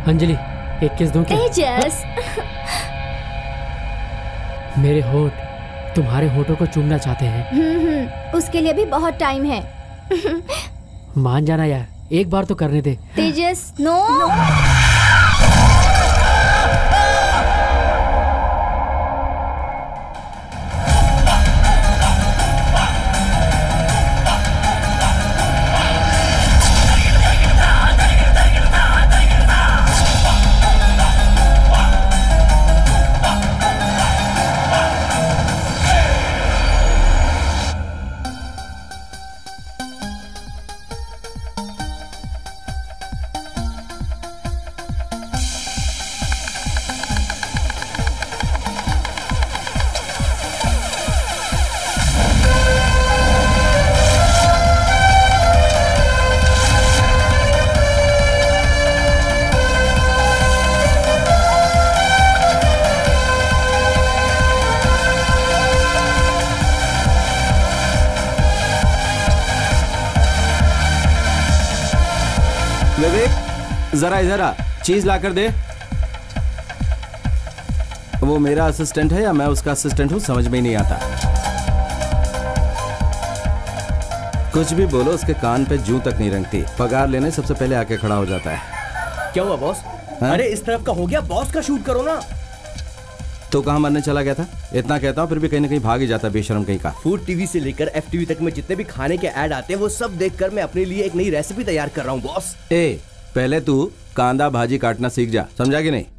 अंजलि, एक किस दूं क्या? तेजस। मेरे होठ तुम्हारे होठों को चूमना चाहते हैं। उसके लिए भी बहुत टाइम है। मान जाना यार, एक बार तो करने दे। तेजस, नो। जरा इधर आ, चीज ला कर दे। वो मेरा असिस्टेंट है या मैं उसका असिस्टेंट हूँ, समझ में ही नहीं आता। कुछ भी बोलो, उसके कान पे जूं तक नहीं रंगती। पगार लेने सबसे पहले आके खड़ा हो जाता है। क्या हुआ बॉस? अरे इस तरफ का हो गया, बॉस का शूट करो ना। तो कहाँ मरने चला गया था? इतना कहता हूँ फिर भी कहीं ना कहीं भाग ही जाता है, बेशरम कहीं का। फूड टीवी से लेकर FTV तक में जितने भी खाने के ऐड आते हैं वो सब देखकर मैं अपने लिए एक नई रेसिपी तैयार कर रहा हूँ बॉस। पहले तू कांदा भाजी काटना सीख जा, समझा कि नहीं?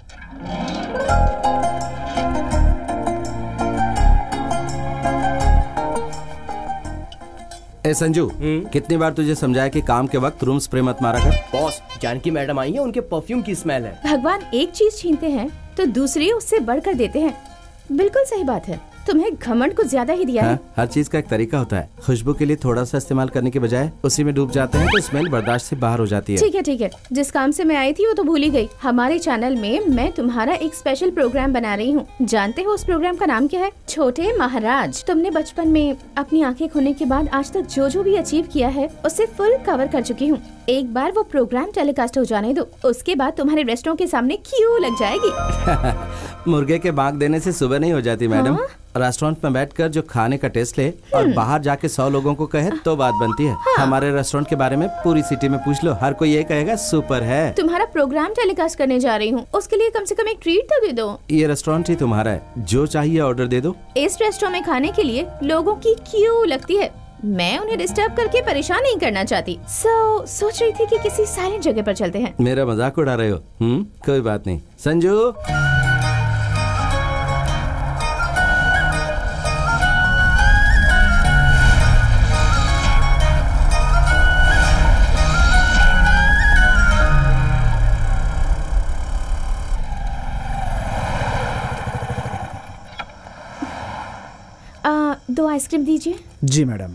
संजू, कितनी बार तुझे समझाया कि काम के वक्त रूम स्प्रे मत मारा कर? बॉस, जानकी मैडम आई है, उनके परफ्यूम की स्मेल है। भगवान एक चीज छीनते हैं तो दूसरी उससे बढ़कर देते हैं। बिल्कुल सही बात है, तुम्हें घमंड को ज्यादा ही दिया है। हर चीज का एक तरीका होता है। खुशबू के लिए थोड़ा सा इस्तेमाल करने के बजाय उसी में डूब जाते हैं तो स्मेल बर्दाश्त से बाहर हो जाती है। ठीक है, जिस काम से मैं आई थी वो तो भूल ही गई। हमारे चैनल में मैं तुम्हारा एक स्पेशल प्रोग्राम बना रही हूँ। जानते हो उस प्रोग्राम का नाम क्या है? छोटे महाराज। तुमने बचपन में अपनी आंखें खोने के बाद आज तक जो भी अचीव किया है उसे फुल कवर कर चुकी हूँ। एक बार वो प्रोग्राम टेलीकास्ट हो जाने दो, उसके बाद तुम्हारे रेस्टोरेंट के सामने क्यू लग जाएगी। मुर्गे के बांग देने से सुबह नहीं हो जाती मैडम। रेस्टोरेंट में बैठकर जो खाने का टेस्ट ले और बाहर जाके 100 लोगों को कहे तो बात बनती है। हमारे रेस्टोरेंट के बारे में पूरी सिटी में पूछ लो, हर कोई ये कहेगा सुपर है। तुम्हारा प्रोग्राम टेलीकास्ट करने जा रही हूँ, उसके लिए कम से कम एक ट्रीट तो दे दो। ये रेस्टोरेंट ही तुम्हारा है, जो चाहिए ऑर्डर दे दो। इस रेस्टोरेंट में खाने के लिए लोगों की क्यू लगती है, मैं उन्हें डिस्टर्ब करके परेशान नहीं करना चाहती। सोच रही थी कि किसी साइलेंट जगह पर चलते हैं। मेरा मजाक उड़ा रहे हो? कोई बात नहीं। संजू, दो आइसक्रीम दीजिए। जी मैडम।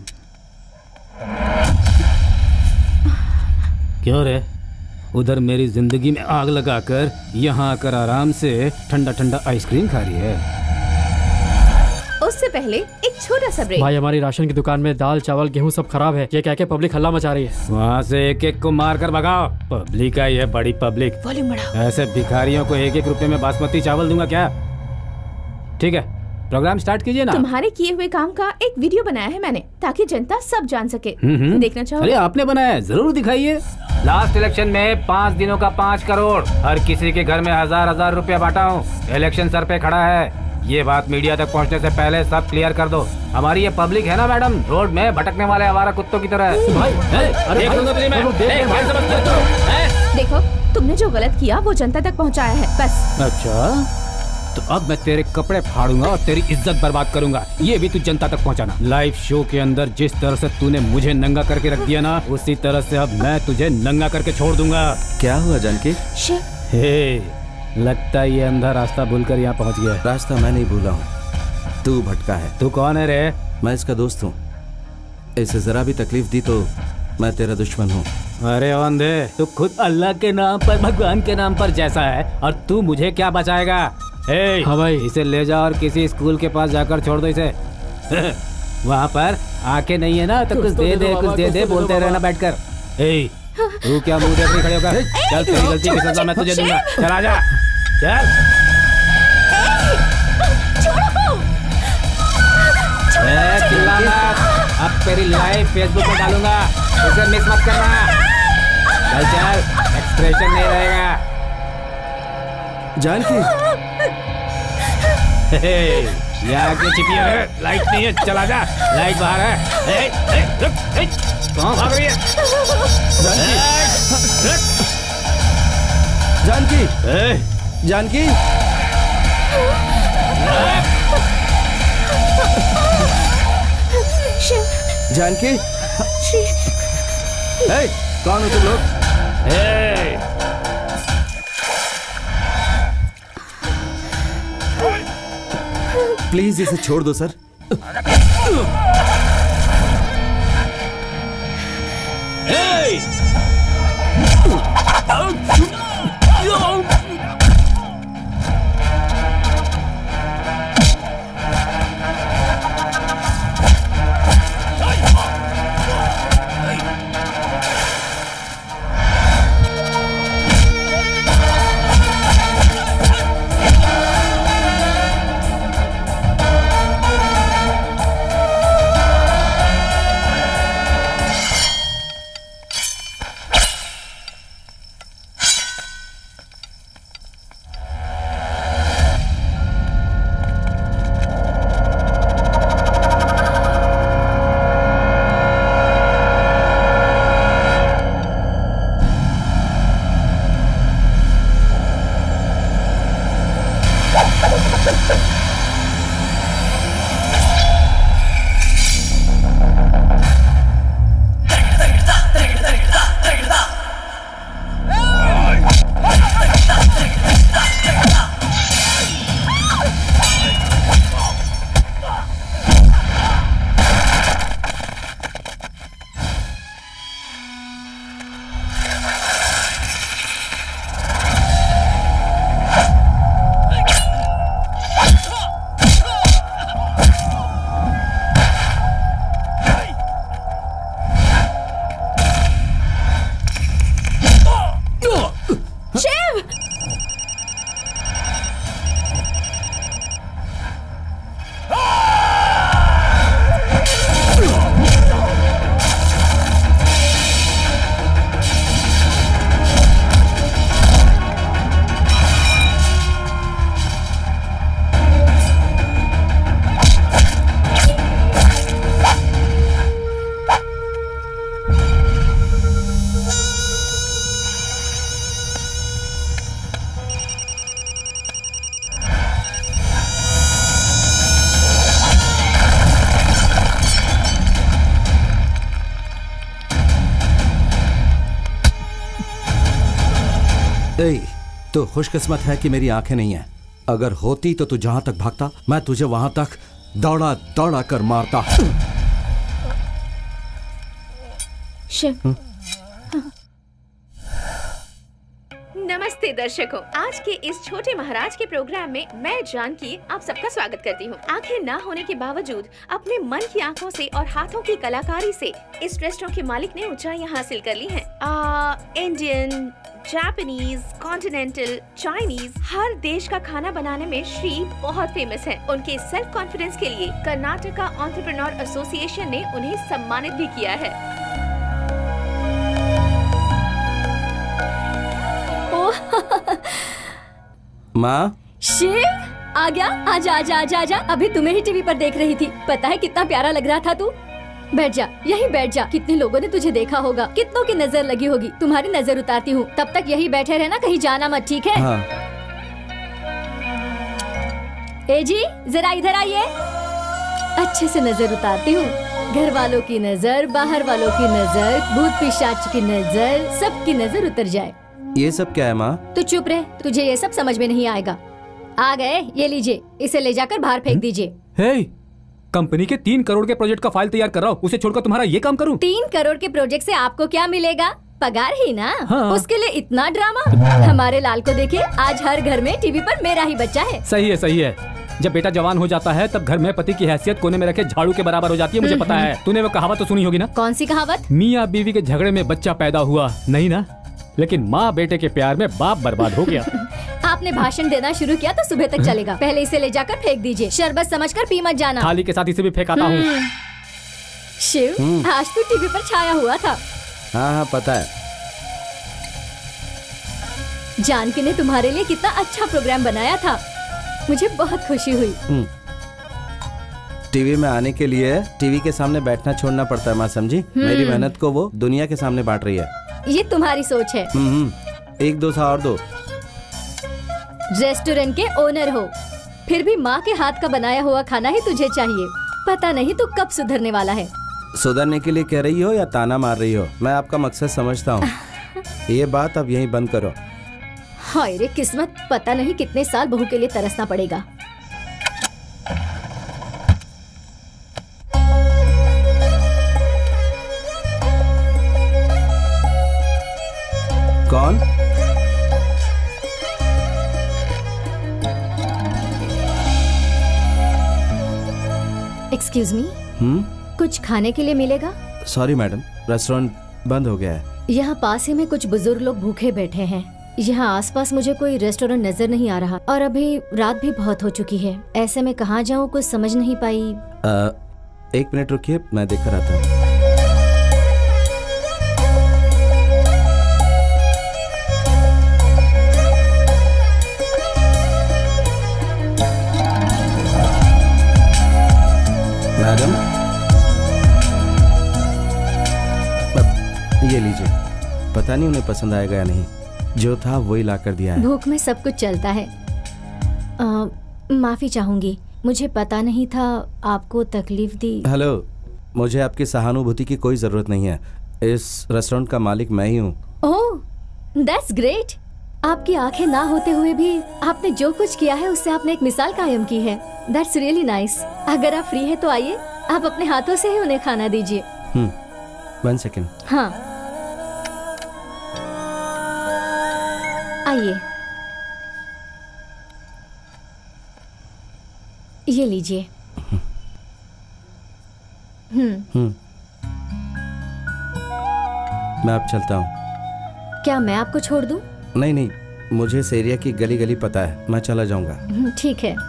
क्यों रे, उधर मेरी जिंदगी में आग लगाकर यहाँ आकर आराम से ठंडा ठंडा आइसक्रीम खा रही है। उससे पहले एक छोटा सा ब्रेक। भाई, हमारी राशन की दुकान में दाल चावल गेहूँ सब खराब है, ये कह के पब्लिक हल्ला मचा रही है। वहाँ से एक एक को मार कर भगाओ। पब्लिक आई है, बड़ी पब्लिक। वॉल्यूम बढ़ाओ। ऐसे भिखारियों को 1-1 रुपए में बासमती चावल दूंगा क्या? ठीक है, प्रोग्राम स्टार्ट कीजिए ना। तुम्हारे किए हुए काम का एक वीडियो बनाया है मैंने, ताकि जनता सब जान सके। देखना चाहो? अरे आपने बनाया है, जरूर दिखाइए। लास्ट इलेक्शन में 5 दिनों का 5 करोड़ हर किसी के घर में 1000-1000 रुपया बांटा हूँ। इलेक्शन सर पे खड़ा है, ये बात मीडिया तक पहुँचने से पहले सब क्लियर कर दो। हमारी ये पब्लिक है ना मैडम, रोड में भटकने वाले आवारा कुत्तों की तरह है। देखो, तुमने जो गलत किया वो जनता तक पहुँचाया है, बस। अच्छा, तो अब मैं तेरे कपड़े फाड़ूंगा और तेरी इज्जत बर्बाद करूंगा, ये भी तू जनता तक पहुंचाना। लाइव शो के अंदर जिस तरह से तूने मुझे नंगा करके रख दिया ना, उसी तरह से अब मैं तुझे नंगा करके छोड़ दूंगा। क्या हुआ जानकी? लगता है ये अंधा रास्ता भूलकर यहाँ पहुँच गया। रास्ता मैं नहीं भूला हूँ, तू भटका है। तू कौन है रे? मैं इसका दोस्त हूँ, इसे जरा भी तकलीफ दी तो मैं तेरा दुश्मन हूँ। अरे अंधे, तू खुद अल्लाह के नाम पर, भगवान के नाम पर जैसा है, और तू मुझे क्या बचाएगा? हाँ भाई, इसे ले जा और किसी स्कूल के पास जाकर छोड़ दो इसे। वहाँ पर आके नहीं है ना तो कुछ दे दे बोलते रहना बैठकर। तू क्या मुंह देख रही खड़े होकर? चल तेरी गलती की सजा मैं तुझे दूंगा। चल आजा, चल। चिल्ला मत, अब तेरी लाइव फेसबुक पे डालूंगा, उसे मिस मत करना। चल चल, एक्सप्रेशन नहीं रहेगा। जानकी, यहाँ की छिपी है, लाइट नहीं है, चला जा, लाइट बाहर है। कहाँ भाग रही है? जानकी, जानकी, जानकी, कौन हो तुम लोग? प्लीज इसे छोड़ दो सर। तो खुशकिस्मत है कि मेरी आंखें नहीं हैं। अगर होती तो तू जहां तक भागता मैं तुझे वहां तक दौड़ा दौड़ा कर मारता। शिव, नमस्ते दर्शकों, आज के इस छोटे महाराज के प्रोग्राम में मैं जानकी आप सबका स्वागत करती हूँ। आंखें ना होने के बावजूद अपने मन की आंखों से और हाथों की कलाकारी से इस रेस्टोरेंट के मालिक ने ऊंचाइयां हासिल कर ली हैं। इंडियन, जापानीज, कॉन्टिनेंटल, चाइनीज, हर देश का खाना बनाने में श्री बहुत फेमस हैं। उनके सेल्फ कॉन्फिडेंस के लिए कर्नाटका एंटरप्रेन्योर एसोसिएशन ने उन्हें सम्मानित भी किया है। माँ, शिव आ गया, आजा आजा आजा आजा। अभी तुम्हें ही टीवी पर देख रही थी। पता है कितना प्यारा लग रहा था तू। बैठ जा, यहीं बैठ जा। कितने लोगों ने तुझे देखा होगा, कितनों की नजर लगी होगी। तुम्हारी नजर उतारती हूँ, तब तक यहीं बैठे रहना, कहीं जाना मत, ठीक है? हाँ। ए जी, जरा इधर आइए। अच्छे से नजर उतारती हूँ। घर वालों की नजर, बाहर वालों की नजर, भूत पिशाच की नजर, सबकी नजर उतर जाए। ये सब क्या है माँ? तू चुप रह, तुझे ये सब समझ में नहीं आएगा। आ गए, ये लीजिए, इसे ले जाकर बाहर फेंक दीजिए। हे, कंपनी के 3 करोड़ के प्रोजेक्ट का फाइल तैयार कर रहा हूँ, उसे छोड़कर तुम्हारा ये काम करूँ? 3 करोड़ के प्रोजेक्ट से आपको क्या मिलेगा? पगार ही ना। हाँ। उसके लिए इतना ड्रामा। हमारे लाल को देखिए, आज हर घर में टीवी पर मेरा ही बच्चा है। सही है, सही है। जब बेटा जवान हो जाता है तब घर में पति की हैसियत कोने में रखे झाड़ू के बराबर हो जाती है। मुझे पता है। तूने वो कहावत तो सुनी होगी ना? कौन सी कहावत? मियाँ बीवी के झगड़े में बच्चा पैदा हुआ नहीं ना, लेकिन माँ बेटे के प्यार में बाप बर्बाद हो गया। आपने भाषण देना शुरू किया तो सुबह तक चलेगा। पहले इसे ले जाकर फेंक दीजिए। शरबत समझकर पी मत जाना। थाली के साथ इसे भी फेंकाता हूँ। शिव, आज तो टीवी पर छाया हुआ था। हाँ हाँ पता है। जानकी ने तुम्हारे लिए कितना अच्छा प्रोग्राम बनाया था। मुझे बहुत खुशी हुई। टीवी में आने के लिए टीवी के सामने बैठना छोड़ना पड़ता है, माँ समझी? मेरी मेहनत को वो दुनिया के सामने बांट रही है। ये तुम्हारी सोच है। एक दो सा और दो। रेस्टोरेंट के ओनर हो, फिर भी माँ के हाथ का बनाया हुआ खाना ही तुझे चाहिए। पता नहीं तू कब सुधरने वाला है। सुधरने के लिए कह रही हो या ताना मार रही हो? मैं आपका मकसद समझता हूँ। ये बात अब यहीं बंद करो। हाय रे किस्मत, पता नहीं कितने साल बहू के लिए तरसना पड़ेगा। कौन? एक्सक्यूज मी, कुछ खाने के लिए मिलेगा? सॉरी मैडम, रेस्टोरेंट बंद हो गया है। यहाँ पास ही में कुछ बुजुर्ग लोग भूखे बैठे हैं। यहाँ आसपास मुझे कोई रेस्टोरेंट नजर नहीं आ रहा और अभी रात भी बहुत हो चुकी है। ऐसे में कहाँ जाऊँ, कुछ समझ नहीं पाई। 1 मिनट रुकिए, मैं देख कर आता हूँ। मैडम, ये लीजिए। पता नहीं उन्हें पसंद आएगा या नहीं। जो था वही ला कर दिया है। भूख में सब कुछ चलता है। माफी चाहूंगी, मुझे पता नहीं था आपको तकलीफ दी। हेलो, मुझे आपकी सहानुभूति की कोई जरूरत नहीं है। इस रेस्टोरेंट का मालिक मैं ही हूँ। Oh, that's great. आपकी आंखें ना होते हुए भी आपने जो कुछ किया है उससे आपने एक मिसाल कायम की है। That's really nice. अगर आप फ्री है तो आइए, आप अपने हाथों से ही उन्हें खाना दीजिए। 1 सेकेंड। हाँ आइए, ये लीजिए। मैं अब चलता हूँ। क्या मैं आपको छोड़ दूं? नहीं नहीं, मुझे इस एरिया की गली गली पता है, मैं चला जाऊंगा। ठीक है।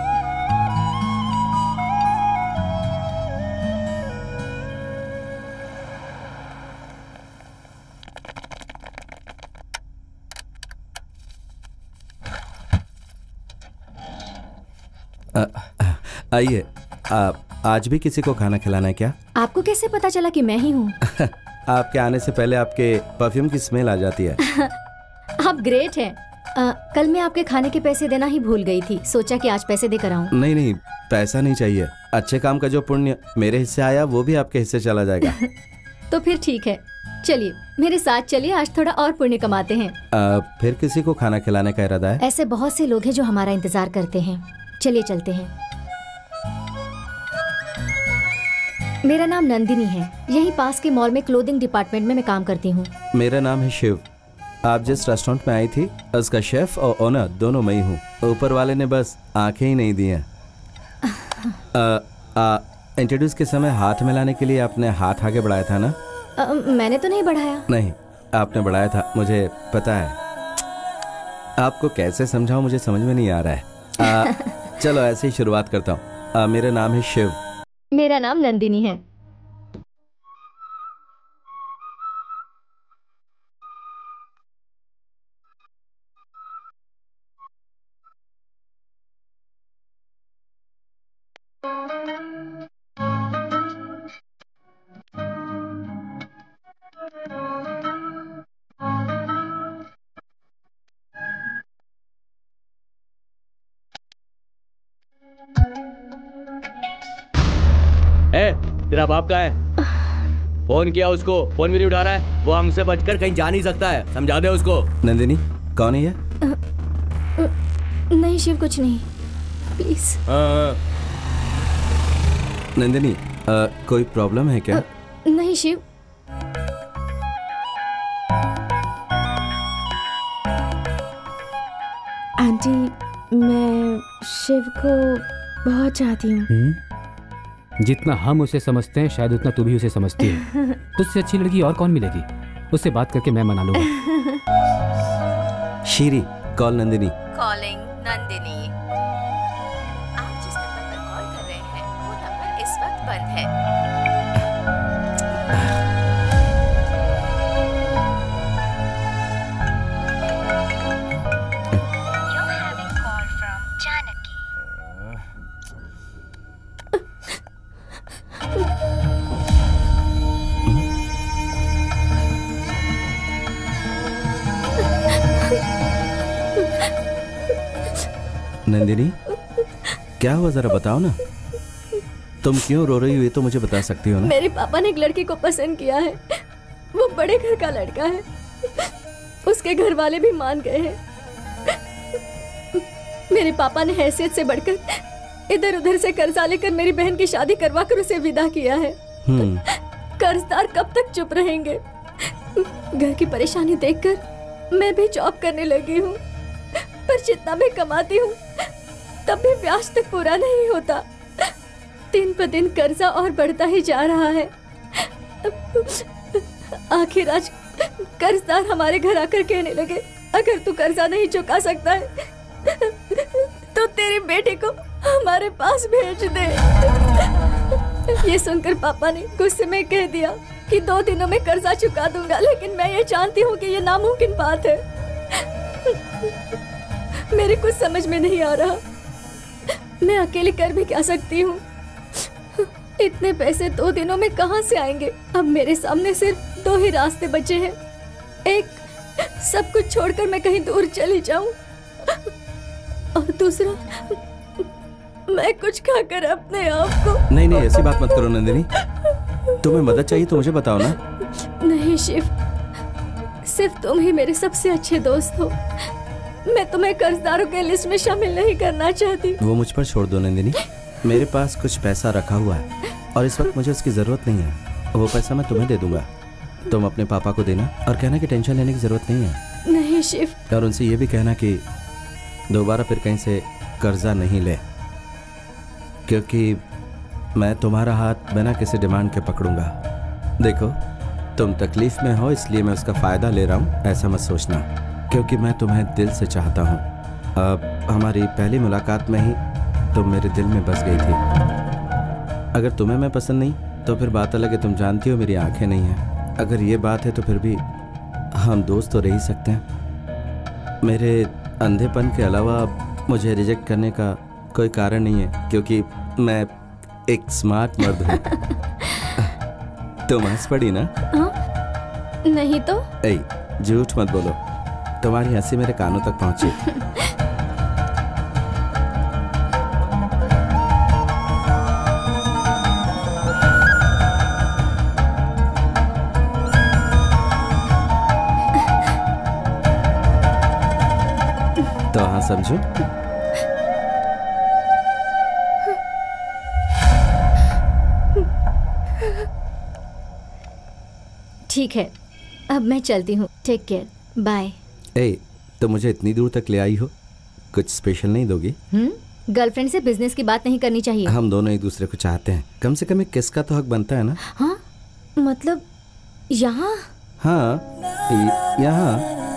आइए। आज भी किसी को खाना खिलाना है क्या? आपको कैसे पता चला कि मैं ही हूँ? आपके आने से पहले आपके परफ्यूम की स्मेल आ जाती है। आप ग्रेट हैं। कल मैं आपके खाने के पैसे देना ही भूल गई थी, सोचा कि आज पैसे देकर आऊं। नहीं नहीं, पैसा नहीं चाहिए। अच्छे काम का जो पुण्य मेरे हिस्से आया वो भी आपके हिस्से चला जाएगा। तो फिर ठीक है, चलिए मेरे साथ चलिए, आज थोड़ा और पुण्य कमाते हैं। फिर किसी को खाना खिलाने का इरादा है? ऐसे बहुत से लोग हैं जो हमारा इंतजार करते हैं। चलिए चलते हैं। मेरा नाम नंदिनी है, यहीं पास के मॉल में क्लोथिंग डिपार्टमेंट में मैं काम करती हूँ। मेरा नाम है शिव। आप जिस रेस्टोरेंट में आई थी उसका शेफ और ओनर दोनों मैं ही हूँ। ऊपर वाले ने बस आंखें ही नहीं दी हैं। इंट्रोड्यूस के समय हाथ मिलाने के लिए आपने हाथ आगे बढ़ाया था ना? मैंने तो नहीं बढ़ाया। नहीं, आपने बढ़ाया था, मुझे पता है। आपको कैसे समझाऊं मुझे समझ में नहीं आ रहा है। चलो ऐसे ही शुरुआत करता हूँ। मेरा नाम है शिव। मेरा नाम नंदिनी है। तेरा बाप का है? फोन किया उसको, फोन भी नहीं उठा रहा है। वो हमसे बचकर कहीं जा नहीं सकता है, समझा दे उसको। नंदिनी, कौन है ये? नहीं शिव, कुछ नहीं, प्लीज। नंदिनी, कोई प्रॉब्लम है क्या? नहीं शिव। आंटी, मैं शिव को बहुत चाहती हूँ। जितना हम उसे समझते हैं शायद उतना तू भी उसे समझती है। तुझसे अच्छी लड़की और कौन मिलेगी? उससे बात करके मैं मना लूंगा। Siri, call Nandini. Calling Nandini. आप जिस नंबर पर कॉल कर रहे हैं वो नंबर इस वक्त बंद है। You're having call from Janaki. Nandini, क्या हुआ जरा बताओ ना। तुम क्यों रो रही हो ये तो मुझे बता सकती हो ना। मेरे पापा ने एक लड़की को पसंद किया है। वो बड़े घर का लड़का है। उसके घर वाले भी मान गए हैं। मेरे पापा ने हैसियत से बढ़कर इधर उधर से कर्जा लेकर मेरी बहन की शादी करवा कर उसे विदा किया है। कर्जदार कब तक चुप रहेंगे? घर की परेशानी देखकर मैं भी जॉब करने लगी हूँ, पर जितना मैं कमाती हूँ तब भी ब्याज तक पूरा नहीं होता। दिन पर दिन कर्जा और बढ़ता ही जा रहा है। आखिर आज कर्जदार हमारे घर आकर कहने लगे, अगर तू कर्जा नहीं चुका सकता है तो तेरी बेटी को हमारे पास भेज दे। ये सुनकर पापा ने गुस्से में कह दिया कि 2 दिनों में कर्जा चुका दूंगा, लेकिन मैं ये जानती हूँ कि ये नामुमकिन बात है। मेरे कुछ समझ में नहीं आ रहा, मैं अकेले कर भी क्या सकती हूँ। इतने पैसे 2 दिनों में कहाँ से आएंगे? अब मेरे सामने सिर्फ 2 ही रास्ते बचे हैं। एक, सब कुछ छोड़कर मैं कहीं दूर चली जाऊं, और दूसरा, मैं कुछ खाकर अपने आप को। नहीं नहीं, ऐसी बात मत करो नंदिनी। तुम्हें मदद चाहिए तो मुझे बताओ ना। नहीं शिव, सिर्फ तुम ही मेरे सबसे अच्छे दोस्त हो। मैं तुम्हें कर्जदारों के लिस्ट में शामिल नहीं करना चाहती। वो मुझ पर छोड़ दो नंदिनी। मेरे पास कुछ पैसा रखा हुआ है और इस वक्त मुझे उसकी जरूरत नहीं है। वो पैसा मैं तुम्हें दे दूंगा। तुम अपने पापा को देना और कहना कि टेंशन लेने की जरूरत नहीं है। नहीं शिव। और उनसे ये भी कहना कि दोबारा फिर कहीं से कर्जा नहीं ले, क्योंकि मैं तुम्हारा हाथ बिना किसी डिमांड के पकड़ूंगा। देखो, तुम तकलीफ में हो इसलिए मैं उसका फायदा ले रहा हूँ, ऐसा मत सोचना, क्योंकि मैं तुम्हें दिल से चाहता हूँ। अब हमारी पहली मुलाकात में ही तुम मेरे दिल में बस गई थी। अगर तुम्हें मैं पसंद नहीं तो फिर बात अलग है। तुम जानती हो मेरी आंखें नहीं हैं। अगर ये बात है तो फिर भी हम दोस्त तो रह ही सकते हैं। मेरे अंधेपन के अलावा मुझे रिजेक्ट करने का कोई कारण नहीं है, क्योंकि मैं एक स्मार्ट मर्द हूँ। तुम हंस पड़ी ना? नहीं तो? झूठ मत बोलो, तुम्हारी हंसी मेरे कानों तक पहुंची। तो हाँ समझो। ठीक है, अब मैं चलती हूँ। Take care, bye. तो मुझे इतनी दूर तक ले आई हो, कुछ स्पेशल नहीं दोगी? गर्लफ्रेंड से बिजनेस की बात नहीं करनी चाहिए। हम दोनों एक दूसरे को चाहते हैं, कम से कम एक किस का तो हक बनता है ना। हाँ, मतलब यहाँ? हाँ, यहाँ।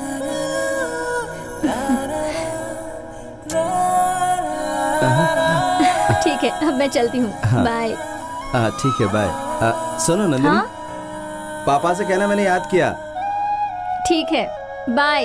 ठीक है, अब मैं चलती हूँ। बाय। ठीक है, बाय। सुनो नंदिनी। हाँ? पापा से कहना मैंने याद किया। ठीक है, बाय।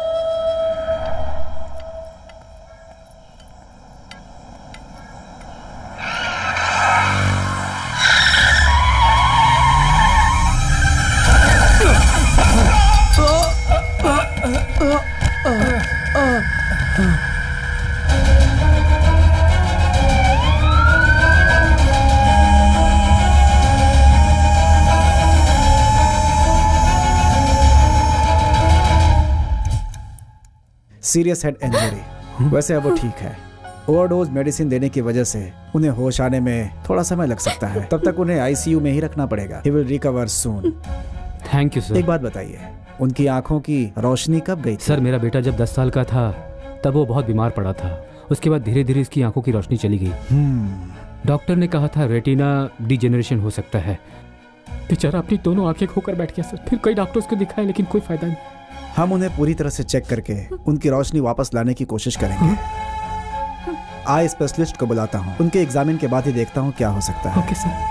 Serious head injury. वैसे अब वो ठीक है। ओवरडोज मेडिसिन देने की वजह से उन्हें होश आने में थोड़ा समय लग सकता है। तब तक उन्हें आईसीयू में ही रखना पड़ेगा। He will recover soon। Thank you sir. एक बात बताइए, उनकी आंखों की रोशनी कब गई थी? सर, मेरा बेटा जब 10 साल का था तब वो बहुत बीमार पड़ा था। उसके बाद धीरे धीरे इसकी आंखों की रोशनी चली गई। डॉक्टर ने कहा था रेटिना डिजेनरेशन हो सकता है। बेचारा अपनी दोनों आंखें खोकर बैठ गया सर। फिर कई डॉक्टर्स को दिखाए लेकिन कोई फायदा नहीं। हम उन्हें पूरी तरह से चेक करके उनकी रोशनी वापस लाने की कोशिश करेंगे। आई स्पेशलिस्ट को बुलाता हूँ, उनके एग्जामिन के बाद ही देखता हूँ क्या हो सकता है। Okay sir.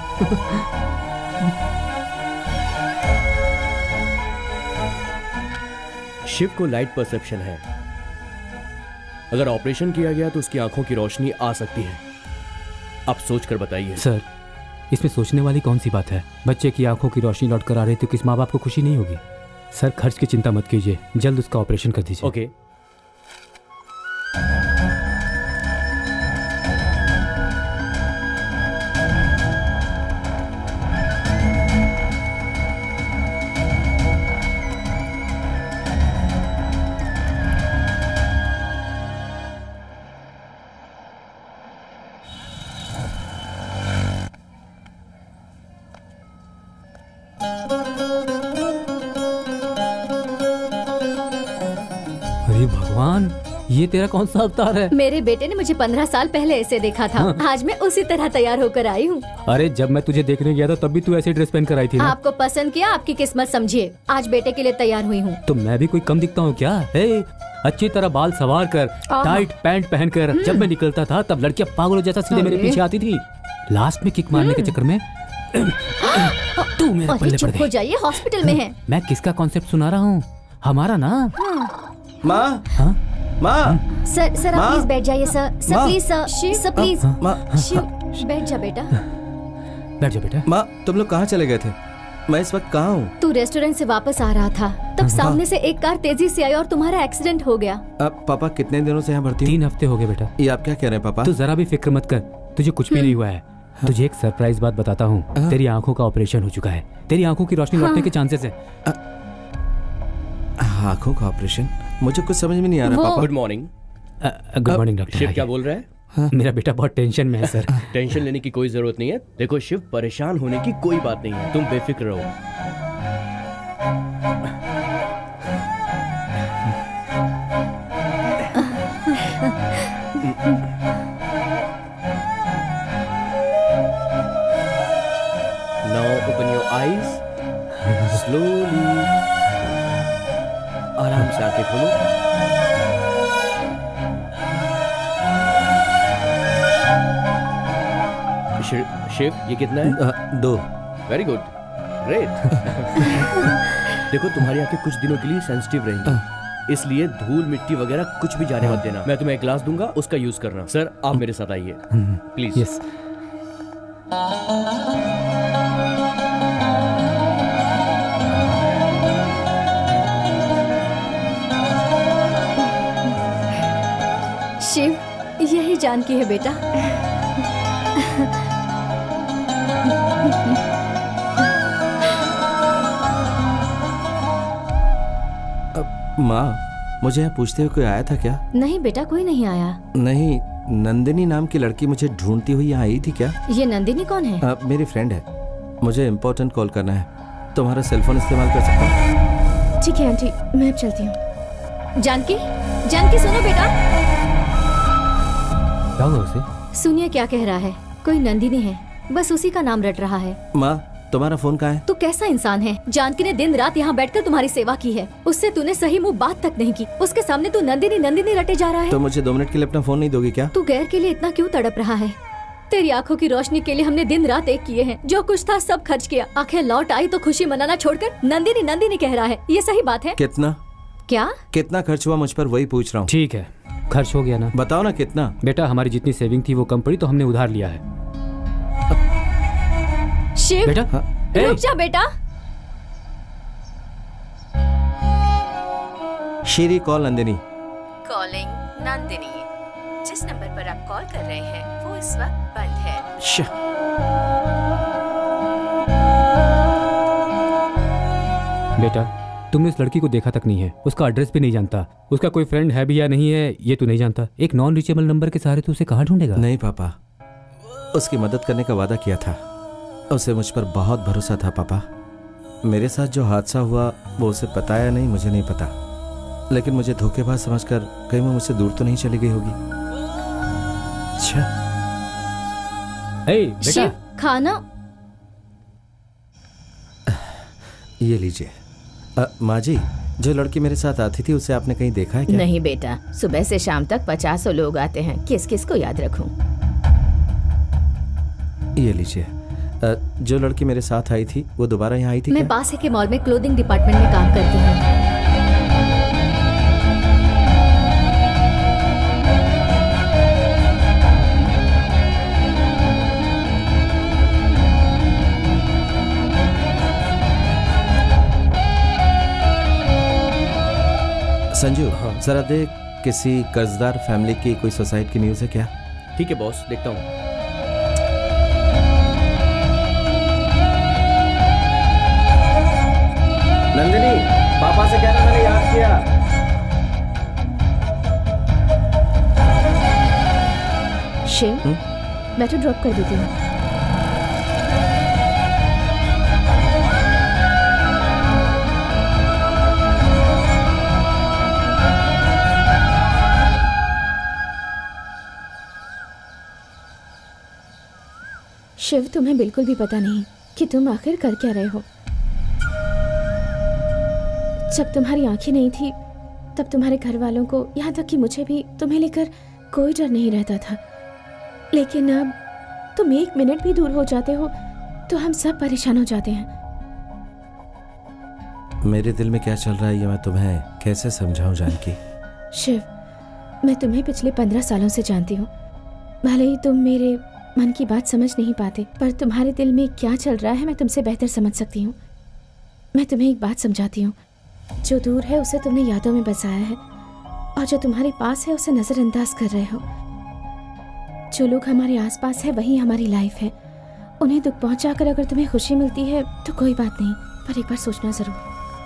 शिव को लाइट परसेप्शन है। अगर ऑपरेशन किया गया तो उसकी आंखों की रोशनी आ सकती है। आप सोचकर बताइए। सर, इसमें सोचने वाली कौन सी बात है? बच्चे की आंखों की रोशनी लौट कर आ रही तो किस माँ बाप को खुशी नहीं होगी? सर, खर्च की चिंता मत कीजिए, जल्द उसका ऑपरेशन कर दीजिए। ओके। भगवान, ये तेरा कौन सा अवतार है? मेरे बेटे ने मुझे 15 साल पहले ऐसे देखा था। आज मैं उसी तरह तैयार होकर आई हूँ। अरे जब मैं तुझे देखने गया था तब भी तू ऐसी ड्रेस पहन कर आई थी ना? आपको पसंद किया, आपकी किस्मत समझिए। आज बेटे के लिए तैयार हुई हूँ। तो मैं भी कोई कम दिखता हूँ क्या? अच्छी तरह बाल संवार कर, टाइट पैंट पहनकर जब मैं निकलता था तब लड़कियाँ पागलों जैसा सीधे मेरे पीछे आती थी। लास्ट में किक मारने के चक्कर में तू मेरे पल्ले पड़ गई। हो जाइए, हॉस्पिटल में है। मैं किसका कॉन्सेप्ट सुना रहा हूँ? हमारा ना। माँ, माँ। सर आप प्लीज बैठ जाइए sir. Sir please sir please. बैठ जा बेटा। बैठ जा बेटा। माँ, तुम लोग कहाँ चले गए थे? मैं इस वक्त कहाँ हूँ? तू रेस्टोरेंट से वापस आ रहा था, तब सामने से एक कार तेजी से आई और तुम्हारा एक्सीडेंट हो गया। पापा कितने दिनों से यहाँ भर्ती? 3 हफ्ते हो गए बेटा। ये आप क्या कह रहे हैं पापा? तू जरा भी फिक्र मत कर, तुझे कुछ भी नहीं हुआ है। तुझे एक सरप्राइज बात बताता हूँ। तेरी आंखों का ऑपरेशन हो चुका है। तेरी आंखों की रोशनी लौटने के चांसेस है। आंखों का ऑपरेशन? मुझे कुछ समझ में नहीं आ रहा पापा। Good morning. Good morning doctor. Shiv क्या बोल रहा है? मेरा बेटा बहुत टेंशन में है सर। टेंशन लेने की कोई जरूरत नहीं है। देखो शिव, परेशान होने की कोई बात नहीं है, तुम बेफिक्र रहो। Now open your eyes slowly। आराम से आंखें खोलो। शिव, ये कितना है? 2। Very good, great. देखो तुम्हारी आंखें कुछ दिनों के लिए सेंसिटिव रहेंगी, इसलिए धूल मिट्टी वगैरह कुछ भी जाने मत देना। मैं तुम्हें एक ग्लास दूंगा, उसका यूज करना। सर आप मेरे साथ आइए प्लीज। यस। शिव, यही जानकी है बेटा। माँ, मुझे यहाँ पूछते हुए कोई आया था क्या? नहीं बेटा, कोई नहीं आया। नहीं, नंदिनी नाम की लड़की मुझे ढूंढती हुई यहाँ आई थी क्या? ये नंदिनी कौन है? मेरी फ्रेंड है। मुझे इम्पोर्टेंट कॉल करना है। तुम्हारा सेलफोन इस्तेमाल कर सकता हूँ? ठीक है आंटी, मैं अब चलती हूँ। जानकी, जानकी सुनो बेटा। क्या हुआ उसे? सुनिए क्या कह रहा है। कोई नंदिनी है, बस उसी का नाम रट रहा है। माँ, तुम्हारा फोन कहाँ है? तू कैसा इंसान है? जानकी ने दिन रात यहाँ बैठकर तुम्हारी सेवा की है, उससे तूने सही मुंह बात तक नहीं की। उसके सामने तू नंदिनी नंदिनी रटे जा रहा है। तो मुझे 2 मिनट के लिए अपना फोन नहीं दोगी क्या? तू गैर के लिए इतना क्यों तड़प रहा है? तेरी आंखों की रोशनी के लिए हमने दिन रात एक किए हैं। जो कुछ था सब खर्च किया, आंखें लौट आई तो खुशी मनाना छोड़कर नंदिनी नंदिनी कह रहा है। ये सही बात है? कितना? क्या कितना खर्च हुआ मुझ पर, वही पूछ रहा हूँ। ठीक है, खर्च हो गया ना? बताओ ना कितना। बेटा, हमारी जितनी सेविंग थी वो कम पड़ी तो हमने उधार लिया है। शिव, बेटा रुक जा बेटा। Siri call Nandini. Calling Nandini. जिस नंबर पर आप कॉल कर रहे हैं वो इस वक्त बंद है। बेटा, तुमने उस लड़की को देखा तक नहीं है, उसका एड्रेस भी नहीं जानता, उसका कोई फ्रेंड है भी या नहीं है ये तू नहीं जानता। एक नॉन रीचेबल नंबर के सहारे तू उसे कहाँ ढूंढेगा? नहीं पापा, उसकी मदद करने का वादा किया था। उसे मुझ पर बहुत भरोसा था पापा। मेरे साथ जो हादसा हुआ वो उसे पता या नहीं मुझे नहीं पता, लेकिन मुझे धोखेबाज समझकर कहीं वो मुझसे दूर तो नहीं चली गई होगी। अच्छा बेटा शिव, खाना। ये लीजिए। माँ जी, जो लड़की मेरे साथ आती थी उसे आपने कहीं देखा है क्या? नहीं बेटा, सुबह से शाम तक 50 लोग आते हैं, किस किस को याद रखूं? ये लीजिए। जो लड़की मेरे साथ आई थी वो दोबारा यहाँ आई थी मैं क्या? पास के मॉल में क्लोथिंग डिपार्टमेंट में काम करती हूँ। संजू, जरा देख, किसी कर्जदार फैमिली की कोई सुसाइड की न्यूज़ है क्या? ठीक है बॉस, देखता हूँ। नंदिनी, पापा से कहना मैंने याद किया। शिव, मैं तो ड्रॉप कर देती हूँ। शिव, तुम्हें बिल्कुल भी पता नहीं कि तुम आखिर कर क्या रहे हो। जब तुम्हारी आंखें नहीं थी तब तुम्हारे घर वालों को, यहाँ तक कि मुझे भी, तुम्हें लेकर कोई डर नहीं रहता था। लेकिन अब तुम 1 मिनट भी दूर हो जाते हो तो हम सब परेशान हो जाते हैं। मेरे दिल में क्या चल रहा है ये मैं तुम्हें कैसे समझाऊं जानकी? शिव, मैं तुम्हें पिछले 15 सालों से जानती हूँ। भले ही तुम मेरे मन की बात समझ नहीं पाते, पर तुम्हारे दिल में क्या चल रहा है मैं तुमसे बेहतर समझ सकती हूँ। मैं तुम्हें एक बात समझाती हूँ, जो दूर है उसे तुमने यादों में बसाया है, और जो तुम्हारे पास है उसे नजरअंदाज कर रहे हो। जो लोग हमारे आसपास है वही हमारी लाइफ है। उन्हें दुख पहुंचाकर अगर तुम्हें खुशी मिलती है तो कोई बात नहीं, पर एक बार सोचना जरूर।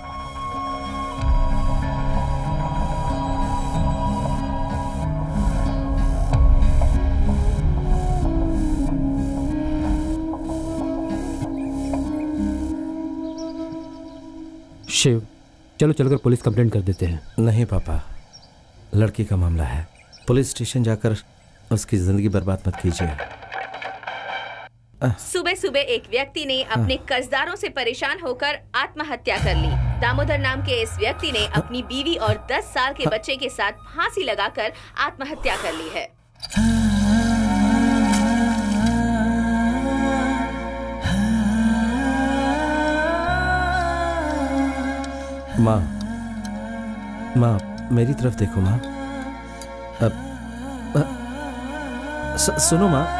शिव, चलो चलकर पुलिस कंप्लेंट कर देते हैं। नहीं पापा, लड़की का मामला है, पुलिस स्टेशन जाकर उसकी जिंदगी बर्बाद मत कीजिए। सुबह सुबह एक व्यक्ति ने अपने कर्जदारों से परेशान होकर आत्महत्या कर ली। दामोदर नाम के इस व्यक्ति ने अपनी बीवी और 10 साल के बच्चे के साथ फांसी लगाकर आत्महत्या कर ली है। माँ, माँ मेरी तरफ देखो माँ। सुनो माँ।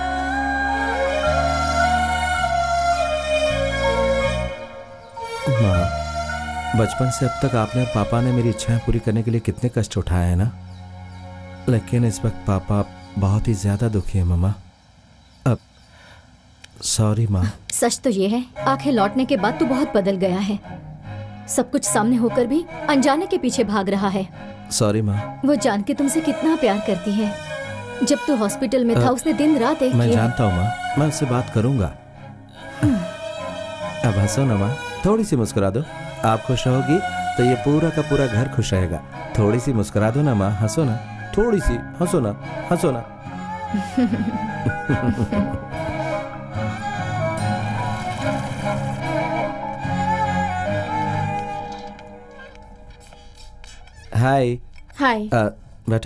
माँ, बचपन से अब तक आपने और पापा ने मेरी इच्छाएं पूरी करने के लिए कितने कष्ट उठाए हैं ना, लेकिन इस वक्त पापा बहुत ही ज्यादा दुखी है मम्मा। अब सॉरी माँ। सच तो ये है, आंखें लौटने के बाद तू बहुत बदल गया है। सब कुछ सामने होकर भी अनजाने के पीछे भाग रहा है। सॉरी माँ। वो जान के तुमसे कितना प्यार करती है। जब तू हॉस्पिटल में था उसने दिन रात एक मैं किया। जानता हूँ माँ, मैं उससे बात करूंगा। अब हंसो ना माँ, थोड़ी सी मुस्कुरा दो। आप खुश रहोगी तो ये पूरा का पूरा घर खुश रहेगा। थोड़ी सी मुस्कुरा दो ना माँ, हंसो ना, थोड़ी सी हंसो ना, हंसो ना। हाय। हाय। बैठो।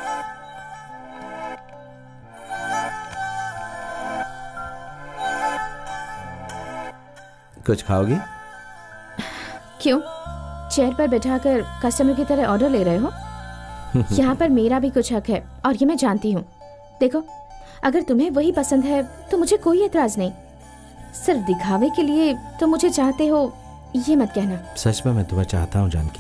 कुछ खाओगी? क्यों? चेयर पर बैठाकर कस्टमर की तरह ऑर्डर ले रहे हो? यहाँ पर मेरा भी कुछ हक है और ये मैं जानती हूँ। देखो, अगर तुम्हें वही पसंद है तो मुझे कोई एतराज नहीं। सिर्फ दिखावे के लिए तो मुझे चाहते हो ये मत कहना। सच में मैं तुम्हें चाहता हूँ जानकी।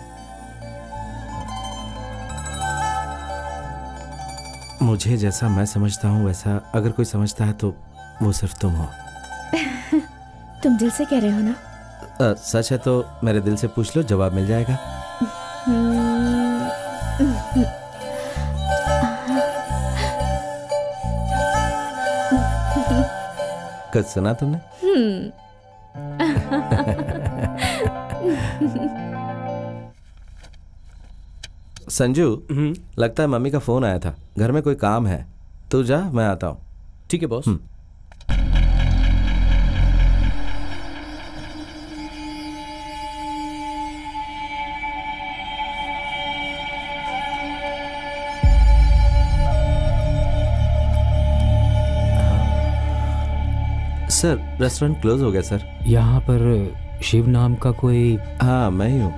मुझे जैसा मैं समझता हूँ वैसा अगर कोई समझता है तो वो सिर्फ तुम हो। तुम दिल से कह रहे हो ना? सच है तो मेरे दिल से पूछ लो, जवाब मिल जाएगा। कुछ सुना तुमने? संजू, लगता है मम्मी का फोन आया था, घर में कोई काम है। तू जा, मैं आता हूँ। ठीक है बॉस। सर रेस्टोरेंट क्लोज हो गया सर। यहाँ पर शिव नाम का कोई? हाँ मैं ही हूँ।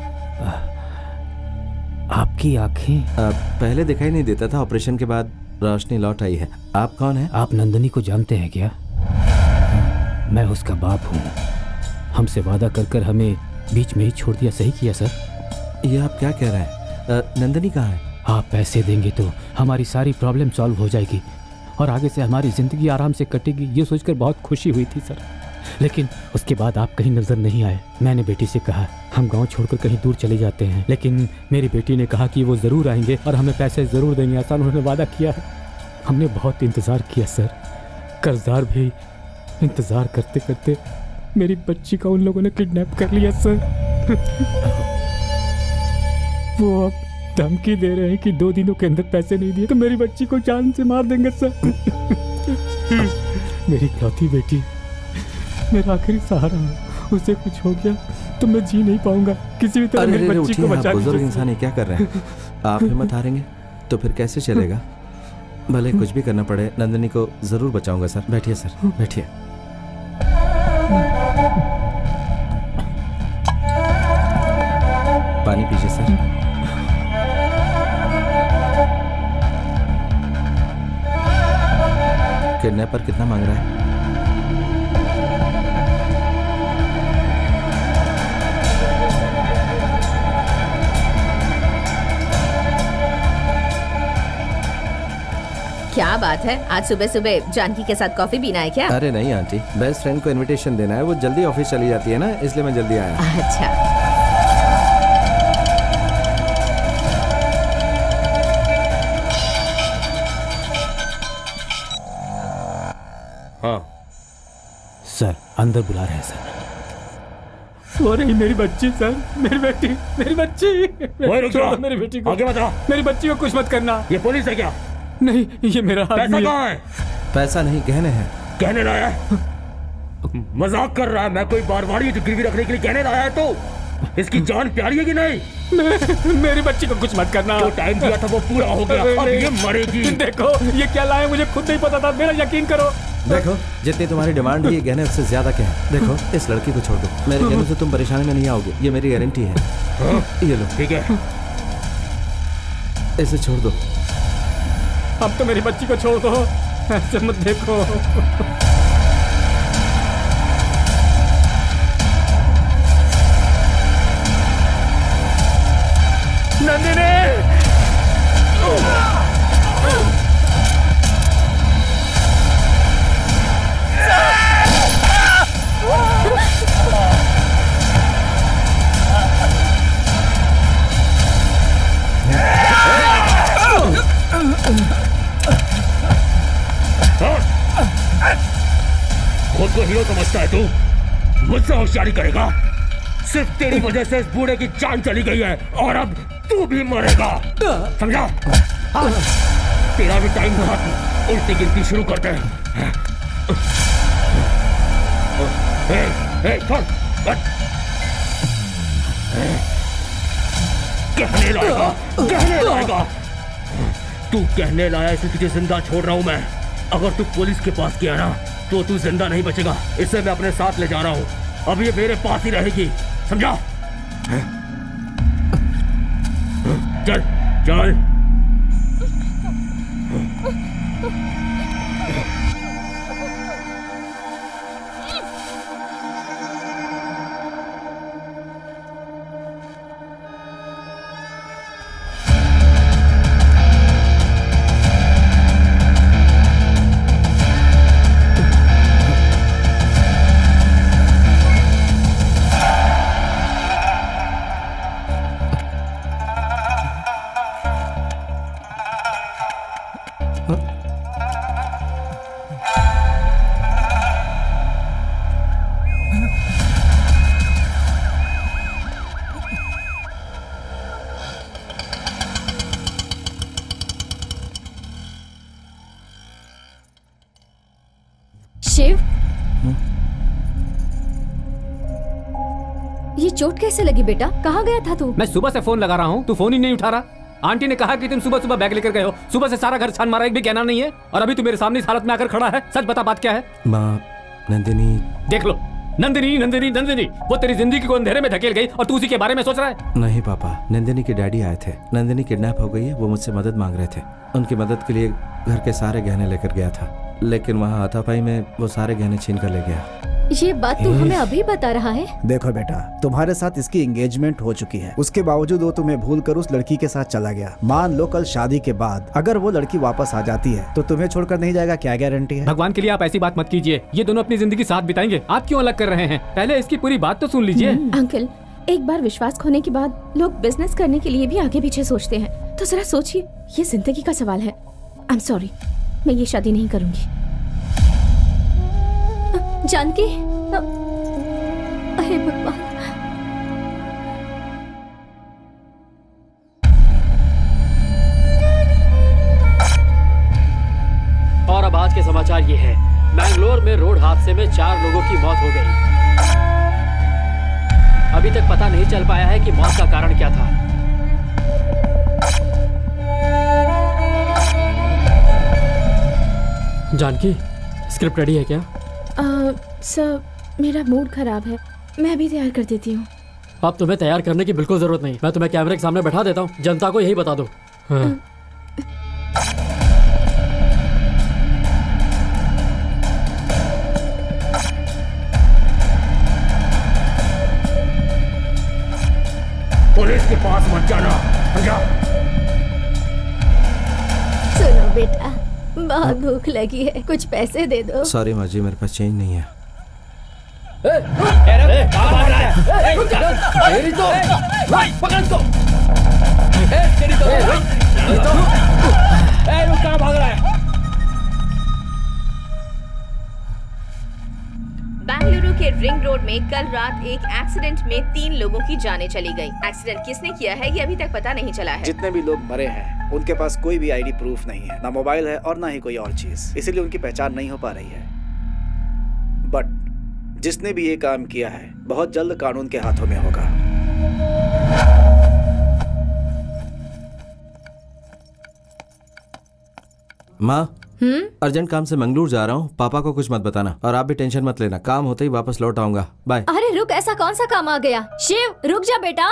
आपकी आंखें पहले दिखाई नहीं देता था, ऑपरेशन के बाद रोशनी लौट आई है। आप कौन हैं? आप नंदनी को जानते हैं क्या? मैं उसका बाप हूँ। हमसे वादा कर कर हमें बीच में ही छोड़ दिया। सही किया सर। ये आप क्या कह रहे हैं? नंदनी कहाँ है? आप पैसे देंगे तो हमारी सारी प्रॉब्लम सॉल्व हो जाएगी और आगे से हमारी जिंदगी आराम से कटेगी, ये सोचकर बहुत खुशी हुई थी सर। लेकिन उसके बाद आप कहीं नजर नहीं आए। मैंने बेटी से कहा हम गांव छोड़कर कहीं दूर चले जाते हैं, लेकिन मेरी बेटी ने कहा कि वो जरूर आएंगे और हमें पैसे जरूर देंगे, ऐसा उन्होंने वादा किया है। हमने बहुत इंतजार किया सर, कर्जदार भी। इंतजार करते करते मेरी बच्ची का उन लोगों ने किडनैप कर लिया सर। वो अब धमकी दे रहे हैं कि 2 दिनों के अंदर पैसे नहीं दिए तो मेरी बच्ची को जान से मार देंगे सर। मेरी इकलौती बेटी, मेरा आखिरी सहारा है। उसे कुछ हो गया तो मैं जी नहीं पाऊंगा। किसी भी तरह मेरी बच्ची को बचा लीजिए। बुजुर्ग इंसान क्या कर रहे हैं? आप हिम्मत हारेंगे तो फिर कैसे चलेगा? भले कुछ भी करना पड़े, नंदिनी को जरूर बचाऊंगा सर। बैठिए सर, बैठिए। पानी पीजिए सर। किडनैपर कितना मांग रहा है? क्या बात है, आज सुबह सुबह जानकी के साथ कॉफी पीना है क्या? अरे नहीं आंटी, बेस्ट फ्रेंड को इनविटेशन देना है। वो जल्दी ऑफिस चली जाती है ना, इसलिए मैं जल्दी आया। अच्छा। हाँ सर, अंदर बुला रहे हैं सर। वो रही मेरी बच्ची सर, मेरी बेटी, मेरी बच्ची। मेरी बेटी को, आगे मत आओ। मेरी बच्ची को कुछ मत करना। ये पुलिस है क्या? नहीं, ये मेरा आदमी पैसा है। कहाँ है? पैसा नहीं, गहने हैं। गहने लाया है? मजाक कर रहा है? मैं कोई बारवाड़ी जो गिरवी रखने के लिए गहने लाया है? तो इसकी जान प्यारी है कि नहीं? मेरी बच्ची को कुछ मत करना। जो टाइम दिया था वो पूरा हो गया, अब ये मरेगी। देखो ये क्या लाया, मुझे खुद नहीं पता था, मेरा यकीन करो। देखो जितनी तुम्हारी डिमांड है, ये गहने उससे ज्यादा क्या है। देखो इस लड़की को छोड़ दो, मेरे गहनों से तुम परेशानी में नहीं आओगे, ये मेरी गारंटी है। ये लो। ठीक है, इसे छोड़ दो। अब तो मेरी बच्ची को छोड़ दो, ऐसे मत देखो। नंदिनी! खुद को हीरो समझता है तू? मुझसे होशियारी करेगा? सिर्फ तेरी वजह से इस बूढ़े की जान चली गई है और अब तू भी मरेगा, समझा? तेरा भी टाइम खत्म, उल्टी गिनती शुरू करते हैं। कहने लाएगा, कहने लाएगा। तू कहने लाया इसे तुझे जिंदा छोड़ रहा हूं मैं। अगर तू पुलिस के पास गया ना तो तू जिंदा नहीं बचेगा। इसे मैं अपने साथ ले जा रहा हूं, अब ये मेरे पास ही रहेगी, समझा? चल चल। ये चोट कैसे लगी बेटा? कहाँ गया था तू? मैं सुबह से फोन लगा रहा हूँ, तू फोन ही नहीं उठा रहा। आंटी ने कहा कि तुम सुबह सुबह बैग लेकर गए हो। सुबह से सारा घर छान मारा, एक भी कहना नहीं है, और अभी तू मेरे सामने इस हालत में आकर खड़ा है। सच बता, बात क्या है? माँ, नंदिनी। देख लो, नंदिनी नंदिनी नंदिनी, वो तेरी जिंदगी को अंधेरे में धकेल गई और तू उसी के बारे में सोच रहा है। नहीं पापा, नंदिनी के डैडी आए थे। नंदिनी किडनैप हो गई है, वो मुझसे मदद मांग रहे थे। उनकी मदद के लिए घर के सारे गहने लेकर गया था, लेकिन वहाँ हाथापाई में वो सारे गहने छीन कर ले गया। ये बात तू हमें अभी बता रहा है? देखो बेटा, तुम्हारे साथ इसकी एंगेजमेंट हो चुकी है, उसके बावजूद वो तुम्हें भूल कर उस लड़की के साथ चला गया। मान लो कल शादी के बाद अगर वो लड़की वापस आ जाती है तो तुम्हें छोड़कर नहीं जाएगा, क्या गारंटी है? भगवान के लिए आप ऐसी बात मत कीजिए। ये दोनों अपनी जिंदगी साथ बिताएंगे, आप क्यों अलग कर रहे हैं? पहले इसकी पूरी बात तो सुन लीजिए। अंकल, एक बार विश्वास खोने के बाद लोग बिजनेस करने के लिए भी आगे पीछे सोचते हैं, तो जरा सोचिए, ये जिंदगी का सवाल है। आई एम सॉरी, मैं ये शादी नहीं करूंगी। जानकी, अरे भगवान। और अब आज के समाचार ये है, मैंगलोर में रोड हादसे में 4 लोगों की मौत हो गई। अभी तक पता नहीं चल पाया है कि मौत का कारण क्या था। जानकी, स्क्रिप्ट रेडी है क्या? सर, मेरा मूड खराब है, मैं अभी तैयार कर देती हूँ। अब तुम्हें तैयार करने की बिल्कुल जरूरत नहीं, मैं तुम्हें कैमरे के सामने बैठा देता हूँ, जनता को यही बता दो। हाँ। पुलिस के पास मत जाना। सुनो बेटा, बहुत भूख लगी है, कुछ पैसे दे दो। सॉरी माँ जी, मेरे पास चेंज नहीं है। बेंगलुरु के रिंग रोड में कल रात एक एक्सीडेंट में 3 लोगों की जानें चली गई। एक्सीडेंट किसने किया है ये अभी तक पता नहीं चला है। जितने भी लोग मरे हैं उनके पास कोई भी आईडी प्रूफ नहीं है, ना मोबाइल है और ना ही कोई और चीज, इसीलिए उनकी पहचान नहीं हो पा रही है। बट जिसने भी ये काम किया है बहुत जल्द कानून के हाथों में होगा। माँ, अर्जेंट काम से मंगलूर जा रहा हूँ, पापा को कुछ मत बताना, और आप भी टेंशन मत लेना, काम होते ही वापस लौट आऊंगा। बाय। अरे रुक, ऐसा कौन सा काम आ गया? शिव, रुक जा बेटा।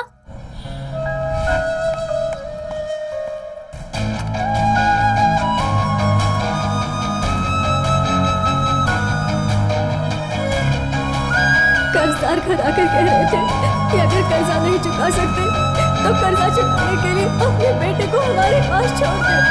कर्जदार घर आकर कह रहे थे कि अगर कर्जा नहीं चुका सकते तो कर्जा चुकाने के लिए अपने बेटे को हमारे पास छोड़ दे।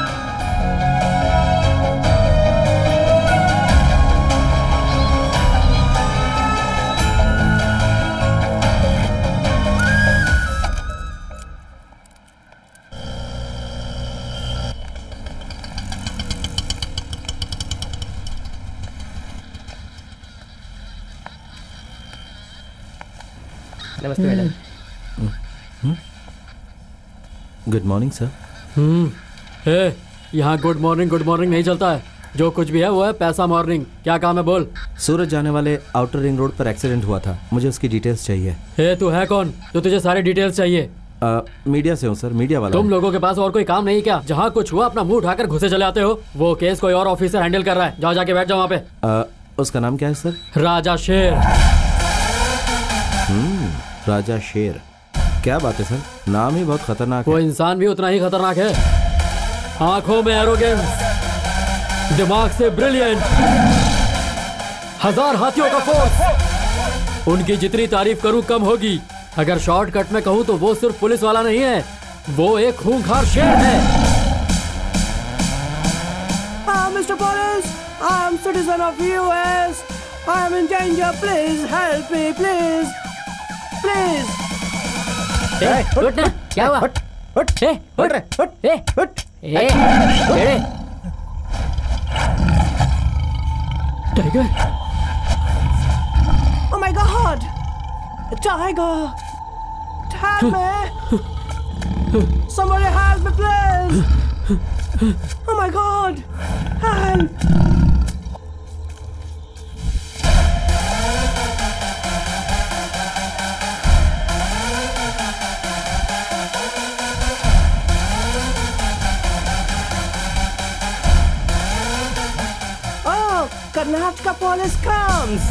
नमस्ते मैडम। Good morning sir. यहाँ गुड मॉर्निंग नहीं चलता है, जो कुछ भी है वो है पैसा मॉर्निंग। क्या काम है बोल। सूरत जाने वाले आउटर रिंग रोड पर एक्सीडेंट हुआ था, मुझे उसकी डिटेल्स चाहिए। तू है कौन तो तुझे सारी डिटेल्स चाहिए? मीडिया से हूँ सर, मीडिया वाला। तुम लोगों के पास और कोई काम नहीं क्या? जहाँ कुछ हुआ अपना मुंह उठाकर घुसे चले आते हो। वो केस कोई और ऑफिसर हैंडल कर रहा है, जाओ जाके बैठ जाओ वहाँ पे। उसका नाम क्या है सर? राजा शेर। राजा शेर, क्या बात है सर, नाम ही बहुत खतरनाक है। वो इंसान भी उतना ही खतरनाक है। आंखों में एरोगेंस, दिमाग से ब्रिलियंट, 1000 हाथियों का फोर्स। उनकी जितनी तारीफ करूं कम होगी। अगर शॉर्टकट में कहूं तो वो सिर्फ पुलिस वाला नहीं है, वो एक खूंखार शेर है। Mr. Police, I am citizen of US. I am in danger. Please help me, please. Please. उठ ना, क्या हुआ? उठ tiger. Oh my God! Tiger! Help me! Somebody help me, please! Oh my God! Help! Karnataka police comes.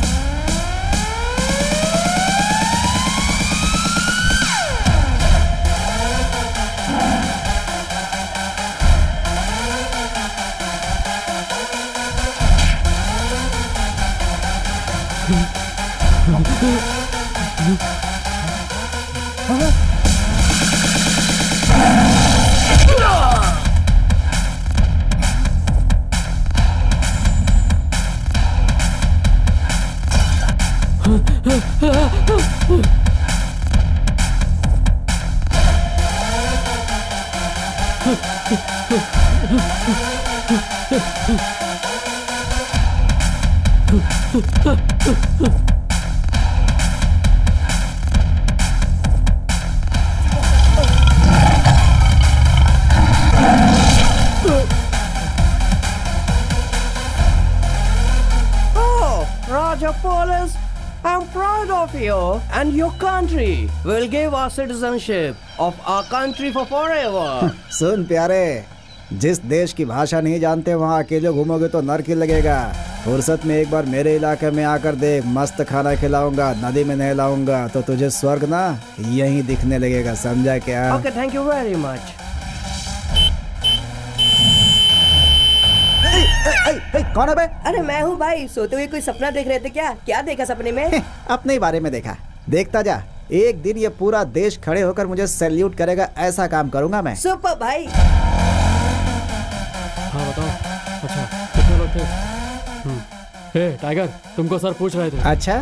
Raja Police, I'm proud of you, and your country will give us citizenship of our country for forever. सुन प्यारे, जिस देश की भाषा नहीं जानते वहाँ अकेले घूमोगे तो नरक ही लगेगा। फुर्सत में एक बार मेरे इलाके में आकर देख, मस्त खाना खिलाऊंगा, नदी में नहलाऊंगा, तो तुझे स्वर्ग ना यहीं दिखने लगेगा, समझा क्या? Okay, thank you very much. कौन है बे? अरे मैं हूँ भाई। सोते हुए कोई सपना देख रहे थे क्या? क्या देखा सपने में? अपने ही बारे में देखा। देखता जा, एक दिन ये पूरा देश खड़े होकर मुझे सैल्यूट करेगा, ऐसा काम करूंगा मैं। सुपर भाई। हाँ बताओ। अच्छा कितने लोग थे? हे टाइगर, तुमको सर पूछ रहे थे। अच्छा,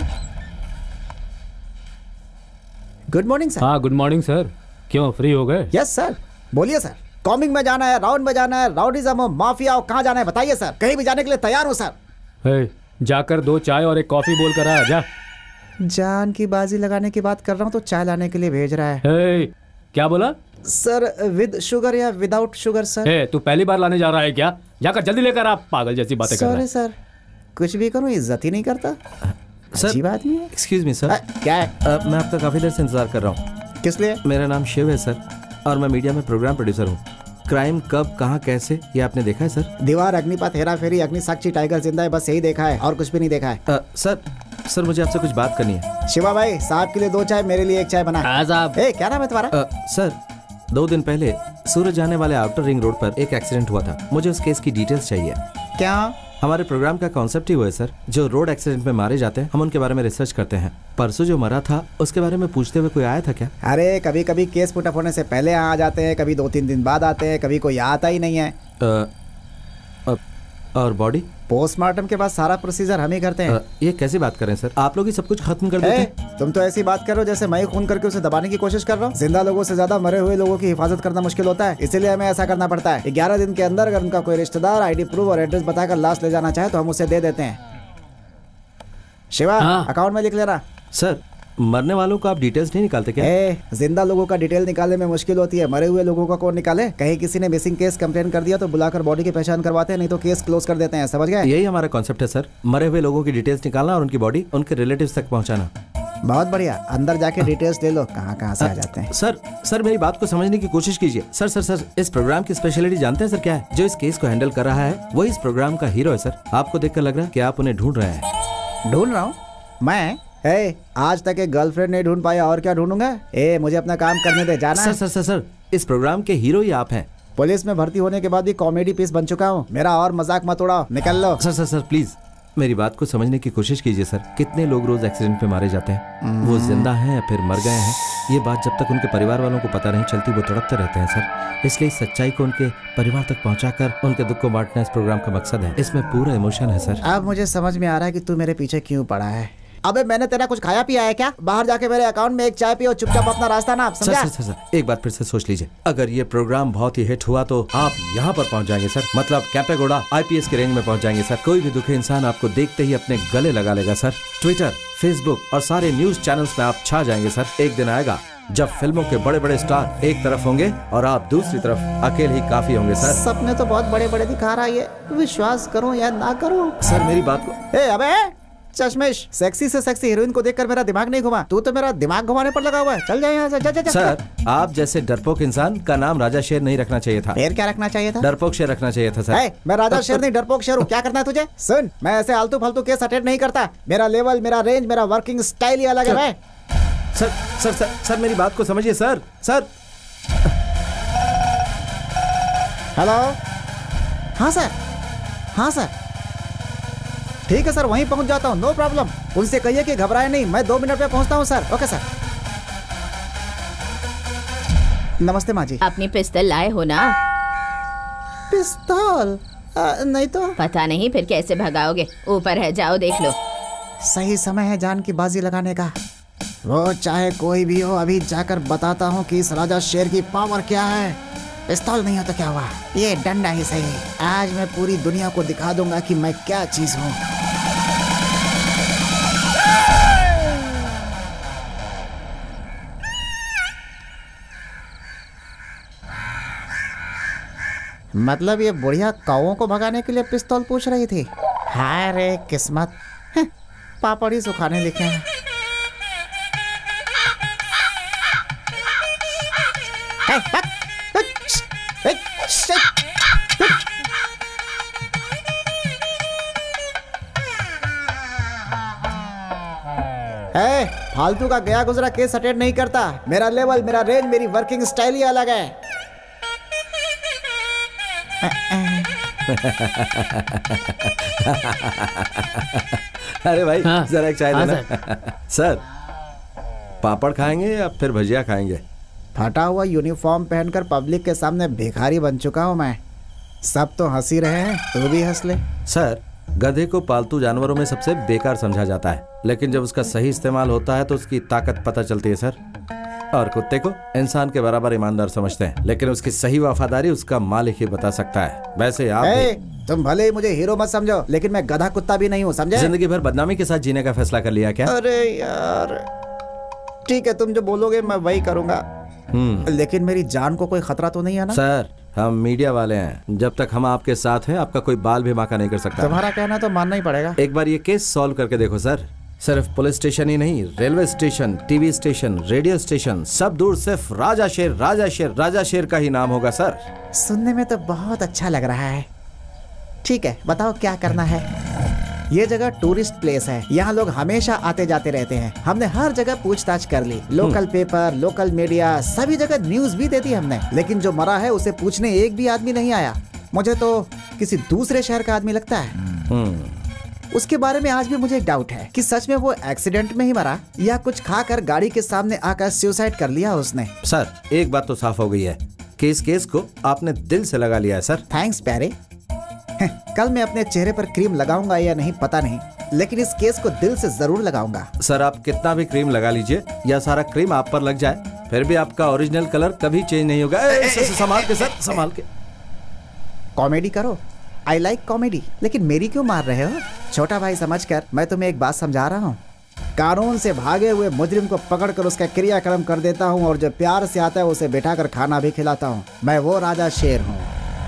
गुड मॉर्निंग सर। हाँ गुड मॉर्निंग सर। क्यों फ्री हो गए? यस सर, बोलिए सर। कॉमिंग में जाना है, राउंड में जाना है, राउडिज्म, माफिया, कहाँ जाना है बताइए सर। कहीं भी जाने के लिए तैयार हूँ सर। हे, जाकर 2 चाय और 1 कॉफी बोल कर आ जा। जान की बाजी लगाने की बात कर रहा हूँ तो चाय लाने के लिए भेज रहा है। हे, क्या बोला सर? विद शुगर या विदाउट शुगर सर? हे, तू पहली बार लाने जा रहा है क्या? जाकर जल्दी लेकर आ, पागल जैसी बातें कर रहा है। सर कुछ भी करूँ इज्जत ही नहीं करता। सर आदमी है। Excuse me sir. क्या है? मैं आपका काफी देर से इंतजार कर रहा हूँ। किस लिए? मेरा नाम शिव है सर, और मैं मीडिया में प्रोग्राम प्रोड्यूसर हूँ। क्राइम कब कहाँ कैसे ये आपने देखा है सर? दीवार, अग्निपथ, हेरा फेरी, अग्नि साक्षी, टाइगर जिंदा है, बस यही देखा है और कुछ भी नहीं देखा है। सर मुझे आपसे कुछ बात करनी है। शिवा भाई, साहब के लिए 2 चाय, मेरे लिए 1 चाय बना। क्या नाम है तुम्हारा? सर 2 दिन पहले सूरज जाने वाले आउटर रिंग रोड पर एक एक्सीडेंट हुआ था। मुझे उस केस की डिटेल्स चाहिए। क्या? हमारे प्रोग्राम का कॉन्सेप्ट ही वो है सर। जो रोड एक्सीडेंट में मारे जाते हैं हम उनके बारे में रिसर्च करते हैं। परसों जो मरा था उसके बारे में पूछते हुए कोई आया था क्या? अरे कभी कभी केस पुटअप होने से पहले आ जाते हैं, कभी 2-3 दिन बाद आते हैं, कभी कोई आता ही नहीं है। और बॉडी पोस्टमार्टम के बाद सारा प्रोसीजर हम ही करते हैं। ये कैसी बात कर रहे हैं सर? आप लोग ही सब कुछ खत्म कर देते हैं। तुम तो ऐसी बात करो जैसे मैं खून करके उसे दबाने की कोशिश कर रहा हूँ। जिंदा लोगों से ज्यादा मरे हुए लोगों की हिफाजत करना मुश्किल होता है, इसीलिए हमें ऐसा करना पड़ता है। 11 दिन के अंदर अगर उनका कोई रिश्तेदार आईडी प्रूफ और एड्रेस बताकर लाश ले जाना चाहे तो हम उसे दे देते हैं। शिवा, अकाउंट में लिख लेना। सर मरने वालों को आप डिटेल्स नहीं निकालते क्या? जिंदा लोगों का डिटेल निकालने में मुश्किल होती है, मरे हुए लोगों का कौन निकाले? कहीं किसी ने मिसिंग केस कंप्लेन कर दिया तो बुलाकर बॉडी की पहचान करवाते हैं, नहीं तो केस क्लोज कर देते हैं, समझ गए? यही हमारा कॉन्सेप्ट है सर, मरे हुए लोगों की डिटेल्स निकालना और उनकी बॉडी उनके रिलेटिव्स तक पहुंचाना। बहुत बढ़िया, अंदर जाके डिटेल्स ले लो, कहाँ से आ जाते हैं। सर मेरी बात को समझने की कोशिश कीजिए। सर इस प्रोग्राम की स्पेशलिटी जानते हैं सर क्या है? जो इस केस को हैंडल कर रहा है वही इस प्रोग्राम का हीरो है सर। आपको देखकर लग रहा है कि आप उन्हें ढूंढ रहे हैं। ढूंढ रहा हूँ मैं? आज तक एक गर्लफ्रेंड नहीं ढूंढ पाया, और क्या ढूंढूंगा? मुझे अपना काम करने दे, जाना। सर इस प्रोग्राम के हीरो ही आप हैं। पुलिस में भर्ती होने के बाद भी कॉमेडी पीस बन चुका हूँ, मेरा और मजाक मत उड़ाओ, निकल लो। सर प्लीज मेरी बात को समझने की कोशिश कीजिए सर। कितने लोग रोज एक्सीडेंट में मारे जाते हैं, वो जिंदा हैं फिर मर गए हैं। ये बात जब तक उनके परिवार वालों को पता नहीं चलती वो तड़पते रहते हैं सर। इसलिए सच्चाई को उनके परिवार तक पहुंचाकर उनके दुख को बांटना इस प्रोग्राम का मकसद है। इसमें पूरा इमोशन है सर। अब मुझे समझ में आ रहा है कि तू मेरे पीछे क्यों पड़ा है। अबे मैंने तेरा कुछ खाया पिया है क्या? बाहर जाके मेरे अकाउंट में 1 चाय पियो, चुपचाप अपना रास्ता ना। सर एक बात फिर से सोच लीजिए। अगर ये प्रोग्राम बहुत ही हिट हुआ तो आप यहाँ पर पहुँच जाएंगे सर, मतलब कैंपेगौड़ा IPS के रेंज में पहुँच जाएंगे सर। कोई भी दुखी इंसान आपको देखते ही अपने गले लगा लेगा सर। ट्विटर, फेसबुक और सारे न्यूज चैनल्स में आप छा जाएंगे सर। एक दिन आएगा जब फिल्मों के बड़े बड़े स्टार एक तरफ होंगे और आप दूसरी तरफ अकेले ही काफी होंगे सर। सपने तो बहुत बड़े बड़े दिखा रहा है ये, विश्वास करो या ना करो। सर मेरी बात को अबे चश्मिश, सेक्सी से सेक्सी हीरोइन को देखकर मेरा दिमाग नहीं घुमा, तू तो मेरा दिमाग घुमाने पर लगा हुआ है। चल जाए यहाँ से, जा। सर, आप जैसे डरपोक इंसान का नाम राजा शेर नहीं रखना चाहिए था। फिर क्या रखना चाहिए था? डरपोक शेर रखना चाहिए था सर। मैं राजा शेर नहीं डरपोक शेर हूँ। क्या करना है तुझे? सुन, मैं ऐसे आलतू फालतू केस अटेंड नहीं करता। मेरा लेवल, मेरा रेंज, मेरा वर्किंग स्टाइल ही अलग है। सर मेरी बात को समझिए सर। हेलो। हाँ सर, ठीक है सर, वहीं पहुंच जाता हूँ, नो प्रॉब्लम। उनसे कहिए कि घबराए नहीं, मैं 2 मिनट में पहुंचता हूँ सर। Okay sir. नमस्ते माँ जी। अपनी पिस्तौल लाए हो ना? पिस्तौल? नहीं तो। पता नहीं फिर कैसे भगाओगे। ऊपर है, जाओ देख लो। सही समय है जान की बाजी लगाने का। वो चाहे कोई भी हो, अभी जाकर बताता हूँ कि इस राजा शेर की पावर क्या है। पिस्तौल नहीं हो तो क्या हुआ, ये डंडा ही सही। आज मैं पूरी दुनिया को दिखा दूंगा कि मैं क्या चीज हूँ। मतलब ये बुढ़िया काओं को भगाने के लिए पिस्तौल पूछ रही थी। हाय रे किस्मत, पापड़ ही सुखाने लिखे हैं। फालतू का गया गुजरा केस अटेंड नहीं करता। मेरा लेवल, मेरा रेंज, मेरी वर्किंग स्टाइल ही अलग है। अरे भाई, जरा एक चाय देना। सर, पापड़ खाएंगे या फिर भजिया खाएंगे? फटा हुआ यूनिफॉर्म पहनकर पब्लिक के सामने भिखारी बन चुका हूँ मैं। सब तो हंसी रहे हैं, तू भी हंस ले। सर, गधे को पालतू जानवरों में सबसे बेकार समझा जाता है, लेकिन जब उसका सही इस्तेमाल होता है तो उसकी ताकत पता चलती है सर। और कुत्ते को इंसान के बराबर ईमानदार समझते हैं, लेकिन उसकी सही वफादारी उसका मालिक ही बता सकता है। वैसे आप तुम भले ही मुझे हीरो मत समझो, लेकिन मैं गधा कुत्ता भी नहीं हूँ, समझे? जिंदगी भर बदनामी के साथ जीने का फैसला कर लिया क्या? अरे यार, ठीक है, तुम जो बोलोगे मैं वही करूँगा, लेकिन मेरी जान को कोई खतरा तो नहीं है ना? सर, हम मीडिया वाले हैं, जब तक हम आपके साथ हैं आपका कोई बाल भी बांका नहीं कर सकता। तुम्हारा कहना तो मानना ही पड़ेगा। एक बार ये केस सॉल्व करके देखो सर। सिर्फ पुलिस स्टेशन ही नहीं, railway station, TV station, radio station, सब दूर सिर्फ राजा शेर, राजा शेर, राजा शेर का ही नाम होगा सर। सुनने में तो बहुत अच्छा लग रहा है। ठीक है, बताओ क्या करना है। ये जगह टूरिस्ट प्लेस है, यहाँ लोग हमेशा आते जाते रहते हैं। हमने हर जगह पूछताछ कर ली, लोकल पेपर, लोकल मीडिया, सभी जगह न्यूज भी दे दी हमने, लेकिन जो मरा है उसे पूछने एक भी आदमी नहीं आया। मुझे तो किसी दूसरे शहर का आदमी लगता है। उसके बारे में आज भी मुझे एक डाउट है कि सच में वो एक्सीडेंट में ही मरा या कुछ खाकर गाड़ी के सामने आकर सुसाइड कर लिया उसने। सर, एक बात तो साफ हो गई है कि इस केस को आपने दिल से लगा लिया है सर। थैंक्स प्यारे। कल मैं अपने चेहरे पर क्रीम लगाऊंगा या नहीं पता नहीं, लेकिन इस केस को दिल से जरूर लगाऊंगा। सर, आप कितना भी क्रीम लगा लीजिए या सारा क्रीम आप पर लग जाए, फिर भी आपका ओरिजिनल कलर कभी चेंज नहीं होगा। संभाल के सर, संभाल के। कॉमेडी करो, आई लाइक कॉमेडी, लेकिन मेरी क्यों मार रहे हो? छोटा भाई समझकर मैं तुम्हें एक बात समझा रहा हूँ। कानून से भागे हुए मुजरिम को पकड़कर उसका क्रियाक्रम कर देता हूँ, और जो प्यार से आता है उसे बैठाकर खाना भी खिलाता हूँ। मैं वो राजा शेर हूँ।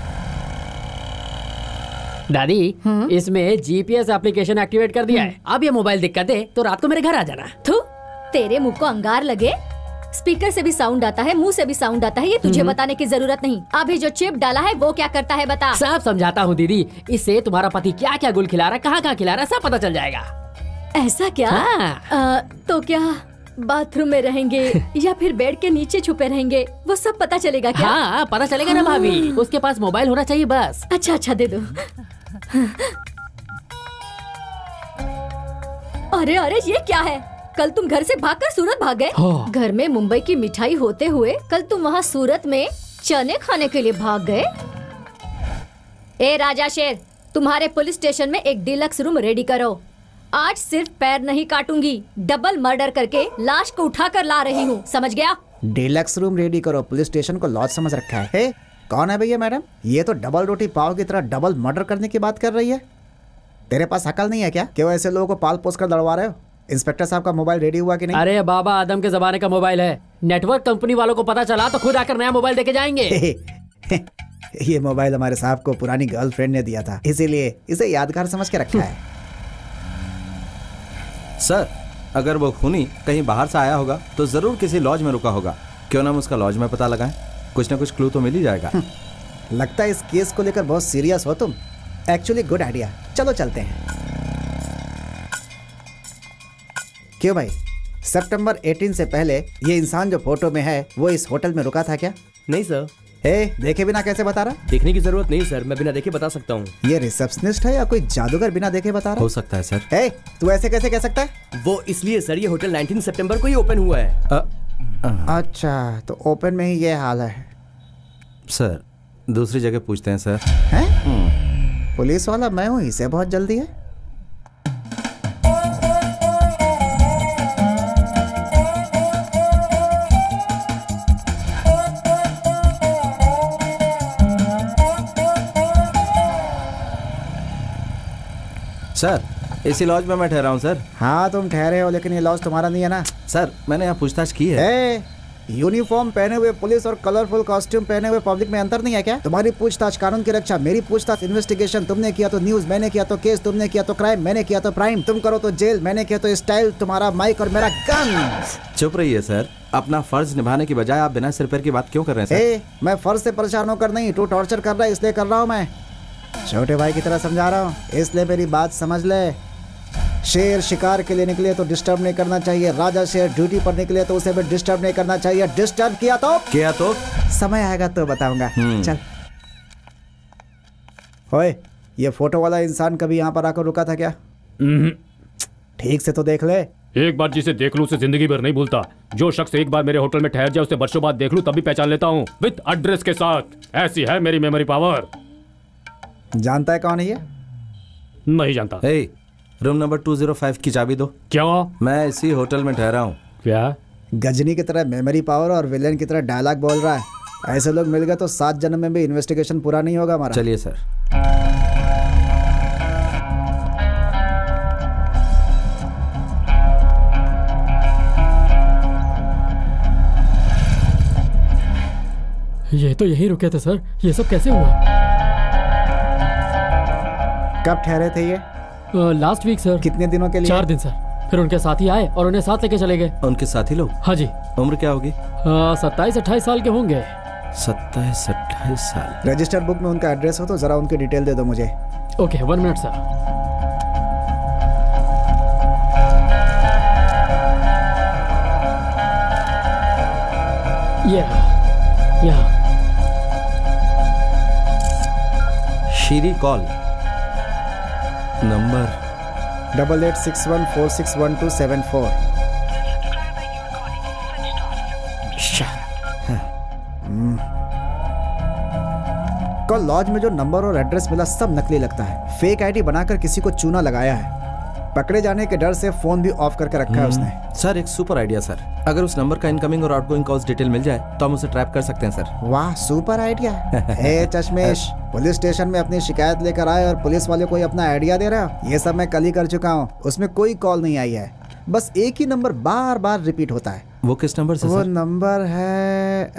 दादी, इसमें जीपीएस एप्लीकेशन एक्टिवेट कर दिया है। अब ये मोबाइल दिक्कत दे तो रात को मेरे घर आ जाना। थू, तेरे मुंह को अंगार लगे। स्पीकर से भी साउंड आता है, मुंह से भी साउंड आता है, ये तुझे बताने की जरूरत नहीं। अभी जो चिप डाला है वो क्या करता है बता। सब समझाता हूँ दीदी, इससे तुम्हारा पति क्या क्या गुल खिला रहा है, कहाँ कहाँ खिला रहा है, सब पता चल जाएगा। ऐसा क्या? तो क्या बाथरूम में रहेंगे या फिर बेड के नीचे छुपे रहेंगे, वो सब पता चलेगा क्या? हाँ, पता चलेगा ना भाभी। उसके पास मोबाइल होना चाहिए बस। अच्छा अच्छा, दे दो। अरे अरे, ये क्या है? कल तुम घर से भागकर सूरत भाग गए। घर में मुंबई की मिठाई होते हुए कल तुम वहाँ सूरत में चने खाने के लिए भाग गए। ए राजा शेर, तुम्हारे पुलिस स्टेशन में एक डिलक्स रूम रेडी करो। आज सिर्फ पैर नहीं काटूंगी, डबल मर्डर करके लाश को उठा कर ला रही हूँ, समझ गया? डिलक्स रूम रेडी करो, पुलिस स्टेशन को लॉज समझ रखा है। हे, कौन है भैया? मैडम, ये तो डबल रोटी पाव की तरह डबल मर्डर करने की बात कर रही है। तेरे पास अकल नहीं है क्या? क्यों ऐसे लोगों को पाल पोस कर दड़वा रहे हो? इंस्पेक्टर साहब का मोबाइल रेडी हुआ कि नहीं? अरे बाबा, आदम के जमाने का मोबाइल है। नेटवर्क कंपनी वालों को पता चला तो खुद आकर नया मोबाइल देके जाएंगे। ये मोबाइल हमारे साहब को पुरानी गर्लफ्रेंड ने दिया था, इसीलिए इसे यादगार समझ के रखा है। सर अगर वो खूनी कहीं बाहर से आया होगा तो जरूर किसी लॉज में रुका होगा। क्यों ना हम उसका लॉज में पता लगाएं, कुछ ना कुछ क्लू तो मिल ही जाएगा। लगता है इस केस को लेकर बहुत सीरियस हो तुम। एक्चुअली गुड आइडिया, चलो चलते हैं। क्यों भाई, सितंबर 18 से पहले ये इंसान जो फोटो में है वो इस होटल में रुका था क्या? नहीं सर। देखे बिना कैसे बता रहा? देखने की जरूरत नहीं सर, मैं बिना देखे बता सकता हूँ। ये रिसेप्शनिस्ट है या कोई जादूगर बिना देखे बता रहा? हो सकता है सर। तू ऐसे कैसे कह सकता है? वो इसलिए सर, ये होटल 19 सितंबर को ही ओपन हुआ है। अच्छा, तो ओपन में ही ये हाल है। सर दूसरी जगह पूछते हैं सर। पुलिस वाला मैं हूँ, इसे बहुत जल्दी है। सर इसी लॉज में मैं ठहरा हूँ सर। हाँ तुम ठहरे हो, लेकिन ये लॉज तुम्हारा नहीं है ना। सर मैंने यहाँ पूछताछ की है। यूनिफॉर्म पहने हुए पुलिस और कलरफुल कॉस्ट्यूम पहने हुए पब्लिक में अंतर नहीं है क्या? तुम्हारी पूछताछ कानून की रक्षा, मेरी पूछताछ इन्वेस्टिगेशन। तुमने किया तो न्यूज, मैंने किया तो केस। तुमने किया तो क्राइम, मैंने किया तो प्राइम। तुम करो तो जेल, मैंने किया तो स्टाइल। तुम्हारा माइक और मेरा गन। चुप रहिए सर, अपना फर्ज निभाने की बजाय आप बिना सिर पैर की बात क्यों कर रहे हैं सर? मैं फर्ज से परेशान होकर नहीं, तू टॉर्चर कर रहा है इसलिए कर रहा हूँ। मैं छोटे भाई की तरह समझा रहा हूँ, इसलिए मेरी बात समझ ले। शेर शिकार के लिए निकले तो डिस्टर्ब नहीं करना चाहिए। राजा शेर ड्यूटी पर निकले तो उसे भी डिस्टर्ब नहीं करना चाहिए। डिस्टर्ब किया तो समय आएगा तो बताऊंगा। चल। ओए, ये फोटो वाला इंसान कभी यहाँ पर आकर रुका था क्या? ठीक से तो देख ले। एक बार जिसे देख लूं उसे जिंदगी भर नहीं भूलता। जो शख्स एक बार मेरे होटल में ठहर जाए उसे वर्षों बाद देख लूं तब भी पहचान लेता हूँ, विद एड्रेस के साथ। ऐसी है मेरी मेमोरी पावर। जानता है कौन है ये? नहीं जानता। रूम नंबर 205 की चाबी दो। क्या? मैं इसी होटल में ठहरा हूँ। क्या? गजनी की तरह मेमोरी पावर और विलेन की तरह डायलॉग बोल रहा है। ऐसे लोग मिल गए तो 7 जन्म में भी इन्वेस्टिगेशन पूरा नहीं होगा हमारा। चलिए सर। ये तो यही रुके थे सर, ये सब कैसे हुआ? कब ठहरे थे ये? Last week sir. कितने दिनों के लिए? 4 दिन सर। फिर उनके साथी आए और उन्हें साथ लेके चले गए। उनके साथी लोग? हाँ जी। उम्र क्या होगी? 27-28 साल के होंगे। 27-28 साल। रजिस्टर बुक में उनका एड्रेस हो तो जरा उनकी डिटेल दे दो मुझे। Okay, 1 minute sir. या शीरी कॉल नंबर 8861461274। कल लॉज में जो नंबर और एड्रेस मिला सब नकली लगता है। फेक आईडी बनाकर किसी को चूना लगाया है। पकड़े जाने के डर से फोन भी ऑफ करके रखा है उसने। सर एक सुपर आइडिया सर, अगर उस नंबर का इनकमिंग और आउटगोइंग कॉल्स डिटेल मिल जाए तो हम उसे ट्रैप कर सकते हैं सर। वाह, सुपर आइडिया। हे चश्मेश, पुलिस स्टेशन में अपनी शिकायत लेकर आए और पुलिस वाले को अपना आइडिया दे रहा हो। ये सब मैं कल ही कर चुका हूँ। उसमें कोई कॉल नहीं आई है, बस एक ही नंबर बार बार रिपीट होता है। वो किस नंबर से? वो नंबर है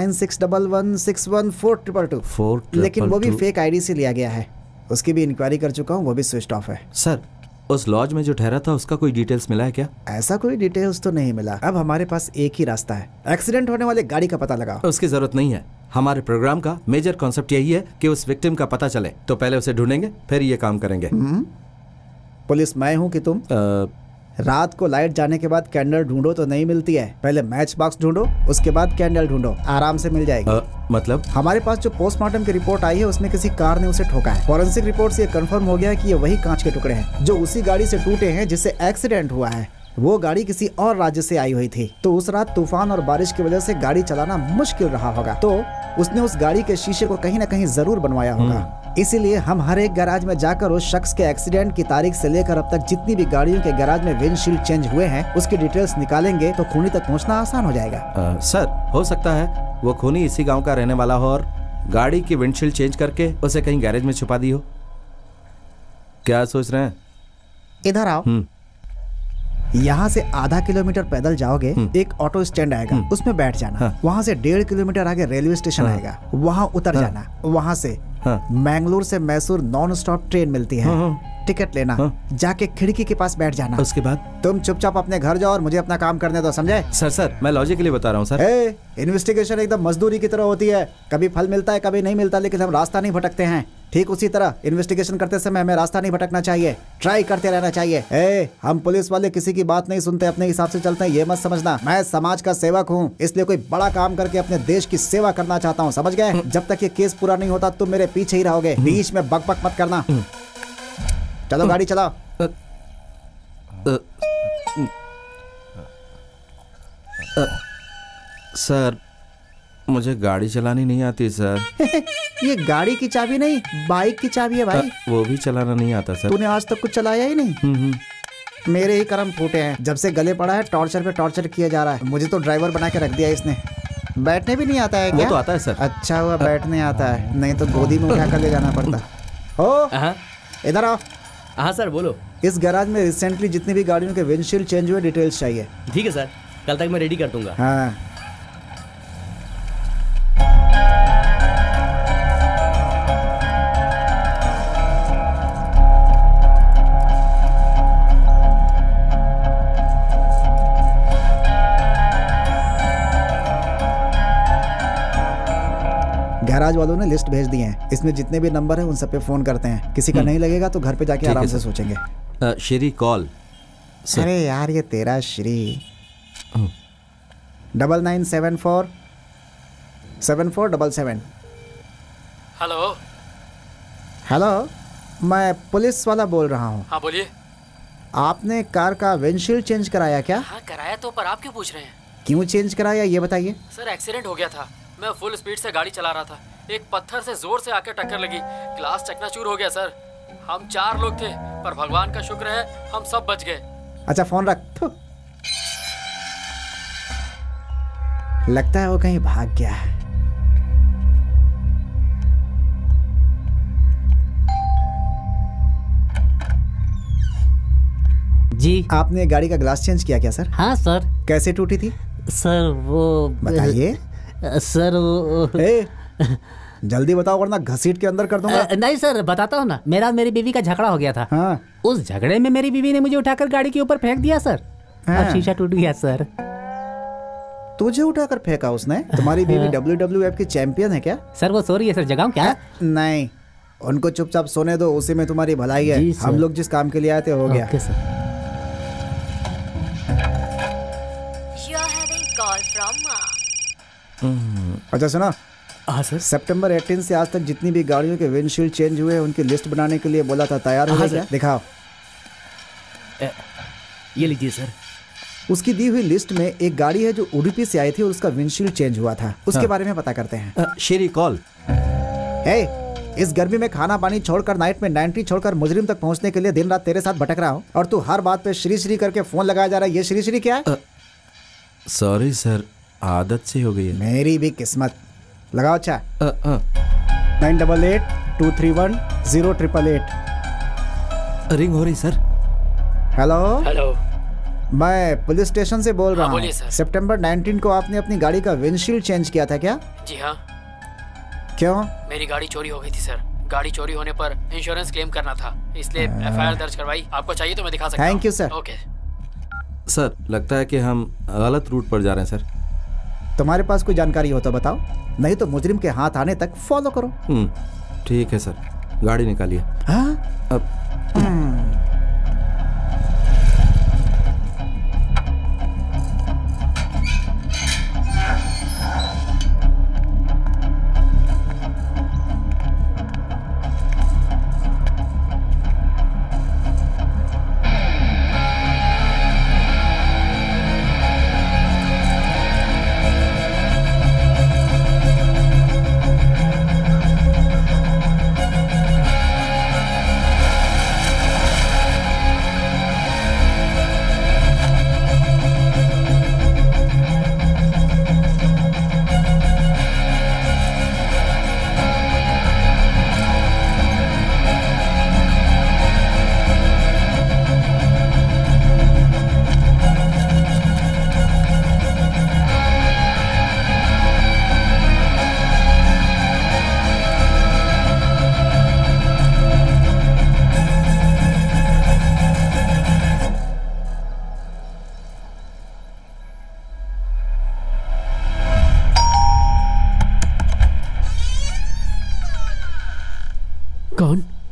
9611614222। लेकिन वो भी फेक आईडी से लिया गया है। उसकी भी इंक्वायरी कर चुका हूँ, वो भी स्विच ऑफ है। सर उस लॉज में जो ठहरा था उसका कोई डिटेल्स मिला है क्या? ऐसा कोई डिटेल्स तो नहीं मिला। अब हमारे पास एक ही रास्ता है, एक्सीडेंट होने वाले गाड़ी का पता लगाओ। उसकी जरूरत नहीं है। हमारे प्रोग्राम का मेजर कॉन्सेप्ट यही है कि उस विक्टिम का पता चले, तो पहले उसे ढूंढेंगे फिर ये काम करेंगे। पुलिस मैं हूँ कि तुम? रात को लाइट जाने के बाद कैंडल ढूंढो तो नहीं मिलती है। पहले मैच बॉक्स ढूंढो, उसके बाद कैंडल ढूंढो, आराम से मिल जाएगी। मतलब? हमारे पास जो पोस्टमार्टम की रिपोर्ट आई है उसमें किसी कार ने उसे ठोका है। फॉरेंसिक रिपोर्ट से कंफर्म हो गया है कि ये वही कांच के टुकड़े हैं जो उसी गाड़ी से टूटे हैं जिससे एक्सीडेंट हुआ है। वो गाड़ी किसी और राज्य से आई हुई थी, तो उस रात तूफान और बारिश की वजह से गाड़ी चलाना मुश्किल रहा होगा, तो उसने उस गाड़ी के शीशे को कहीं न कहीं जरूर बनवाया होगा। इसीलिए हम हर एक गैराज में जाकर उस शख्स के एक्सीडेंट की तारीख से लेकर अब तक जितनी भी गाड़ियों के गैराज में विंडशील्ड चेंज हुए हैं उसकी डिटेल्स निकालेंगे तो खूनी तक पहुंचना आसान हो जाएगा। सर हो सकता है वो खूनी इसी गांव का रहने वाला हो और गाड़ी की विंडशील्ड चेंज करके उसे कहीं गैरेज में छुपा दी हो। क्या सोच रहे हैं? इधर आओ। यहाँ से आधा किलोमीटर पैदल जाओगे, एक ऑटो स्टैंड आएगा, उसमें बैठ जाना। वहाँ से 1.5 किलोमीटर आगे रेलवे स्टेशन आएगा, वहाँ उतर जाना। वहाँ से मैंगलोर से मैसूर नॉन स्टॉप ट्रेन मिलती है। टिकट लेना, जाके खिड़की के पास बैठ जाना। उसके बाद तुम चुपचाप अपने घर जाओ और मुझे अपना काम करने दो, समझे? सर मैं लॉजिकली बता रहा हूँ सर। इन्वेस्टिगेशन एकदम मजदूरी की तरह होती है, कभी फल मिलता है कभी नहीं मिलता, लेकिन हम रास्ता नहीं भटकते हैं। ठीक उसी तरह इन्वेस्टिगेशन करते समय हमें रास्ता नहीं भटकना चाहिए, ट्राई करते रहना चाहिए। हम पुलिस वाले किसी की बात नहीं सुनते, अपने हिसाब से चलते हैं, ये मत समझना। मैं समाज का सेवक हूँ, इसलिए कोई बड़ा काम करके अपने देश की सेवा करना चाहता हूँ, समझ गए? जब तक ये केस पूरा नहीं होता तुम मेरे पीछे ही रहोगे, बीच में बक बक मत करना। चलो गाड़ी चलाओ। सर मुझे गाड़ी चलानी नहीं आती सर। ये गाड़ी की चाबी नहीं, बाइक की चाबी है भाई। वो भी चलाना नहीं आता सर। तूने आज तक कुछ चलाया ही नहीं। मेरे ही कर्म फूटे हैं, जब से गले पड़ा है टॉर्चर पे टॉर्चर किया जा रहा है। मुझे तो ड्राइवर बना के रख दिया इसने। बैठने भी नहीं आता है क्या? वो तो आता है सर। अच्छा हुआ बैठने आता है, नहीं तो गोदी में उठा कर ले जाना पड़ता। हो इधर आओ। हाँ सर बोलो। इस गैराज में रिसेंटली जितनी भी गाड़ियों के विंडशील्ड चेंज हुए डिटेल्स चाहिए। ठीक है सर, कल तक मैं रेडी कर दूंगा। हाँ गैराज वालों ने लिस्ट भेज दी है, इसमें जितने भी नंबर हैं उन सब पे फोन करते हैं। किसी का नहीं लगेगा तो घर पे जाके आराम से सोचेंगे। Siri call. अरे यार ये तेरा श्री 9974 7477। हेलो हेलो, मैं पुलिस वाला बोल रहा हूँ। हाँ बोलिए। आपने कार का विंडशील्ड चेंज कराया क्या? हाँ कराया तो, पर आप क्यों पूछ रहे हैं? क्यों चेंज कराया ये बताइए। सर एक्सीडेंट हो गया था, मैं फुल स्पीड से गाड़ी चला रहा था, एक पत्थर से जोर से आकर टक्कर लगी, ग्लास चकनाचूर हो गया सर। हम 4 लोग थे, पर भगवान का शुक्र है हम सब बच गए। अच्छा फोन रख। लगता है वो कहीं भाग गया है। जी आपने गाड़ी का ग्लास चेंज किया क्या सर? हाँ सर। कैसे टूटी थी सर? वो बताइए सर। वो जल्दी बताओ वरना घसीट के अंदर कर दूंगा। नहीं सर बताता हूँ ना, मेरा मेरी बीवी का झगड़ा हो गया था। हाँ। उस झगड़े में मेरी बीवी ने मुझे उठाकर गाड़ी के ऊपर फेंक दिया सर। हाँ। अब शीशा टूट गया सर। तुझे उठाकर फेंका उसने? तुम्हारी बीवी WWF की चैंपियन है क्या? सर वो सो रही है सर, जगाऊं क्या? नहीं, उनको चुपचाप सोने दो, उसी में तुम्हारी भलाई है। हम लोग जिस काम के लिए आए थे हो गया। अच्छा सुना। हाँ सर। सितंबर 18 से आज तक जितनी भी गाड़ियों के विंडशील्ड चेंज हुए उनकी लिस्ट बनाने के लिए बोला था, तैयार हो गया? दिखाओ। ये लीजिए सर। उसकी दी हुई लिस्ट में एक गाड़ी है जो उडुपी से आई थी और उसका विंडशील्ड चेंज हुआ था, उसके बारे में पता करते हैं। Siri call. इस गर्मी में खाना पानी छोड़कर, नाइट में 90 छोड़कर मुजरिम तक पहुंचने के लिए दिन रात तेरे साथ भटक रहा हूँ और तू हर बात पे श्री श्री करके फोन लगाया जा रहा है। ये श्री श्री क्या है? सॉरी सर, आदत से हो गई है। मेरी भी किस्मत। लगाओ। अच्छा 988 231 0888। रिंग हो रही सर। हेलो हेलो, मैं पुलिस स्टेशन से बोल रहा हूँ। बोलिए सर। सितंबर 19 को आपने अपनी गाड़ी का विंडशील्ड चेंज किया था क्या? जी हाँ। क्यों? मेरी गाड़ी चोरी हो गई थी सर। गाड़ी चोरी होने पर इंश्योरेंस क्लेम करना था, इसलिए FIR दर्ज करवाई। आपको चाहिए तो मैं दिखा सकता हूँ। Thank you sir. Okay sir, लगता है कि हम गलत रूट पर जा रहे हैं सर। तुम्हारे पास कोई जानकारी हो तो बताओ, नहीं तो मुजरिम के हाथ आने तक फॉलो करो। ठीक है सर, गाड़ी निकालिए। हाँ? अब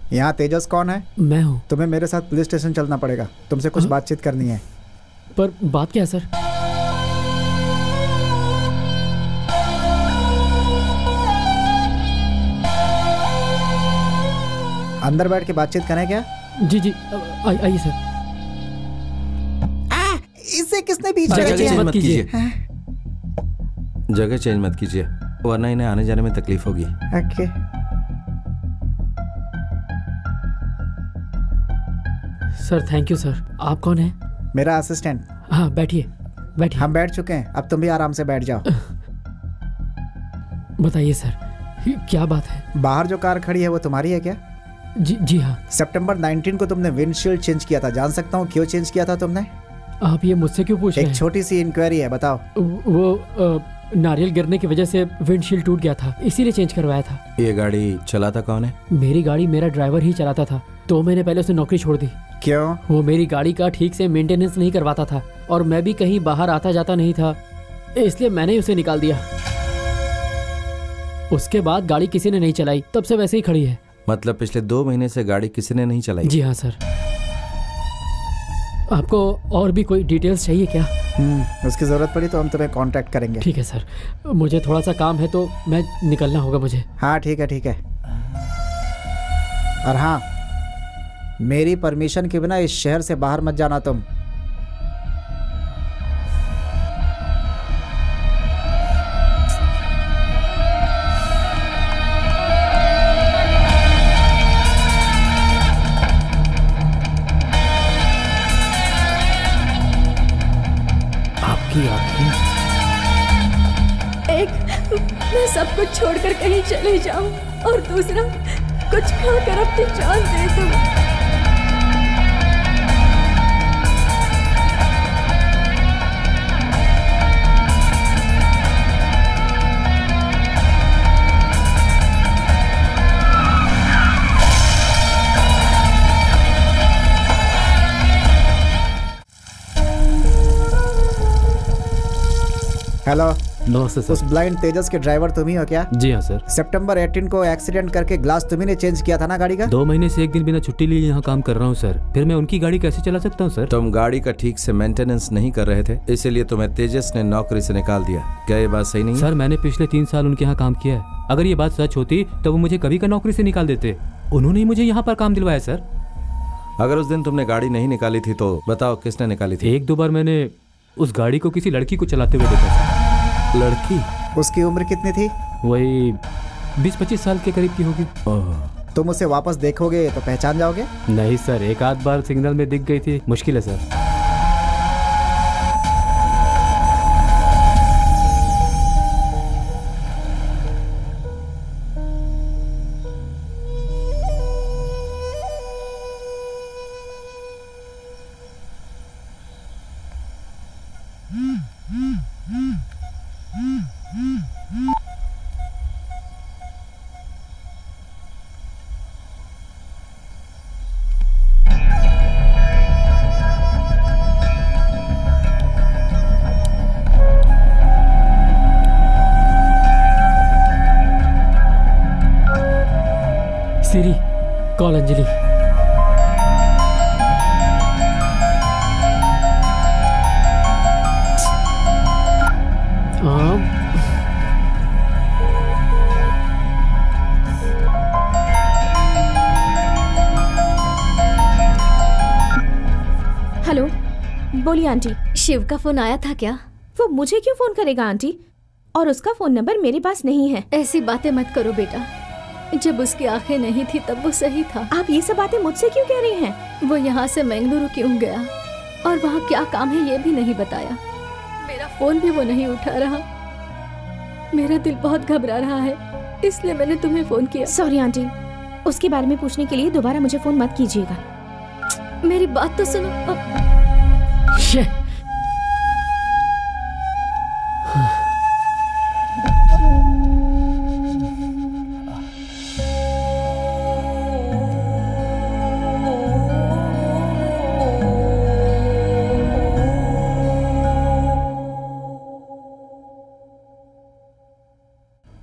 यहाँ तेजस कौन है? मैं हूँ। तुम्हें मेरे साथ पुलिस स्टेशन चलना पड़ेगा, तुमसे कुछ बातचीत करनी है। पर बात क्या है सर? अंदर बैठ के बातचीत करें क्या? जी जी आइए सर। इसे किसने बीच में जगह चेंज किया? मत कीजिए, जगह चेंज मत कीजिए, वरना इन्हें आने जाने में तकलीफ होगी। Okay. Sir thank you sir. आप कौन है? मेरा असिस्टेंट। हाँ बैठिए बैठिए। हम बैठ चुके हैं, अब तुम भी आराम से बैठ जाओ। बताइए सर, क्या बात है? बाहर जो कार खड़ी है वो तुम्हारी है क्या? जी हाँ। सितंबर 19 को तुमने विंडशील्ड चेंज किया था, जान सकता हूँ क्यों चेंज किया था तुमने? आप ये मुझसे क्यों पूछ रहे हैं? एक छोटी सी इंक्वायरी है, बताओ। वो नारियल गिरने की वजह से विंडशील्ड टूट गया था, इसीलिए चेंज करवाया था। ये गाड़ी चलाता कौन है? मेरी गाड़ी मेरा ड्राइवर ही चलाता था, 2 महीने पहले उसने नौकरी छोड़ दी। क्यों? वो मेरी गाड़ी का ठीक से मेंटेनेंस नहीं करवाता था और मैं भी कहीं बाहर आता जाता नहीं था, इसलिए मैंने उसे निकाल दिया। उसके बाद गाड़ी किसी ने नहीं चलाई, तब से वैसे ही खड़ी है। मतलब पिछले 2 महीने से गाड़ी किसी ने नहीं चलाई? जी हाँ सर। आपको और भी कोई डिटेल्स चाहिए क्या? उसकी जरूरत पड़ी तो हम तुम्हें कांटेक्ट करेंगे। ठीक है सर, मुझे थोड़ा सा काम है तो मैं निकलना होगा मुझे। हाँ ठीक है ठीक है। और हाँ, मेरी परमिशन के बिना इस शहर से बाहर मत जाना तुम। एक, मैं सब कुछ छोड़कर कहीं चले जाऊं और दूसरा कुछ खाकर अपनी जान दे दूं। हेलो। नमस्ते सर। उस ब्लाइंड तेजस के ड्राइवर तुम ही हो क्या? जी हाँ सर। सितंबर 18 को एक्सीडेंट करके ग्लास तुम ही ने चेंज किया था ना गाड़ी का? 2 महीने से 1 दिन बिना छुट्टी लिए यहाँ काम कर रहा हूँ सर, फिर मैं उनकी गाड़ी कैसे चला सकता हूँ सर? तुम गाड़ी का ठीक से मेंटेनेंस नहीं कर रहे थे, इसीलिए तुम्हें तेजस ने नौकरी से निकाल दिया। क्या ये बात सही नहीं है? सर मैंने पिछले 3 साल उनके यहाँ काम किया है, अगर ये बात सच होती तो वो मुझे कभी का नौकरी से निकाल देते। उन्होंने ही मुझे यहाँ पर काम दिलवाया सर। अगर उस दिन तुमने गाड़ी नहीं निकाली थी तो बताओ किसने निकाली थी? 1-2 बार मैंने उस गाड़ी को किसी लड़की को चलाते हुए देखा सर। लड़की? उसकी उम्र कितनी थी? वही 20-25 साल के करीब की होगी। तुम उसे वापस देखोगे तो पहचान जाओगे? नहीं सर, 1-8 बार सिग्नल में दिख गई थी, मुश्किल है sir. Siri, call Anjali. Hello, बोलिए आंटी। शिव का फोन आया था क्या? वो मुझे क्यों फोन करेगा आंटी? और उसका फोन नंबर मेरे पास नहीं है। ऐसी बातें मत करो बेटा, जब उसकी आंखें नहीं थी तब वो सही था। आप ये सब बातें मुझसे क्यों कह रही हैं? वो यहाँ से मंगलुरु क्यों गया और वहाँ क्या काम है ये भी नहीं बताया। मेरा फोन भी वो नहीं उठा रहा। मेरा दिल बहुत घबरा रहा है, इसलिए मैंने तुम्हें फोन किया। सॉरी आंटी, उसके बारे में पूछने के लिए दोबारा मुझे फोन मत कीजिएगा। मेरी बात तो सुनो।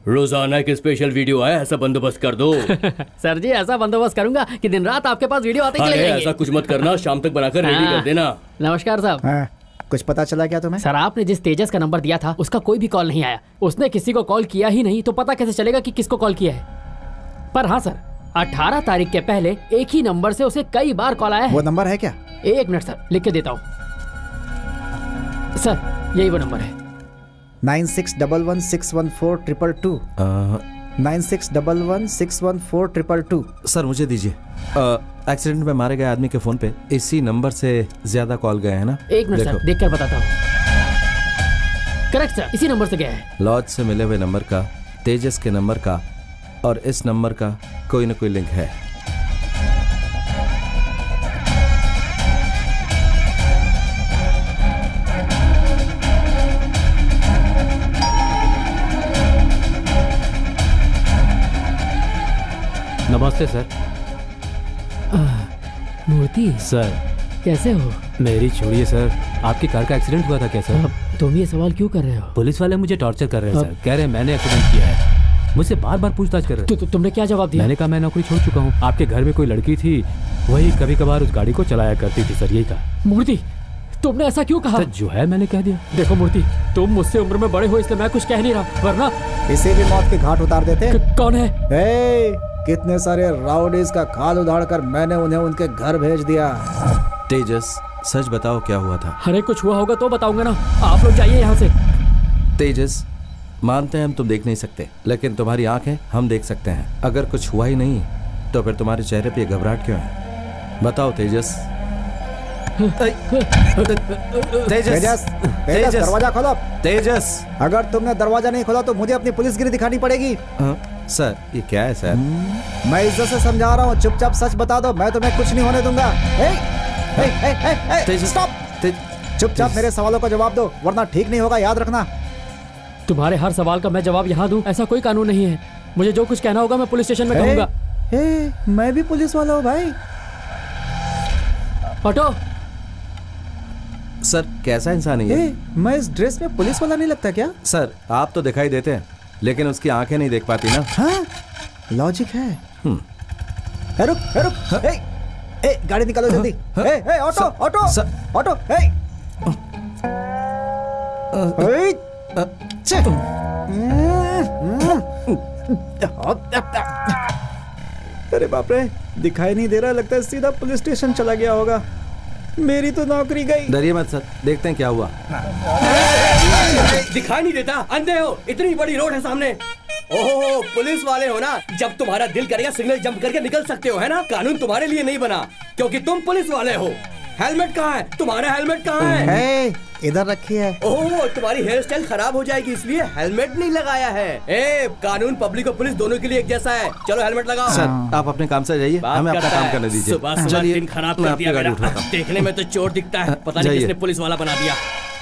रोजाना एक स्पेशल वीडियो आया, ऐसा बंदोबस्त कर दो। सर जी ऐसा बंदोबस्त करूंगा कि दिन रात आपके पास वीडियो आते चले जाएंगे। ऐसा कुछ मत करना, शाम तक बनाकर रेडी कर देना। नमस्कार साहब। कुछ पता चला क्या तुम्हें? सर आपने जिस तेजस का नंबर दिया था उसका कोई भी कॉल नहीं आया। उसने किसी को कॉल किया ही नहीं, तो पता कैसे चलेगा कि किसको कॉल किया है? पर हाँ सर, 18 तारीख के पहले एक ही नंबर से उसे कई बार कॉल आया है। वो नंबर है क्या? एक मिनट सर, लिख के देता हूँ। सर यही वो नंबर है। 9611614222 9611614222। सर मुझे दीजिए। एक्सीडेंट में मारे गए आदमी के फोन पे इसी नंबर से ज्यादा कॉल गए हैं ना? एक मिनट सर, देख कर बताता हूँ। करेक्ट सर, इसी नंबर से गया है। लॉज से मिले हुए नंबर का, तेजस के नंबर का और इस नंबर का कोई न कोई लिंक है। नमस्ते सर। मूर्ति सर कैसे हो? मेरी छोड़िए सर, आपकी कार का एक्सीडेंट हुआ था क्या सर? तुम ये सवाल क्यों कर रहे हो? पुलिस वाले मुझे टॉर्चर कर रहे हैं सर। कह रहे हैं मैंने एक्सीडेंट किया है, मुझसे बार बार पूछताछ कर रहे हैं। तुमने क्या जवाब दिया? मैंने कहा मैं नौकरी छोड़ चुका हूँ। आपके घर में कोई लड़की थी, वही कभी कभार उस गाड़ी को चलाया करती थी सर, यही कहा। मूर्ति तुमने ऐसा क्यों कहा? जो है मैंने कह दिया। देखो मूर्ति, तुम मुझसे उम्र में बड़े हो इसलिए मैं कुछ कह नहीं रहा, वरना इसे भी मौत के घाट उतार देते। कौन है? कितने सारे राउडीज का खाल उधाड़ कर मैंने उन्हें उनके घर भेज दिया। तेजस सच बताओ क्या हुआ था? अरे कुछ हुआ होगा तो बताऊंगा ना, आप लोग जाइए यहाँ से। तेजस मानते हैं हम तुम देख नहीं सकते, लेकिन तुम्हारी आंखें हम देख सकते हैं। अगर कुछ हुआ ही नहीं तो फिर तुम्हारे चेहरे पे घबराहट क्यों है? बताओ तेजस। तेजस दरवाजा खोलो। तेजस अगर तुमने दरवाजा नहीं खोला तो मुझे अपनी पुलिसगिरी दिखानी पड़ेगी। सर ये क्या है सर? मैं इज्जत से समझा रहा हूँ, चुपचाप सच बता दो, मैं तुम्हें कुछ नहीं होने दूंगा। स्टॉप, चुपचाप मेरे सवालों का जवाब दो वरना ठीक नहीं होगा, याद रखना। तुम्हारे हर सवाल का मैं जवाब यहाँ दूं ऐसा कोई कानून नहीं है। मुझे जो कुछ कहना होगा मैं पुलिस स्टेशन में कहूंगा। मैं भी पुलिस वाला हूँ भाई। हटो। सर कैसा इंसान है ये? मैं इस ड्रेस में पुलिस वाला नहीं लगता क्या? सर आप तो दिखाई देते हैं लेकिन उसकी आंखें नहीं देख पाती ना। हाँ लॉजिक है। रुक रुक, गाड़ी निकालो जल्दी। Auto auto auto. अरे बाप रे, दिखाई नहीं दे रहा, लगता है सीधा पुलिस स्टेशन चला गया होगा। मेरी तो नौकरी गई। डरिए मत सर, देखते हैं क्या हुआ। दिखाई नहीं देता? अंधे हो? इतनी बड़ी रोड है सामने। ओहो पुलिस वाले हो ना, जब तुम्हारा दिल करेगा सिग्नल जंप करके निकल सकते हो, है ना? कानून तुम्हारे लिए नहीं बना क्योंकि तुम पुलिस वाले हो। हेलमेट कहाँ है? तुम्हारा हेलमेट कहाँ है? इधर रखी है। ओह तुम्हारी हेयर स्टाइल खराब हो जाएगी इसलिए हेलमेट नहीं लगाया है। कानून पब्लिक और पुलिस दोनों के लिए एक जैसा है। चलो हेलमेट लगाओ। सर आप अपने काम से जाइए, हमें अपना काम करने दीजिए। सुबह सुबह दिन खराब कर दिया मेरा। देखने में तो चोर दिखता है, पता नहीं किसने पुलिस वाला बना दिया।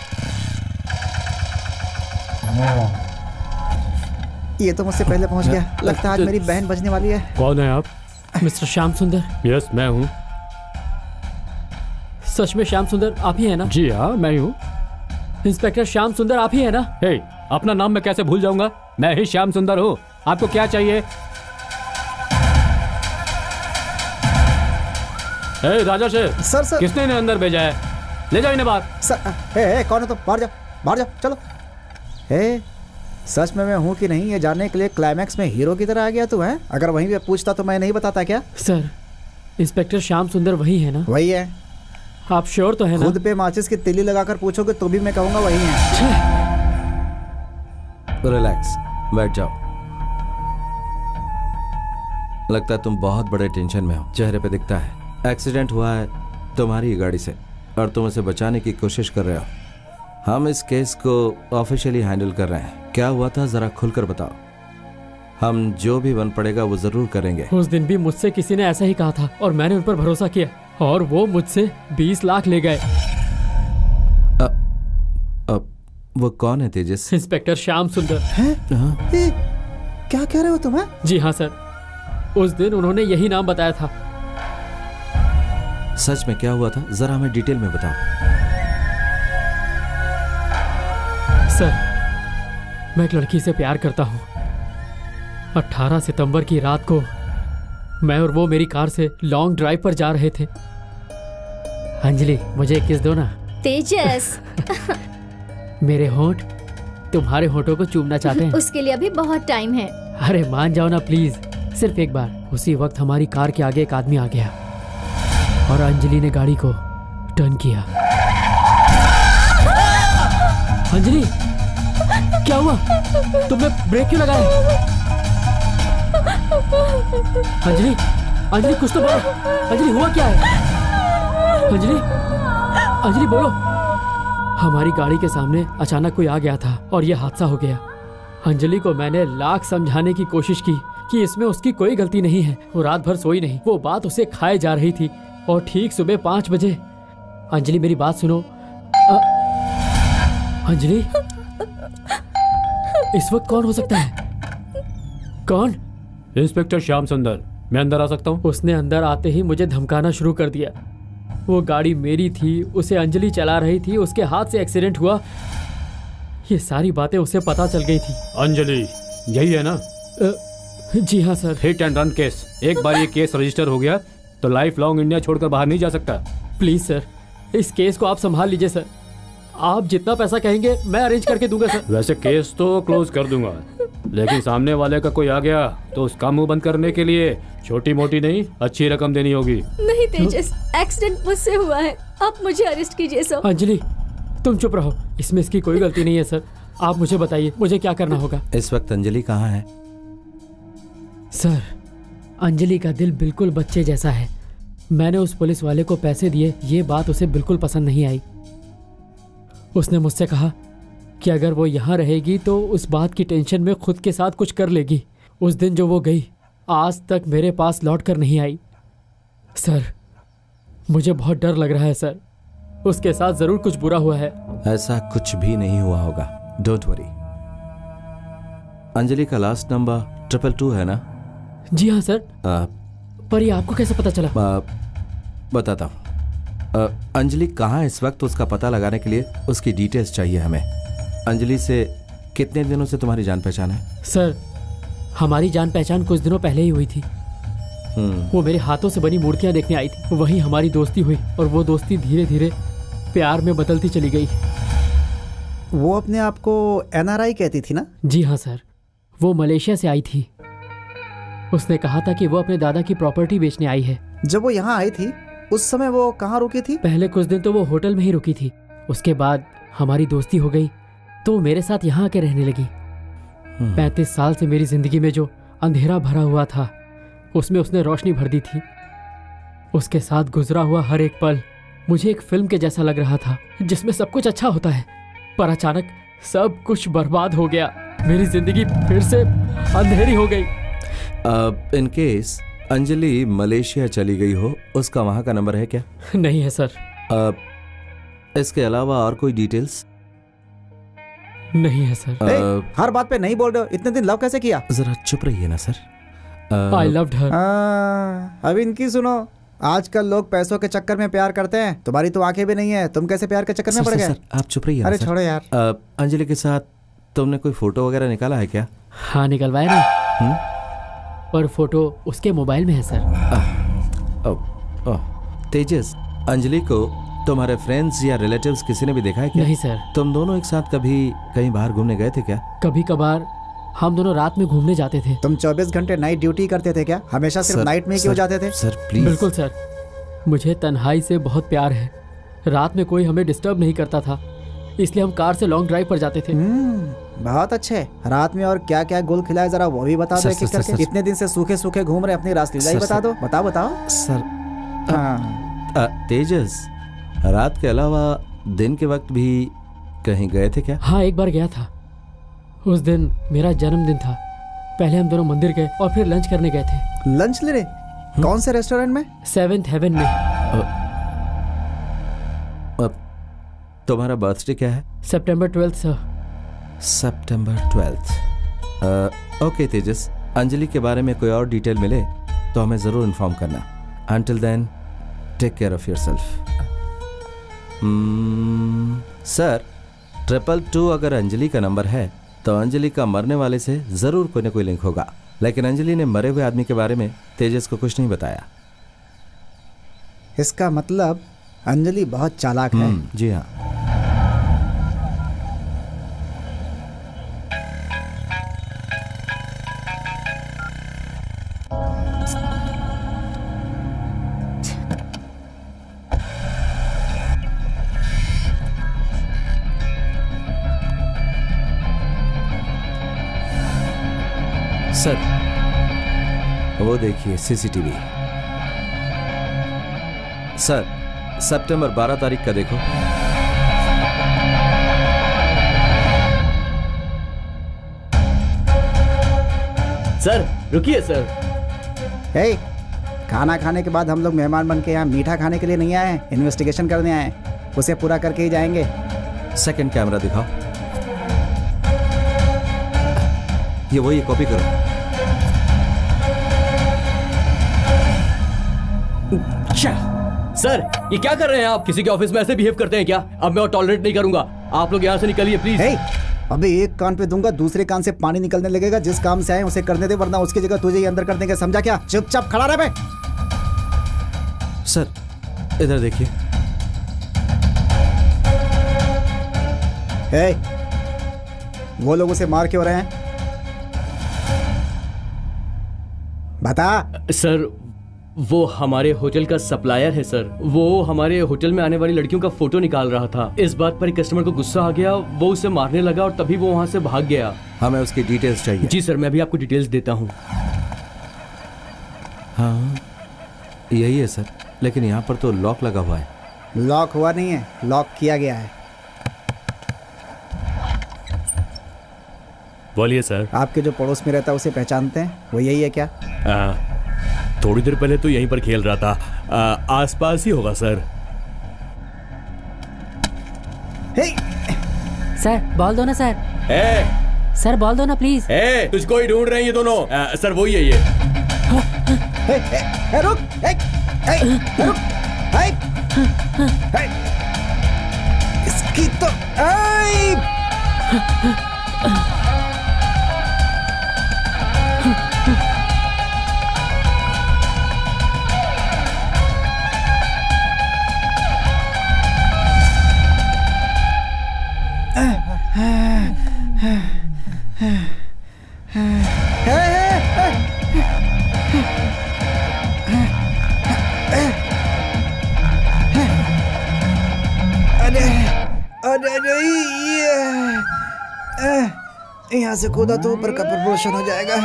ये तो मुझसे पहले पहुंच गया, लगता है आज मेरी बहन बजने वाली है। कौन है आप? मिस्टर श्याम सुंदर। यस मैं हूँ। सच में श्याम सुंदर आप ही है ना? जी हाँ मैं हूँ। इंस्पेक्टर श्याम सुंदर आप ही है ना? हे, अपना नाम मैं कैसे भूल जाऊंगा? मैं ही श्याम सुंदर हूँ। आपको क्या चाहिए? हे राजा शेर। सर किसने इन्हें अंदर भेजा है? ले जाओ इन्हें बाहर। सर कौन है तुम? बाहर जाओ, बाहर जाओ, चलो। सच में मैं हूँ कि नहीं ये जानने के लिए क्लाइमैक्स में हीरो की तरह आ गया तू है? अगर वहीं पे पूछता तो मैं नहीं बताता क्या? सर इंस्पेक्टर श्याम सुंदर वही है ना? वही है। आप श्योर तो है ना? खुद पे माचिस की तिल्ली लगाकर पूछोगे तो भी मैं कहूंगा वही है। रिलैक्स, बैठ जाओ। लगता है तुम बहुत बड़े टेंशन में हो, चेहरे पे दिखता है। एक्सीडेंट हुआ है तुम्हारी ही गाड़ी से और तुम उसे बचाने की कोशिश कर रहे हो। हम इस केस को ऑफिशियली हैंडल कर रहे हैं। क्या हुआ था जरा खुलकर बताओ। हम जो भी बन पड़ेगा वो जरूर करेंगे। उस दिन भी मुझसे किसी ने ऐसा ही कहा था और मैंने उन पर भरोसा किया और वो मुझसे 20 लाख ले गए। वो कौन है तेजस? इंस्पेक्टर श्याम सुंदर। क्या कह रहे हो तुम? जी हाँ सर, उस दिन उन्होंने यही नाम बताया था। सच में क्या हुआ था जरा हमें डिटेल में बताओ। सर मैं एक लड़की से प्यार करता हूँ। 18 सितंबर की रात को मैं और वो मेरी कार से लॉन्ग ड्राइव पर जा रहे थे। अंजलि, मुझे एक किस दो ना। तेजस मेरे होंठ तुम्हारे होंठों को चूमना चाहते हैं। उसके लिए अभी बहुत टाइम है। अरे मान जाओ ना प्लीज, सिर्फ एक बार। उसी वक्त हमारी कार के आगे एक आदमी आ गया और अंजलि ने गाड़ी को टर्न किया। अंजलि, क्या हुआ? तुमने ब्रेक क्यों लगाया? अंजलि, अंजलि कुछ तो बोलो। अंजलि, हुआ क्या है? अंजलि, अंजलि बोलो। हमारी गाड़ी के सामने अचानक कोई आ गया था और यह हादसा हो गया। अंजलि को मैंने लाख समझाने की कोशिश की कि इसमें उसकी कोई गलती नहीं है। वो रात भर सोई नहीं, वो बात उसे खाए जा रही थी। और ठीक सुबह 5 बजे, अंजलि मेरी बात सुनो। अंजलि, इस वक्त कौन हो सकता है? कौन? इंस्पेक्टर श्याम सुंदर, मैं अंदर आ सकता हूँ? उसने अंदर आते ही मुझे धमकाना शुरू कर दिया। वो गाड़ी मेरी थी, उसे अंजलि चला रही थी, उसके हाथ से एक्सीडेंट हुआ, ये सारी बातें उसे पता चल गई थी। अंजलि, यही है ना? जी हाँ sir. Hit and run case. एक बार ये केस रजिस्टर हो गया तो लाइफ लॉन्ग इंडिया छोड़कर बाहर नहीं जा सकता। प्लीज सर, इस केस को आप संभाल लीजिए सर। आप जितना पैसा कहेंगे मैं अरेंज करके दूंगा सर। वैसे केस तो क्लोज कर दूंगा, लेकिन सामने वाले का कोई आ गया तो उसका मुंह बंद करने के लिए छोटी मोटी नहीं, अच्छी रकम देनी होगी। नहीं तेजस, एक्सीडेंट मुझसे हुआ है, आप मुझे अरेस्ट कीजिए सर। अंजलि, तुम चुप रहो, इसमें इसकी कोई गलती नहीं है सर। आप मुझे बताइए, मुझे क्या करना होगा? इस वक्त अंजलि कहाँ है? सर, अंजलि का दिल बिल्कुल बच्चे जैसा है। मैंने उस पुलिस वाले को पैसे दिए, ये बात उसे बिल्कुल पसंद नहीं आई। उसने मुझसे कहा कि अगर वो यहाँ रहेगी तो उस बात की टेंशन में खुद के साथ कुछ कर लेगी। उस दिन जो वो गई, आज तक मेरे पास लौट कर नहीं आई। सर, मुझे बहुत डर लग रहा है सर, उसके साथ जरूर कुछ बुरा हुआ है। ऐसा कुछ भी नहीं हुआ होगा, डोंट वरी। अंजलि का लास्ट नंबर 222 है ना? जी हाँ सर। पर ये आपको कैसे पता चला? बताता हूँ। अंजलि कहाँ है इस वक्त, उसका पता लगाने के लिए उसकी डिटेल्स चाहिए हमें। अंजलि से कितने दिनों से तुम्हारी जान पहचान है? सर, हमारी जान पहचान कुछ दिनों पहले ही हुई थी। वो मेरे हाथों से बनी मूर्तियां देखने आई थी, वहीं हमारी दोस्ती हुई और वो दोस्ती धीरे धीरे प्यार में बदलती चली गई। वो अपने आप को NRI कहती थी ना? जी हाँ सर, वो मलेशिया से आई थी। उसने कहा था कि वो अपने दादा की प्रॉपर्टी बेचने आई है। जब वो यहाँ आई थी उस समय वो कहाँ रुकी थी? पहले कुछ दिन तो वो होटल में ही रुकी थी, उसके बाद हमारी दोस्ती हो गई तो वो मेरे साथ यहाँ आके रहने लगी। 35 साल से मेरी जिंदगी में जो अंधेरा भरा हुआ था उसमें उसने रोशनी भर दी थी। उसके साथ गुजरा हुआ हर एक पल मुझे एक फिल्म के जैसा लग रहा था जिसमें सब कुछ अच्छा होता है, पर अचानक सब कुछ बर्बाद हो गया। मेरी जिंदगी फिर से अंधेरी हो गई। इन केस अंजलि मलेशिया चली गई हो, उसका वहां का नंबर है क्या? नहीं है सर। इसके अलावा और कोई डिटेल्स? नहीं है सर। हर बात पे नहीं बोल रहे हो, इतने दिन लव कैसे किया? जरा चुप रहिए ना सर। I loved her। अब इनकी सुनो, आजकल लोग पैसों के चक्कर में प्यार करते हैं। तुम्हारी तो आंखें भी नहीं है, तुम कैसे प्यार के चक्कर में पड़ गए? आप चुप रहिए। अरे छोड़ो यार। अंजलि के साथ तुमने कोई फोटो वगैरह निकाला है क्या? हाँ, निकलवाया ना, पर फोटो उसके मोबाइल में है सर। तेजस, अंजलि को तुम्हारे फ्रेंड्स या रिलेटिव्स किसी ने भी देखा है क्या? नहीं सर। तुम दोनों एक साथ कभी कहीं बाहर घूमने गए थे क्या? कभी कभार हम दोनों रात में घूमने जाते थे। तुम 24 घंटे नाइट ड्यूटी करते थे क्या? हमेशा सिर्फ नाइट में क्यों जाते थे? Sir please. बिल्कुल सर, मुझे तन्हाई से बहुत प्यार है। रात में कोई हमें डिस्टर्ब नहीं करता था, इसलिए हम कार से लॉन्ग ड्राइव पर जाते थे। बहुत अच्छे। रात में और क्या क्या गुल खिलाए जरा वो भी बता दो एक एक करके। इतने दिन से सूखे सूखे घूम रहे, अपनी रासलीला ही बता दो। बताओ सर। तेजस, रात के अलावा दिन के वक्त भी कहीं गए थे क्या? हाँ, एक बार गया था। उस दिन मेरा जन्मदिन था। पहले हम दोनों मंदिर गए और फिर लंच करने गए थे। लंच लेने? कौन से रेस्टोरेंट में? 7th हेवन में। तुम्हारा बर्थडे क्या है? September 12th sir. September 12th। ओके तेजस, अंजलि के बारे में कोई और डिटेल मिले तो हमें जरूर इन्फॉर्म करना। Until then, take care of yourself। Sir, 222 अगर अंजलि का नंबर है तो अंजलि का मरने वाले से जरूर कोई ना कोई लिंक होगा। लेकिन अंजलि ने मरे हुए आदमी के बारे में तेजस को कुछ नहीं बताया। इसका मतलब अंजलि बहुत चालाक है। जी हाँ। सर वो देखिए सीसीटीवी। सर सितंबर 12 तारीख का देखो। सर रुकिए सर। हे, खाना खाने के बाद हम लोग मेहमान बन के यहाँ मीठा खाने के लिए नहीं आए हैं, इन्वेस्टिगेशन करने आए हैं। उसे पूरा करके ही जाएंगे। सेकंड कैमरा दिखाओ। ये वही कॉपी करो। सर ये क्या कर रहे हैं आप? किसी के ऑफिस में ऐसे बिहेव करते हैं क्या? अब मैं टॉलरेट नहीं करूंगा। आप लोग यहाँ से निकलिए प्लीज। अबे एक कान पे दूंगा, दूसरे कान से पानी निकलने लगेगा। जिस काम से आए उसे करने दे, वरना उसकी जगह तुझे ही अंदर कर देंगे, समझा क्या? चुपचाप खड़ा रह बे। सर इधर देखिए। वो लोग उसे मार क्यों रहे हैं? बता। सर वो हमारे होटल का सप्लायर है सर। वो हमारे होटल में आने वाली लड़कियों का फोटो निकाल रहा था। इस बात पर कस्टमर को गुस्सा आ गया, वो उसे मारने लगा और तभी वो वहां से भाग गया। हमें उसकी डिटेल्स चाहिए। जी सर, मैं भी आपको डिटेल्स देता हूँ। हाँ यही है सर, लेकिन यहाँ पर तो लॉक लगा हुआ है। लॉक हुआ नहीं है, लॉक किया गया है। बोलिए सर। आपके जो पड़ोस में रहता है उसे पहचानते हैं? वो यही है क्या? थोड़ी देर पहले तो यहीं पर खेल रहा था। आसपास ही होगा सर। सर बॉल दो ना सर। सर बॉल दो ना प्लीज। तुझको ही ढूंढ रहे हैं ये दोनों। सर वही है ये। रुक, रुक, इसकी तो यहाँ से कूदा तो ऊपर का प्रमोशन हो जाएगा।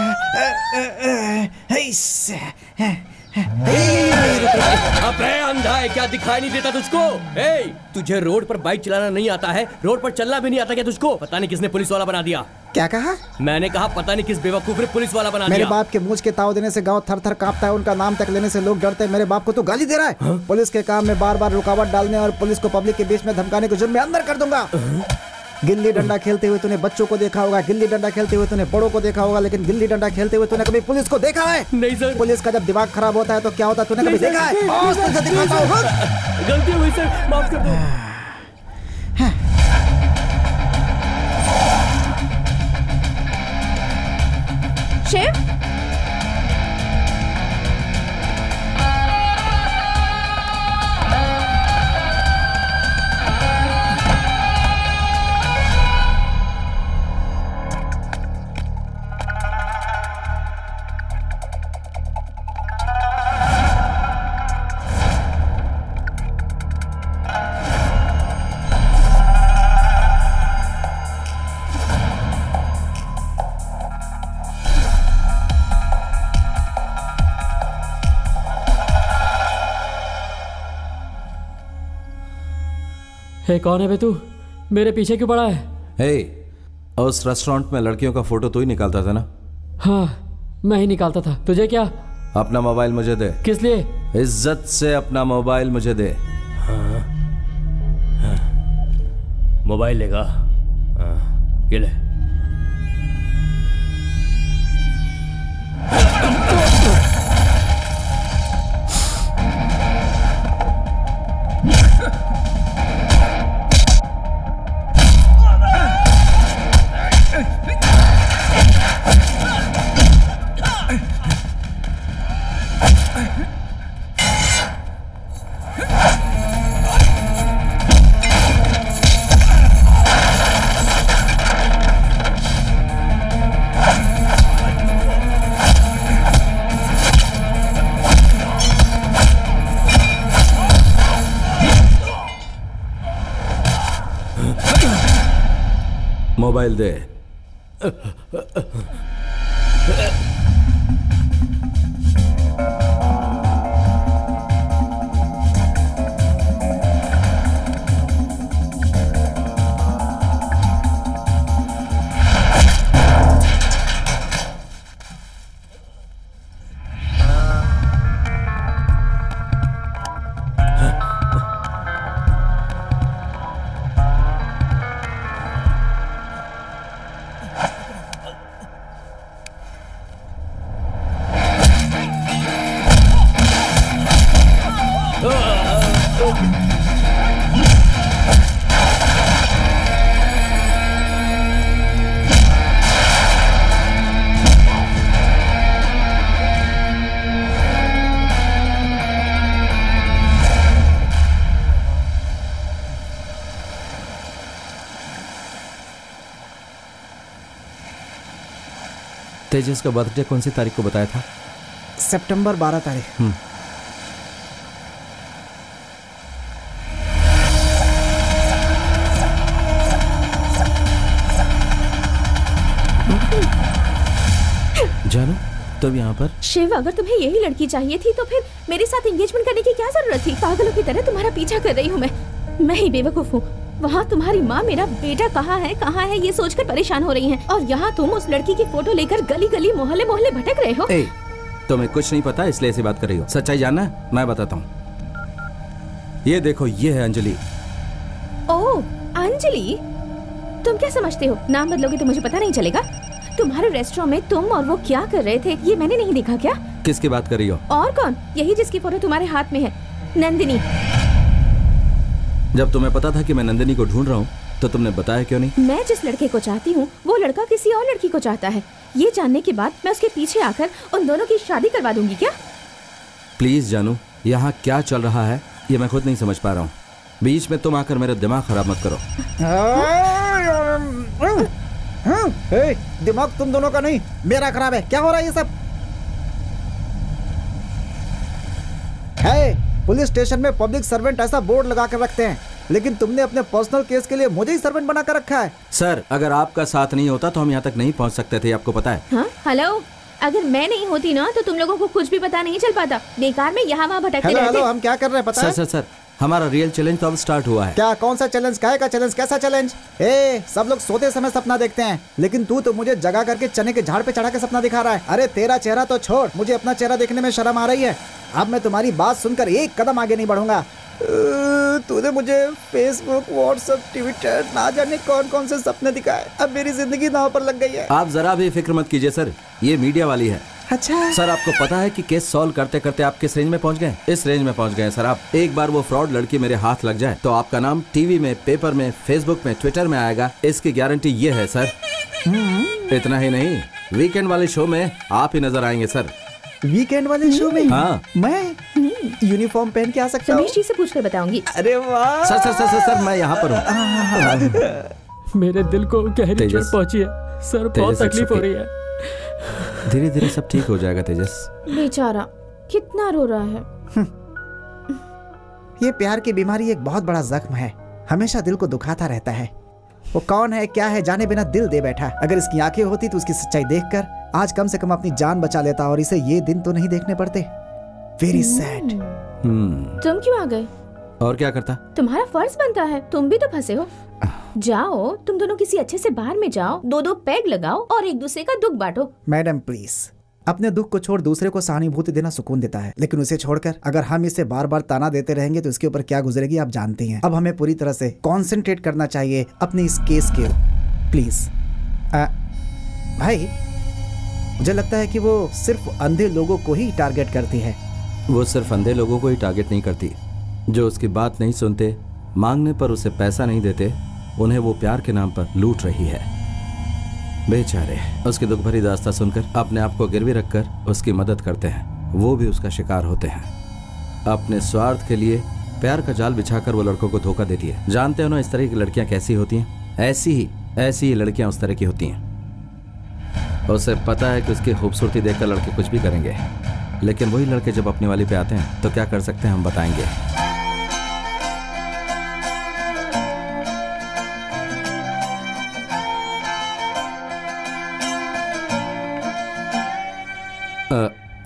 अबे अंधा है क्या, दिखाई नहीं देता तुझको? तुझे रोड पर बाइक चलाना नहीं आता है? रोड पर चलना भी नहीं आता क्या तुझको? पता नहीं किसने पुलिस वाला बना दिया। क्या कहा? मैंने कहा पता नहीं किस बेवकूफ ने पुलिस वाला बना दिया। मेरे बाप के मूंछ के ताव देने से गांव थर थर कांपता है। उनका नाम तक लेने से लोग डरते हैं। मेरे बाप को तो गाली दे रहा है। पुलिस के काम में बार बार रुकावट डालने और पुलिस को पब्लिक के बीच में धमकाने को जुर्म में अंदर कर दूंगा। गिल्ली डंडा खेलते हुए तूने बच्चों को देखा होगा, गिल्ली डंडा खेलते हुए तूने बड़ों को देखा होगा, लेकिन गिल्ली डंडा खेलते हुए तूने कभी पुलिस को देखा है? नहीं सर। पुलिस का जब दिमाग खराब होता है तो क्या होता है, तूने कभी देखा है? गलती हुई सर, माफ कर दो। शिव, कौन है बे तू? मेरे पीछे क्यों पड़ा है? उस रेस्टोरेंट में लड़कियों का फोटो तू ही निकालता था ना? हाँ मैं ही निकालता था। तुझे क्या? अपना मोबाइल मुझे दे। किस लिए? इज्जत से अपना मोबाइल मुझे दे। मोबाइल लेगा? ये ले। मोबाइल दे। तेजस का बर्थडे कौन सी तारीख को बताया था? सितंबर 12 तारीख। जानू तुम यहाँ पर? शिव, अगर तुम्हें यही लड़की चाहिए थी तो फिर मेरे साथ एंगेजमेंट करने की क्या जरूरत थी? पागलों की तरह तुम्हारा पीछा कर रही हूँ मैं ही बेवकूफ हूँ। वहाँ तुम्हारी माँ मेरा बेटा कहाँ है ये सोचकर परेशान हो रही हैं, और यहाँ तुम उस लड़की की फोटो लेकर गली गली मोहल्ले मोहल्ले भटक रहे हो। तुम्हें कुछ नहीं पता इसलिए ऐसी बात कर रही हो। सच्चाई जानना है? मैं बताता हूँ। ये देखो, ये है अंजलि। ओह अंजलि, तुम क्या समझते हो नाम बदलोगे तो मुझे पता नहीं चलेगा? तुम्हारे रेस्टोरेंट में तुम और वो क्या कर रहे थे ये मैंने नहीं देखा क्या? किसकी बात कर रही हो? और कौन? यही जिसकी फोटो तुम्हारे हाथ में है, नंदिनी। जब तुम्हें पता था कि मैं नंदिनी को ढूंढ रहा हूँ तो तुमने बताया क्यों नहीं? मैं जिस लड़के को चाहती हूँ वो लड़का किसी और लड़की को चाहता है, ये जानने के बाद मैं उसके पीछे आकर उन दोनों की शादी करवा दूंगी क्या? प्लीज जानू, यहाँ क्या चल रहा है ये मैं खुद नहीं समझ पा रहा हूँ। बीच में तुम आकर मेरा दिमाग खराब मत करो। दिमाग तुम दोनों का नहीं मेरा खराब है। क्या हो रहा है ये सब? पुलिस स्टेशन में पब्लिक सर्वेंट ऐसा बोर्ड लगा कर रखते हैं, लेकिन तुमने अपने पर्सनल केस के लिए मुझे ही सर्वेंट बना कर रखा है। सर, अगर आपका साथ नहीं होता तो हम यहाँ तक नहीं पहुँच सकते थे, आपको पता है। हाँ? हेलो, अगर मैं नहीं होती ना तो तुम लोगों को कुछ भी पता नहीं चल पाता। बेकार में यहाँ वहाँ भटकते रहते। हेलो, हम क्या कर रहे हैं पता है? सर, हमारा रियल चैलेंज तो अब स्टार्ट हुआ है। क्या? कौन सा चैलेंज? काय का चैलेंज? कैसा चैलेंज? सब लोग सोते समय सपना देखते हैं, लेकिन तू तो मुझे जगा करके चने के झाड़ पे चढ़ा के सपना दिखा रहा है। अरे तेरा चेहरा तो छोड़, मुझे अपना चेहरा देखने में शर्म आ रही है। अब मैं तुम्हारी बात सुनकर एक कदम आगे नहीं बढ़ूंगा। तूने मुझे फेसबुक, व्हाट्सएप, ट्विटर, ना जाने कौन कौन से सपने दिखाए। अब मेरी जिंदगी दांव पर लग गई है। आप जरा भी फिक्र मत कीजिए सर, ये मीडिया वाली है। अच्छा सर, आपको पता है कि केस सॉल्व करते करते आप किस रेंज में पहुंच गए? इस रेंज में पहुंच गए सर आप। एक बार वो फ्रॉड लड़की मेरे हाथ लग जाए तो आपका नाम टीवी में, पेपर में, फेसबुक में, ट्विटर में आएगा। इसकी गारंटी ये है सर। इतना ही नहीं, वीकेंड वाले शो में आप ही नजर आएंगे सर। वीकेंड वाले शो में? हाँ। मैं यूनिफॉर्म पहन के आ सकता हूँ? रमेश जी से पूछ कर बताऊंगी। अरे वाह। सर, मैं यहाँ पर हूँ। मेरे दिल को गहरी चोट पहुंची है सर, बहुत तकलीफ हो रही है। धीरे धीरे सब ठीक हो जाएगा तेजस। बेचारा कितना रो रहा है। ये प्यार की बीमारी एक बहुत बड़ा जख्म है, हमेशा दिल को दुखाता रहता है। वो कौन है, क्या है, जाने बिना दिल दे बैठा। अगर इसकी आंखें होती तो उसकी सच्चाई देखकर आज कम से कम अपनी जान बचा लेता, और इसे ये दिन तो नहीं देखने पड़ते। Very sad. तुम क्यों आ गए? और क्या करता? तुम्हारा फर्ज बनता है, तुम भी तो फंसे हो। जाओ, तुम दोनों किसी अच्छे से बार में जाओ, दो पैग लगाओ और एक दूसरे का दुख बांटो। मैडम प्लीज, अपने दुख को छोड़ दूसरे को सहानुभूति देना सुकून देता है, लेकिन उसे छोड़कर अगर हम इसे बार बार ताना देते रहेंगे तो इसके ऊपर क्या गुजरेगी आप जानती हैं। अब हमें पूरी तरह से कंसंट्रेट करना चाहिए अपने इस केस के। प्लीज भाई, मुझे लगता है कि वो सिर्फ अंधे लोगों को ही टारगेट करती है। वो सिर्फ अंधे लोगों को ही टारगेट नहीं करती, जो उसकी बात नहीं सुनते, मांगने पर उसे पैसा नहीं देते, उन्हें वो प्यार के नाम पर लूट रही है। बेचारे उसकी दुख भरी दास्तां सुनकर अपने आप को गिरवी रखकर उसकी मदद करते हैं, वो भी उसका शिकार होते हैं। अपने स्वार्थ के लिए प्यार का जाल बिछाकर वो लड़कों को धोखा देती है। जानते हो ना इस तरह की लड़कियां कैसी होती हैं? ऐसी ही लड़कियां उस तरह की होती हैं। उसे पता है कि उसकी खूबसूरती देखकर लड़के कुछ भी करेंगे, लेकिन वही लड़के जब अपने वाली पे आते हैं तो क्या कर सकते हैं हम बताएंगे।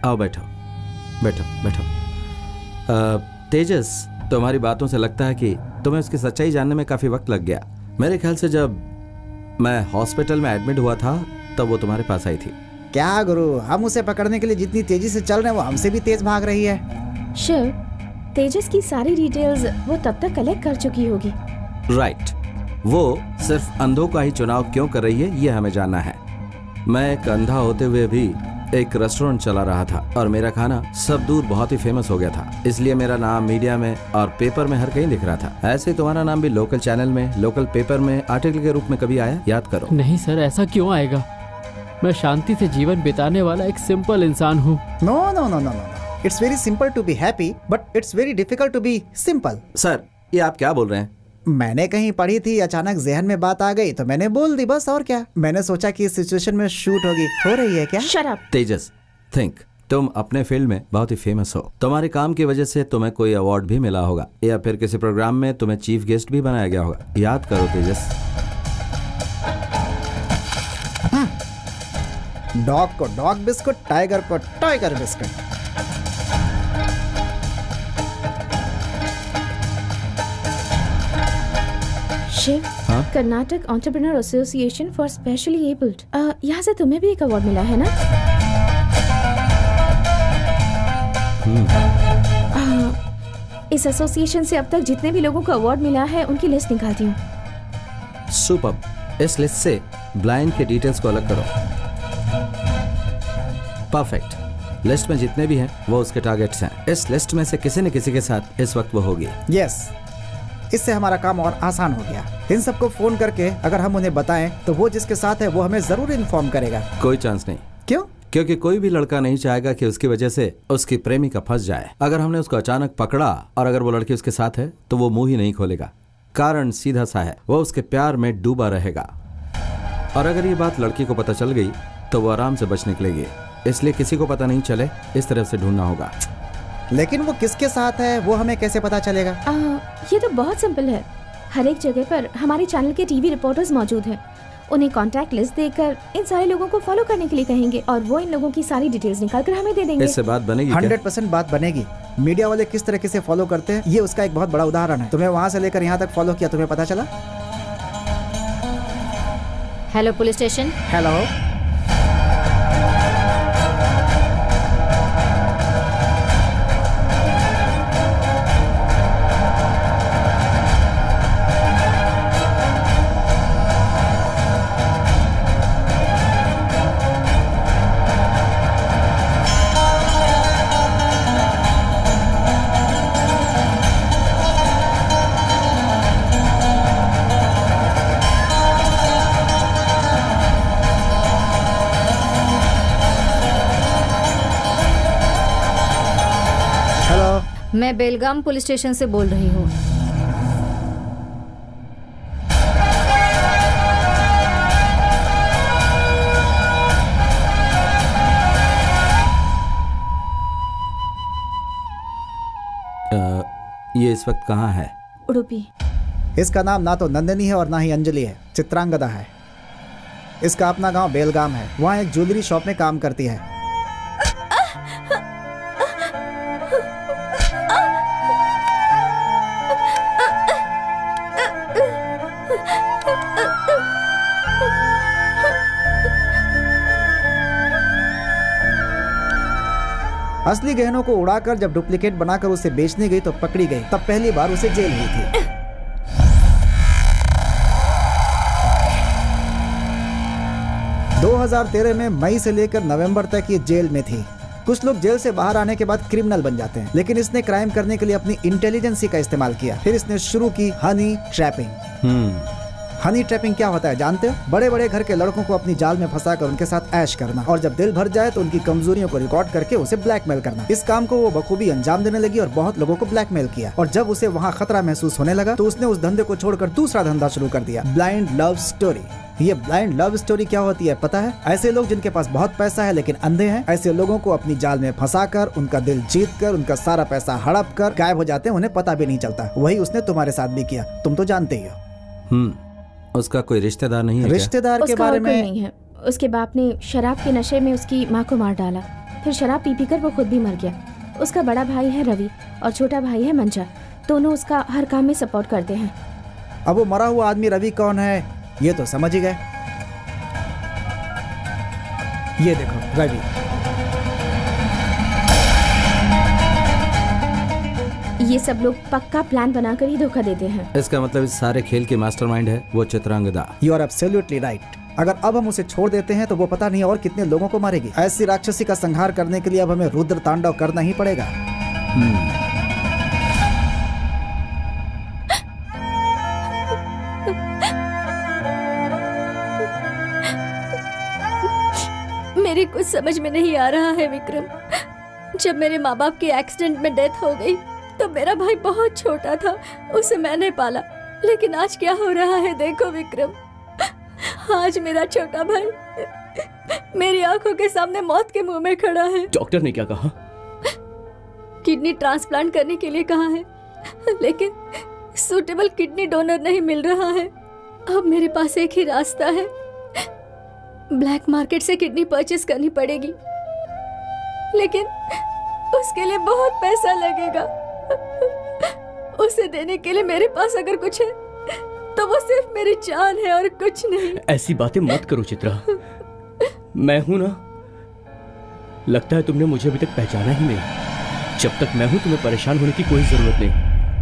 आओ बैठो बैठो बैठो। तेजस, तुम्हारी बातों से लगता है कि तुम्हें उसकी सच्चाई जानने में काफी वक्त लग गया। मेरे ख्याल से जब मैं हॉस्पिटल में एडमिट हुआ था तब वो तुम्हारे पास आई थी। क्या गुरु, हम उसे पकड़ने के लिए जितनी तेजी से चल रहे हैं वो हमसे भी तेज भाग रही है। शिव, तेजस की सारी डिटेल्स वो तब तक कलेक्ट कर चुकी होगी। राइट, वो सिर्फ अंधों का ही चुनाव क्यों कर रही है ये हमें जानना है। मैं एक अंधा होते हुए भी एक रेस्टोरेंट चला रहा था और मेरा खाना सब दूर बहुत ही फेमस हो गया था, इसलिए मेरा नाम मीडिया में और पेपर में हर कहीं दिख रहा था। ऐसे ही तुम्हारा नाम भी लोकल चैनल में, लोकल पेपर में आर्टिकल के रूप में कभी आया? याद करो। नहीं सर, ऐसा क्यों आएगा? मैं शांति से जीवन बिताने वाला एक सिंपल इंसान हूँ। No no no no no, it's very simple to be happy but it's very difficult to be simple. Sir, ये आप क्या बोल रहे हैं? मैंने कहीं पढ़ी थी, अचानक जहन में बात आ गई तो मैंने बोल दी, बस और क्या। मैंने सोचा कि इस सिचुएशन में शूट होगी। हो रही है क्या? Shut up. तेजस, थिंक, तुम अपने फील्ड में बहुत ही फेमस हो। तुम्हारे काम की वजह से तुम्हें कोई अवार्ड भी मिला होगा या फिर किसी प्रोग्राम में तुम्हें चीफ गेस्ट भी बनाया गया होगा। याद करो तेजस। डॉग को डॉग बिस्कुट, टाइगर को tiger biscuit. Shiv, Karnataka entrepreneur association for specially abled, यहाँ से तुम्हें भी एक अवार्ड मिला है ना? इस एसोसिएशन से अब तक जितने भी लोगों को अवार्ड मिला है उनकी लिस्ट निकालती हूँ। सुपर। इस लिस्ट से ब्लाइंड के डिटेल्स को अलग करो। परफेक्ट। लिस्ट में जितने भी हैं वो उसके टारगेट्स हैं। इस लिस्ट में से किसी न किसी के साथ इस वक्त वो होगी। यस, इससे हमारा काम और आसान हो गया। इन सबको फोन करके अगर हम उन्हें बताएं तो वो जिसके साथ है वो हमें जरूर इन्फॉर्म करेगा। कोई चांस नहीं। क्यों? क्योंकि कोई भी लड़का नहीं चाहेगा कि उसकी वजह से उसकी प्रेमिका फंस जाए। अगर हमने उसको अचानक पकड़ा और अगर वो लड़की उसके साथ है तो वो मुंह ही नहीं खोलेगा। कारण सीधा सा है, वो उसके प्यार में डूबा रहेगा। और अगर ये बात लड़की को पता चल गई तो वो आराम से बच निकलेगी। इसलिए किसी को पता नहीं चले इस तरफ से ढूंढना होगा। लेकिन वो किसके साथ है वो हमें कैसे पता चलेगा? ये तो बहुत सिंपल है। हर एक जगह पर हमारे चैनल के टीवी रिपोर्टर्स मौजूद हैं। उन्हें कॉन्टैक्ट लिस्ट देकर इन सारे लोगों को फॉलो करने के लिए कहेंगे और वो इन लोगों की सारी डिटेल्स निकाल कर हमें दे देंगे। इससे बात बनेगी? 100% बात बनेगी। मीडिया वाले किस तरीके से फॉलो करते हैं ये उसका एक बहुत बड़ा उदाहरण है। तुम्हें वहाँ से लेकर यहाँ तक फॉलो किया, तुम्हें पता चला? Hello police station. हेलो। मैं बेलगाम पुलिस स्टेशन से बोल रही हूँ। ये इस वक्त कहाँ है? उडुपी। इसका नाम ना तो नंदिनी है और ना ही अंजलि है, चित्रांगदा है। इसका अपना गांव बेलगाम है। वहाँ एक ज्वेलरी शॉप में काम करती है। असली गहनों को उड़ाकर जब डुप्लीकेट बनाकर उसे बेचने गई तो पकड़ी गई। तब पहली बार उसे जेल हुई थी। दो 2013 में मई से लेकर नवंबर तक ये जेल में थी। कुछ लोग जेल से बाहर आने के बाद क्रिमिनल बन जाते हैं, लेकिन इसने क्राइम करने के लिए अपनी इंटेलिजेंसी का इस्तेमाल किया। फिर इसने शुरू की हनी ट्रैपिंग। हनी ट्रैपिंग क्या होता है जानते हो? बड़े बड़े घर के लड़कों को अपनी जाल में फंसाकर उनके साथ ऐश करना और जब दिल भर जाए तो उनकी कमजोरियों को रिकॉर्ड करके उसे ब्लैकमेल करना। इस काम को वो बखूबी अंजाम देने लगी और बहुत लोगों को ब्लैकमेल किया। और जब उसे वहाँ खतरा महसूस होने लगा तो उसने उस धंधे को छोड़कर दूसरा धंधा शुरू कर दिया, ब्लाइंड लव स्टोरी। ये ब्लाइंड लव स्टोरी क्या होती है पता है? ऐसे लोग जिनके पास बहुत पैसा है लेकिन अंधे हैं, ऐसे लोगों को अपनी जाल में फंसाकर उनका दिल जीतकर उनका सारा पैसा हड़प कर गायब हो जाते हैं, उन्हें पता भी नहीं चलता। वही उसने तुम्हारे साथ भी किया, तुम तो जानते ही हो। उसका कोई रिश्तेदार नहीं है? रिश्तेदार के बारे में नहीं है। उसके बाप ने शराब के नशे में उसकी माँ को मार डाला। फिर शराब पी पी कर वो खुद भी मर गया। उसका बड़ा भाई है रवि और छोटा भाई है मंजा। दोनों उसका हर काम में सपोर्ट करते हैं। अब वो मरा हुआ आदमी रवि कौन है ये तो समझ ही गए। ये देखो रवि। ये सब लोग पक्का प्लान बनाकर ही धोखा देते हैं। इसका मतलब इस सारे खेल के मास्टरमाइंड है वो Chitrangada. You are absolutely right. अगर अब हम उसे छोड़ देते हैं तो वो पता नहीं और कितने लोगों को मारेगी। ऐसी राक्षसी का संहार करने के लिए अब हमें रुद्र तांडव करना ही पड़ेगा। मेरे कुछ समझ में नहीं आ रहा है विक्रम। जब मेरे माँ बाप की एक्सीडेंट में डेथ हो गई तो मेरा भाई बहुत छोटा था, उसे मैंने पाला। लेकिन आज क्या हो रहा है देखो विक्रम, आज मेरा छोटा भाई मेरी आंखों के सामने मौत के मुंह में खड़ा है। डॉक्टर ने क्या कहा? किडनी ट्रांसप्लांट करने के लिए कहा है, लेकिन सूटेबल किडनी डोनर नहीं मिल रहा है। अब मेरे पास एक ही रास्ता है, ब्लैक मार्केट से किडनी परचेस करनी पड़ेगी। लेकिन उसके लिए बहुत पैसा लगेगा। उसे देने के लिए मेरे पास अगर कुछ है तो वो सिर्फ मेरी जान है और कुछ नहीं। ऐसी बातें मत करो चित्रा, मैं हूं ना। लगता है तुमने मुझे अभी तक पहचाना ही नहीं। जब तक मैं हूं तुम्हें परेशान होने की कोई जरूरत नहीं।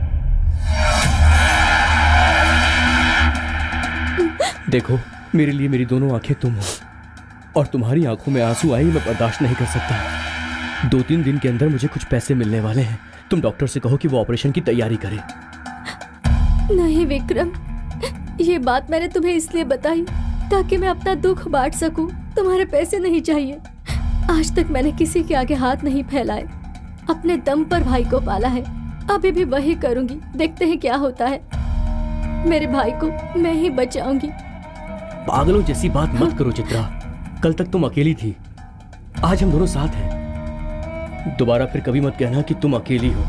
देखो मेरे लिए मेरी दोनों आंखें तुम हो, और तुम्हारी आंखों में आंसू आए मैं बर्दाश्त नहीं कर सकता। 2-3 दिन के अंदर मुझे कुछ पैसे मिलने वाले हैं। तुम डॉक्टर से कहो कि वो ऑपरेशन की तैयारी करे। नहीं विक्रम, ये बात मैंने तुम्हें इसलिए बताई ताकि मैं अपना दुख बांट सकूं। तुम्हारे पैसे नहीं चाहिए। आज तक मैंने किसी के आगे हाथ नहीं फैलाए, अपने दम पर भाई को पाला है। अभी भी वही करूंगी, देखते हैं क्या होता है। मेरे भाई को मैं ही बचाऊंगी। पागलों जैसी बात मत करो चित्रा। कल तक तुम अकेली थी, आज हम दोनों साथ हैं। दोबारा फिर कभी मत कहना कि तुम अकेली हो।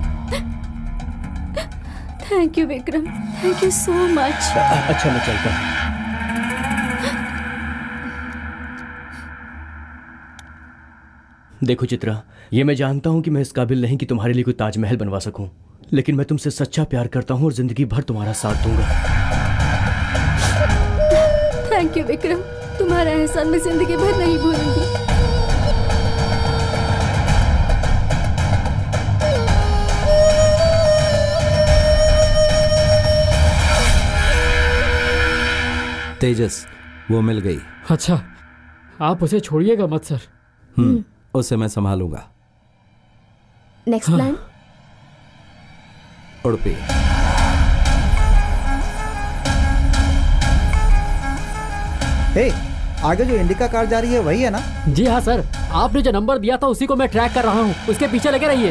Thank you Vikram, thank you so much. अच्छा मैं चलता हूं। देखो चित्रा, ये मैं जानता हूं कि मैं इस काबिल नहीं कि तुम्हारे लिए कोई ताजमहल बनवा सकूं, लेकिन मैं तुमसे सच्चा प्यार करता हूं और जिंदगी भर तुम्हारा साथ दूंगा। थैंक यू विक्रम, तुम्हारा एहसान मैं जिंदगी भर नहीं भूलूंगी। तेजस, वो मिल गई। अच्छा, आप उसे छोड़िएगा मत सर। उसे मैं संभालूंगा। Next plan? उड़पी। हे, आगे जो इंडिका कार जा रही है वही है ना? जी हाँ सर, आपने जो नंबर दिया था उसी को मैं ट्रैक कर रहा हूँ। उसके पीछे लगे रहिए।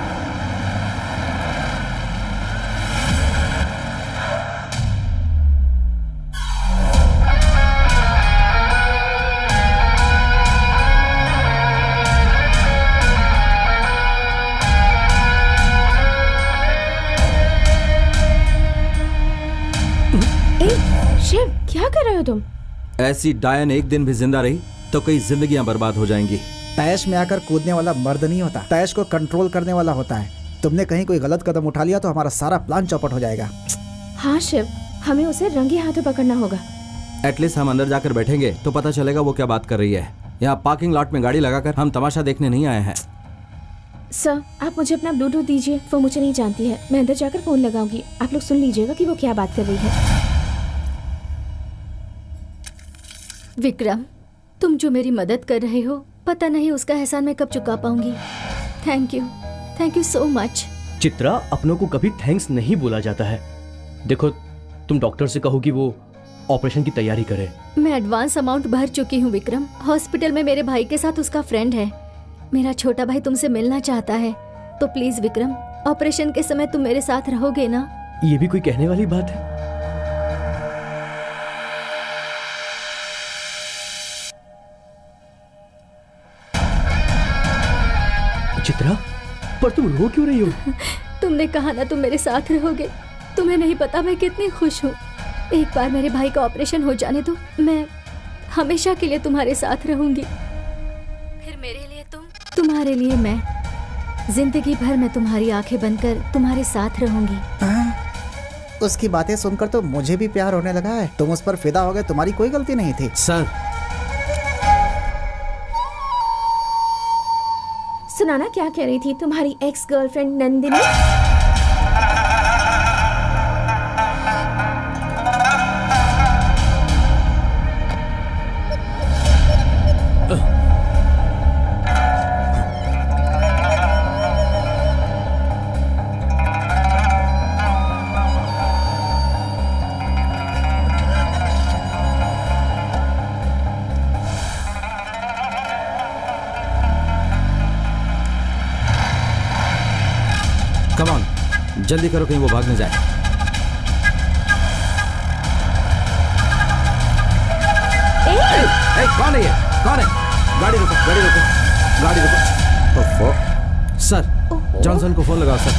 शिव, क्या कर रहे हो तुम? ऐसी डायन एक दिन भी जिंदा रही तो कई जिंदगियां बर्बाद हो जाएंगी। तैश में आकर कूदने वाला मर्द नहीं होता, तैश को कंट्रोल करने वाला होता है। तुमने कहीं कोई गलत कदम उठा लिया तो हमारा सारा प्लान चौपट हो जाएगा। हाँ शिव, हमें उसे रंगे हाथों पकड़ना होगा। एटलीस्ट हम अंदर जाकर बैठेंगे तो पता चलेगा वो क्या बात कर रही है। यहाँ पार्किंग लॉट में गाड़ी लगाकर हम तमाशा देखने नहीं आए हैं। सर, आप मुझे अपना ब्लूटूथ दीजिए, वो मुझे नहीं जानती है। मैं अंदर जाकर फोन लगाऊंगी, आप लोग सुन लीजिएगा कि वो क्या बात कर रही है। विक्रम, तुम जो मेरी मदद कर रहे हो, पता नहीं उसका एहसान मैं कब चुका पाऊंगी। Thank you so much. Chitra, अपनों को कभी थैंक्स नहीं बोला जाता है। देखो, तुम डॉक्टर से कहो कि वो ऑपरेशन की तैयारी करे। मैं एडवांस अमाउंट भर चुकी हूँ विक्रम। हॉस्पिटल में मेरे भाई के साथ उसका फ्रेंड है। मेरा छोटा भाई तुमसे मिलना चाहता है, तो प्लीज विक्रम, ऑपरेशन के समय तुम मेरे साथ रहोगे ना? ये भी कोई कहने वाली बात है? चित्रा, पर तुम रो क्यों रही हो? तुमने कहा ना तुम मेरे साथ रहोगे। तुम्हें नहीं पता मैं कितनी खुश हूँ। एक बार मेरे भाई का ऑपरेशन हो जाने दो, मैं हमेशा के लिए तुम्हारे साथ रहूंगी। फिर मेरे लिए तुम तुम्हारे लिए मैं जिंदगी भर मैं तुम्हारी आंखें बंद कर तुम्हारे साथ रहूंगी। उसकी बातें सुनकर तो मुझे भी प्यार होने लगा है। तुम उस पर फिदा हो गए, तुम्हारी कोई गलती नहीं थी। सर सुनाना क्या कह रही थी तुम्हारी एक्स गर्लफ्रेंड नंदिनी? जल्दी करो कहीं वो भाग न जाए। कौन है ये? कौन है? गाड़ी रुको, गाड़ी रुको, गाड़ी रुको। सर जॉनसन को फोन लगाओ सर।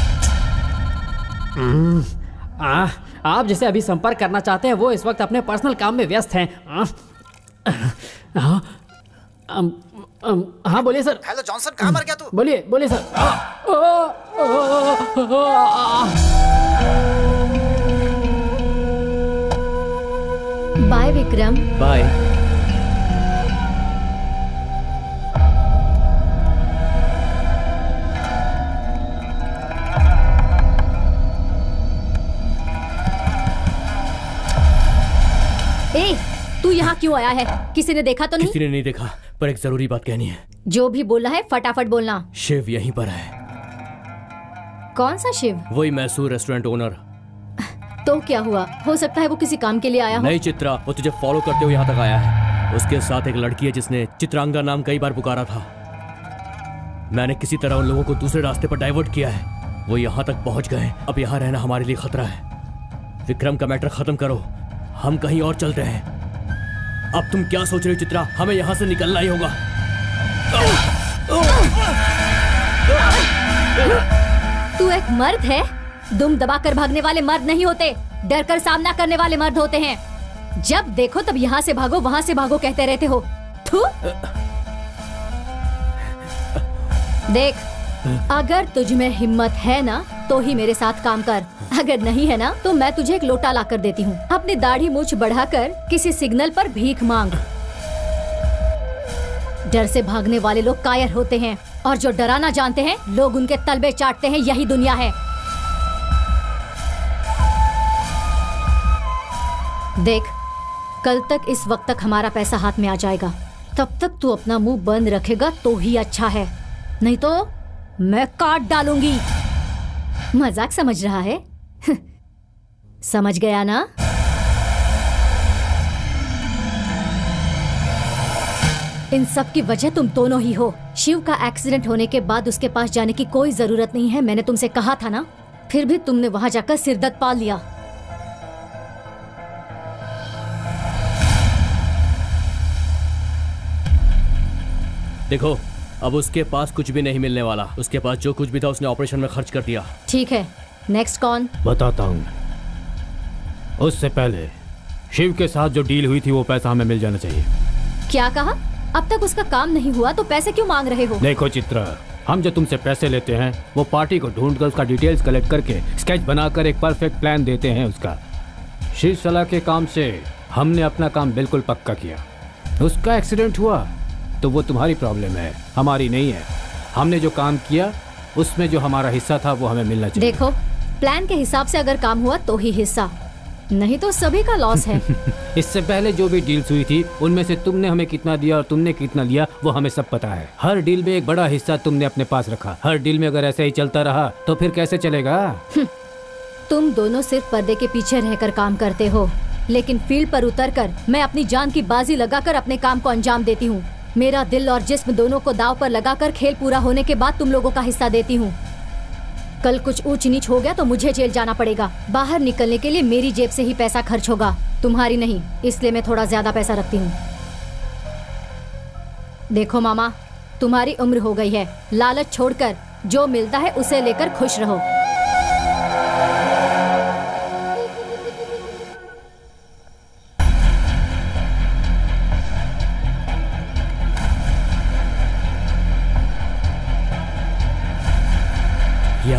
आप जिसे अभी संपर्क करना चाहते हैं वो इस वक्त अपने पर्सनल काम में व्यस्त हैं। हाँ बोलिए सर। हेलो जॉनसन, कहाँ मर गया तू? बोलिए बोलिए सर। बाय विक्रम। बाय। ए, तू यहाँ क्यों आया है? किसी ने देखा तो नहीं? किसी ने नहीं देखा, पर एक जरूरी बात कहनी है। जो भी बोलना है फटाफट बोलना। शिव यहीं पर है। कौन सा शिव? वही मैसूर रेस्टोरेंट ओनर। तो क्या हुआ? हो सकता है वो किसी काम के लिए आया हो। नहीं चित्रा, वो तुझे फॉलो करते हुए यहाँ तक आया है। उसके साथ एक लड़की है जिसने चित्रांगा नाम कई बार पुकारा था। मैंने किसी तरह उन लोगों को दूसरे रास्ते पर डाइवर्ट किया है। वो यहाँ तक पहुँच गए। अब यहाँ रहना हमारे लिए खतरा है। विक्रम का मैटर खत्म करो, हम कहीं और चलते हैं। अब तुम क्या सोच रहे हो चित्रा? हमें यहाँ से निकलना ही होगा। तू एक मर्द है? दुम दबाकर भागने वाले मर्द नहीं होते, डर कर सामना करने वाले मर्द होते हैं। जब देखो तब यहाँ से भागो वहाँ से भागो कहते रहते हो। थू। देख, अगर तुझ में हिम्मत है ना तो ही मेरे साथ काम कर, अगर नहीं है ना तो मैं तुझे एक लोटा ला कर देती हूँ। अपनी दाढ़ी मूछ बढ़ाकर किसी सिग्नल पर भीख मांग। डर से भागने वाले लोग कायर होते हैं और जो डराना जानते हैं लोग उनके तलबे चाटते हैं। यही दुनिया है। देख, कल तक इस वक्त तक हमारा पैसा हाथ में आ जाएगा। तब तक तू अपना मुंह बंद रखेगा तो ही अच्छा है, नहीं तो मैं काट डालूंगी। मजाक समझ रहा है? समझ गया ना? इन सब की वजह तुम दोनों ही हो। शिव का एक्सीडेंट होने के बाद उसके पास जाने की कोई जरूरत नहीं है, मैंने तुमसे कहा था ना। फिर भी तुमने वहां जाकर सिरदर्द पाल लिया। देखो, अब उसके पास कुछ भी नहीं मिलने वाला। उसके पास जो कुछ भी था उसने ऑपरेशन में खर्च कर दिया। ठीक है, नेक्स्ट कौन? बताता हूँ। उससे पहले शिव के साथ जो डील हुई थी वो पैसा हमें मिल जाना चाहिए। क्या कहा? अब तक उसका काम नहीं हुआ तो पैसे क्यों मांग रहे हो? देखो चित्रा, हम जो तुमसे पैसे लेते हैं वो पार्टी को ढूंढकर उसका डिटेल्स कलेक्ट करके स्केच बनाकर एक परफेक्ट प्लान देते हैं उसका। शिव सलाह के काम से हमने अपना काम बिल्कुल पक्का किया। उसका एक्सीडेंट हुआ तो वो तुम्हारी प्रॉब्लम है, हमारी नहीं है। हमने जो काम किया उसमें जो हमारा हिस्सा था वो हमें मिलना चाहिए। देखो, प्लान के हिसाब से अगर काम हुआ तो ही हिस्सा, नहीं तो सभी का लॉस है। इससे पहले जो भी डील्स हुई थी उनमें से तुमने हमें कितना दिया और तुमने कितना लिया वो हमें सब पता है। हर डील में एक बड़ा हिस्सा तुमने अपने पास रखा। हर डील में अगर ऐसे ही चलता रहा तो फिर कैसे चलेगा? तुम दोनों सिर्फ पर्दे के पीछे रहकर काम करते हो, लेकिन फील्ड पर उतरकर मैं अपनी जान की बाजी लगाकर अपने काम को अंजाम देती हूँ। मेरा दिल और जिस्म दोनों को दांव पर लगाकर खेल पूरा होने के बाद तुम लोगों का हिस्सा देती हूँ। कल कुछ ऊंच नीच हो गया तो मुझे जेल जाना पड़ेगा। बाहर निकलने के लिए मेरी जेब से ही पैसा खर्च होगा, तुम्हारी नहीं। इसलिए मैं थोड़ा ज्यादा पैसा रखती हूँ। देखो मामा, तुम्हारी उम्र हो गई है, लालच छोड़कर जो मिलता है उसे लेकर खुश रहो।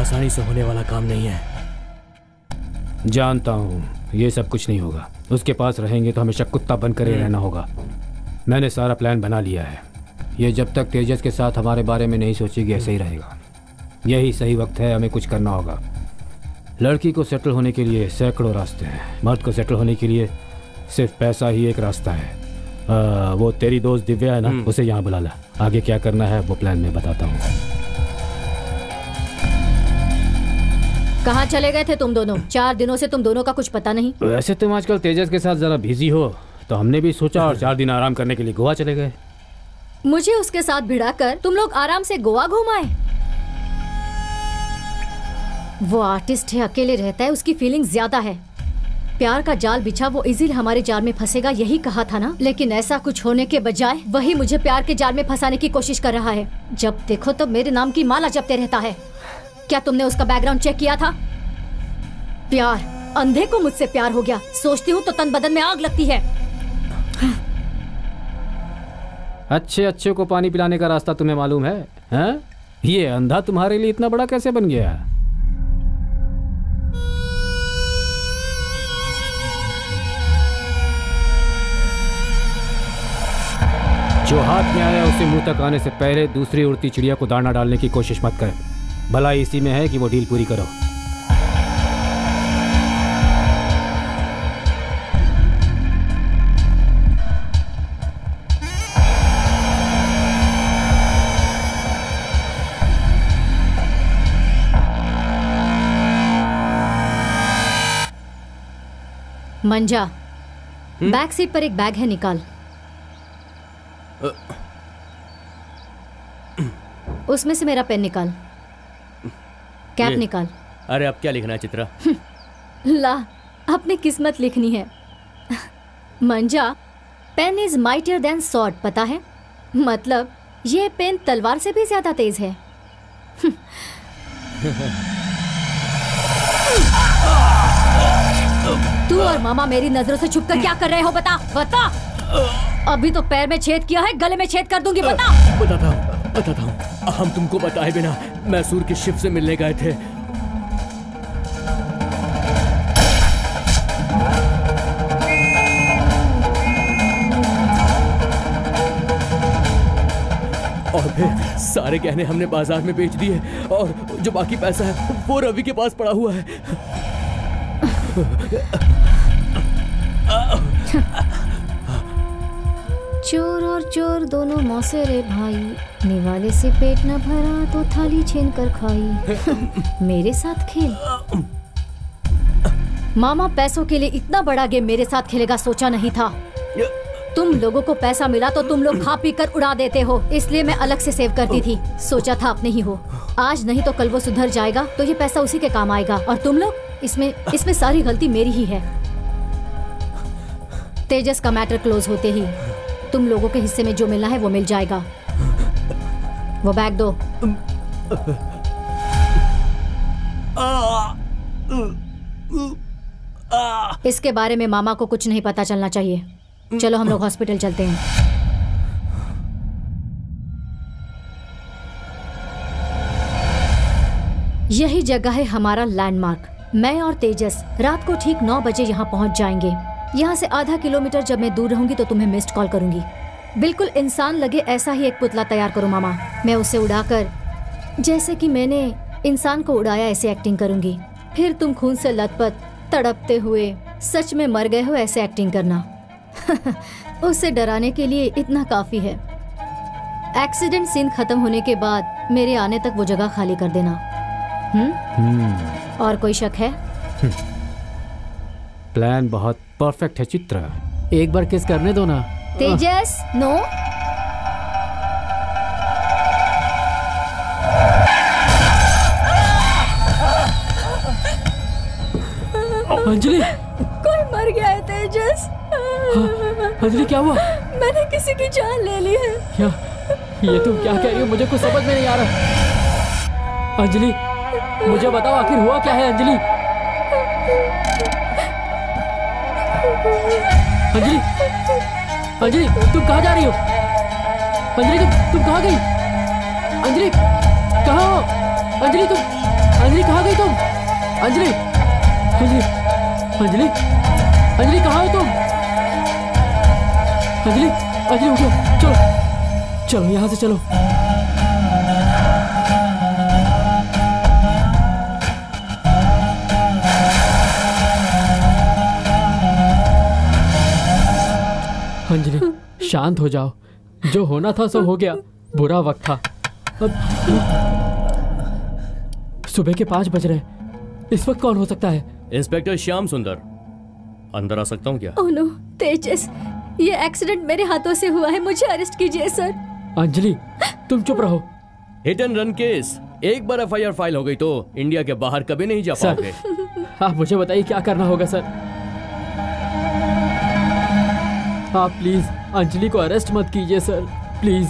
आसानी से होने वाला काम नहीं है। जानता हूँ ये सब कुछ नहीं होगा। उसके पास रहेंगे तो हमेशा कुत्ता बनकर ही रहना होगा। मैंने सारा प्लान बना लिया है। ये जब तक तेजस के साथ हमारे बारे में नहीं सोचेगी ऐसे ही रहेगा। यही सही वक्त है, हमें कुछ करना होगा। लड़की को सेटल होने के लिए सैकड़ों रास्ते हैं, मर्द को सेटल होने के लिए सिर्फ पैसा ही एक रास्ता है। वो तेरी दोस्त दिव्या है ना, उसे यहाँ बुला ला। आगे क्या करना है वो प्लान मैं बताता हूँ। कहाँ चले गए थे तुम दोनों? 4 दिनों से तुम दोनों का कुछ पता नहीं। वैसे तुम आजकल तेजस के साथ जरा बिजी हो तो हमने भी सोचा और 4 दिन आराम करने के लिए गोवा चले गए। मुझे उसके साथ भिड़ाकर तुम लोग आराम से गोवा घुमाए। वो आर्टिस्ट है, अकेले रहता है, उसकी फीलिंग ज्यादा है। प्यार का जाल बिछा, वो इजीली हमारे जाल में फंसेगा, यही कहा था ना। लेकिन ऐसा कुछ होने के बजाय वही मुझे प्यार के जाल में फंसाने की कोशिश कर रहा है। जब देखो तब मेरे नाम की माला जपते रहता है। क्या तुमने उसका बैकग्राउंड चेक किया था? प्यार, अंधे को मुझसे प्यार हो गया। सोचती हूँ तो तन बदन में आग लगती है। अच्छे अच्छे को पानी पिलाने का रास्ता तुम्हें मालूम है, हैं? ये अंधा तुम्हारे लिए इतना बड़ा कैसे बन गया? जो हाथ में आया उसे मुंह तक आने से पहले दूसरी उड़ती चिड़िया को दाना डालने की कोशिश मत कर। भलाई इसी में है कि वो डील पूरी करो। मंजा, बैक सीट पर एक बैग है, निकाल। उसमें से मेरा पेन निकाल। कैप निकाल। अरे अब क्या लिखना है चित्रा? ला, अपनी किस्मत लिखनी है। मंजा, pen is mightier than sword, पता है? मतलब ये पेन तलवार से भी ज्यादा तेज है। तू और मामा मेरी नजरों से छुपकर क्या कर रहे हो? बता बता। अभी तो पैर में छेद किया है, गले में छेद कर दूंगी। बता। बताता हूँ। हम तुमको बताए बिना मैसूर के शिव से मिलने गए थे। और फिर सारे गहने हमने बाजार में बेच दिए और जो बाकी पैसा है वो रवि के पास पड़ा हुआ है। चोर और चोर दोनों मौसे रे भाई, निवाले से पेट न भरा तो थाली छीन कर खाई। मेरे साथ खेल। मामा पैसों के लिए इतना बड़ा गेम मेरे साथ खेलेगा सोचा नहीं था। तुम लोगों को पैसा मिला तो तुम लोग खा पी कर उड़ा देते हो, इसलिए मैं अलग से सेव करती थी। सोचा था अपने ही हो। आज नहीं तो कल वो सुधर जाएगा तो ये पैसा उसी के काम आएगा। और तुम लोग इसमें सारी गलती मेरी ही है। तेजस का मैटर क्लोज होते ही तुम लोगों के हिस्से में जो मिलना है वो मिल जाएगा। वो बैग दो। इसके बारे में मामा को कुछ नहीं पता चलना चाहिए। चलो हम लोग हॉस्पिटल चलते हैं। यही जगह है हमारा लैंडमार्क। मैं और तेजस रात को ठीक 9 बजे यहाँ पहुँच जाएंगे। यहाँ से आधा किलोमीटर जब मैं दूर रहूंगी तो तुम्हें मिस्ड कॉल करूंगी। बिल्कुल इंसान लगे ऐसा ही एक पुतला तैयार करो मामा। मैं उसे उड़ाकर जैसे कि मैंने इंसान को उड़ाया ऐसे एक्टिंग करूंगी। फिर तुम खून से लथपथ तड़पते हुए सच में मर गए हो ऐसे एक्टिंग करना। उसे डराने के लिए इतना काफी है। एक्सीडेंट सीन खत्म होने के बाद मेरे आने तक वो जगह खाली कर देना। और कोई शक है? प्लान बहुत परफेक्ट है चित्रा। एक बार किस करने दो ना। तेजस, नो। अंजलि, कोई मर गया है तेजस। अंजलि क्या हुआ? मैंने किसी की जान ले ली है। ये तुम क्या कह रही हो? मुझे कुछ समझ में नहीं आ रहा। अंजलि मुझे बताओ आखिर हुआ क्या है? अंजलि, अंजलि, अंजलि तुम कहाँ जा रही हो? अंजलि तुम कहाँ गई? अंजलि कहाँ हो? अंजलि तुम, अंजलि कहाँ गई तुम? अंजलि, अंजलि, अंजलि, अंजलि कहाँ हो तुम? अंजलि, अंजलि उठो, चलो, चलो यहाँ से चलो। अंजलि शांत हो जाओ, जो होना था सो हो गया, बुरा वक्त था। अब सुबह के 5 बज रहे हैं, इस वक्त कौन हो सकता है? इंस्पेक्टर श्याम सुंदर, अंदर आ सकता हूँ क्या? ओह नो तेजस, ये एक्सीडेंट मेरे हाथों से हुआ है, मुझे अरेस्ट कीजिए सर। अंजलि तुम चुप रहो। हिट एंड रन केस, एक बार एफआईआर फाइल हो गई तो इंडिया के बाहर कभी नहीं जा पाओगे। आप मुझे बताइए क्या करना होगा सर। आप प्लीज अंजलि को अरेस्ट मत कीजिए सर, प्लीज।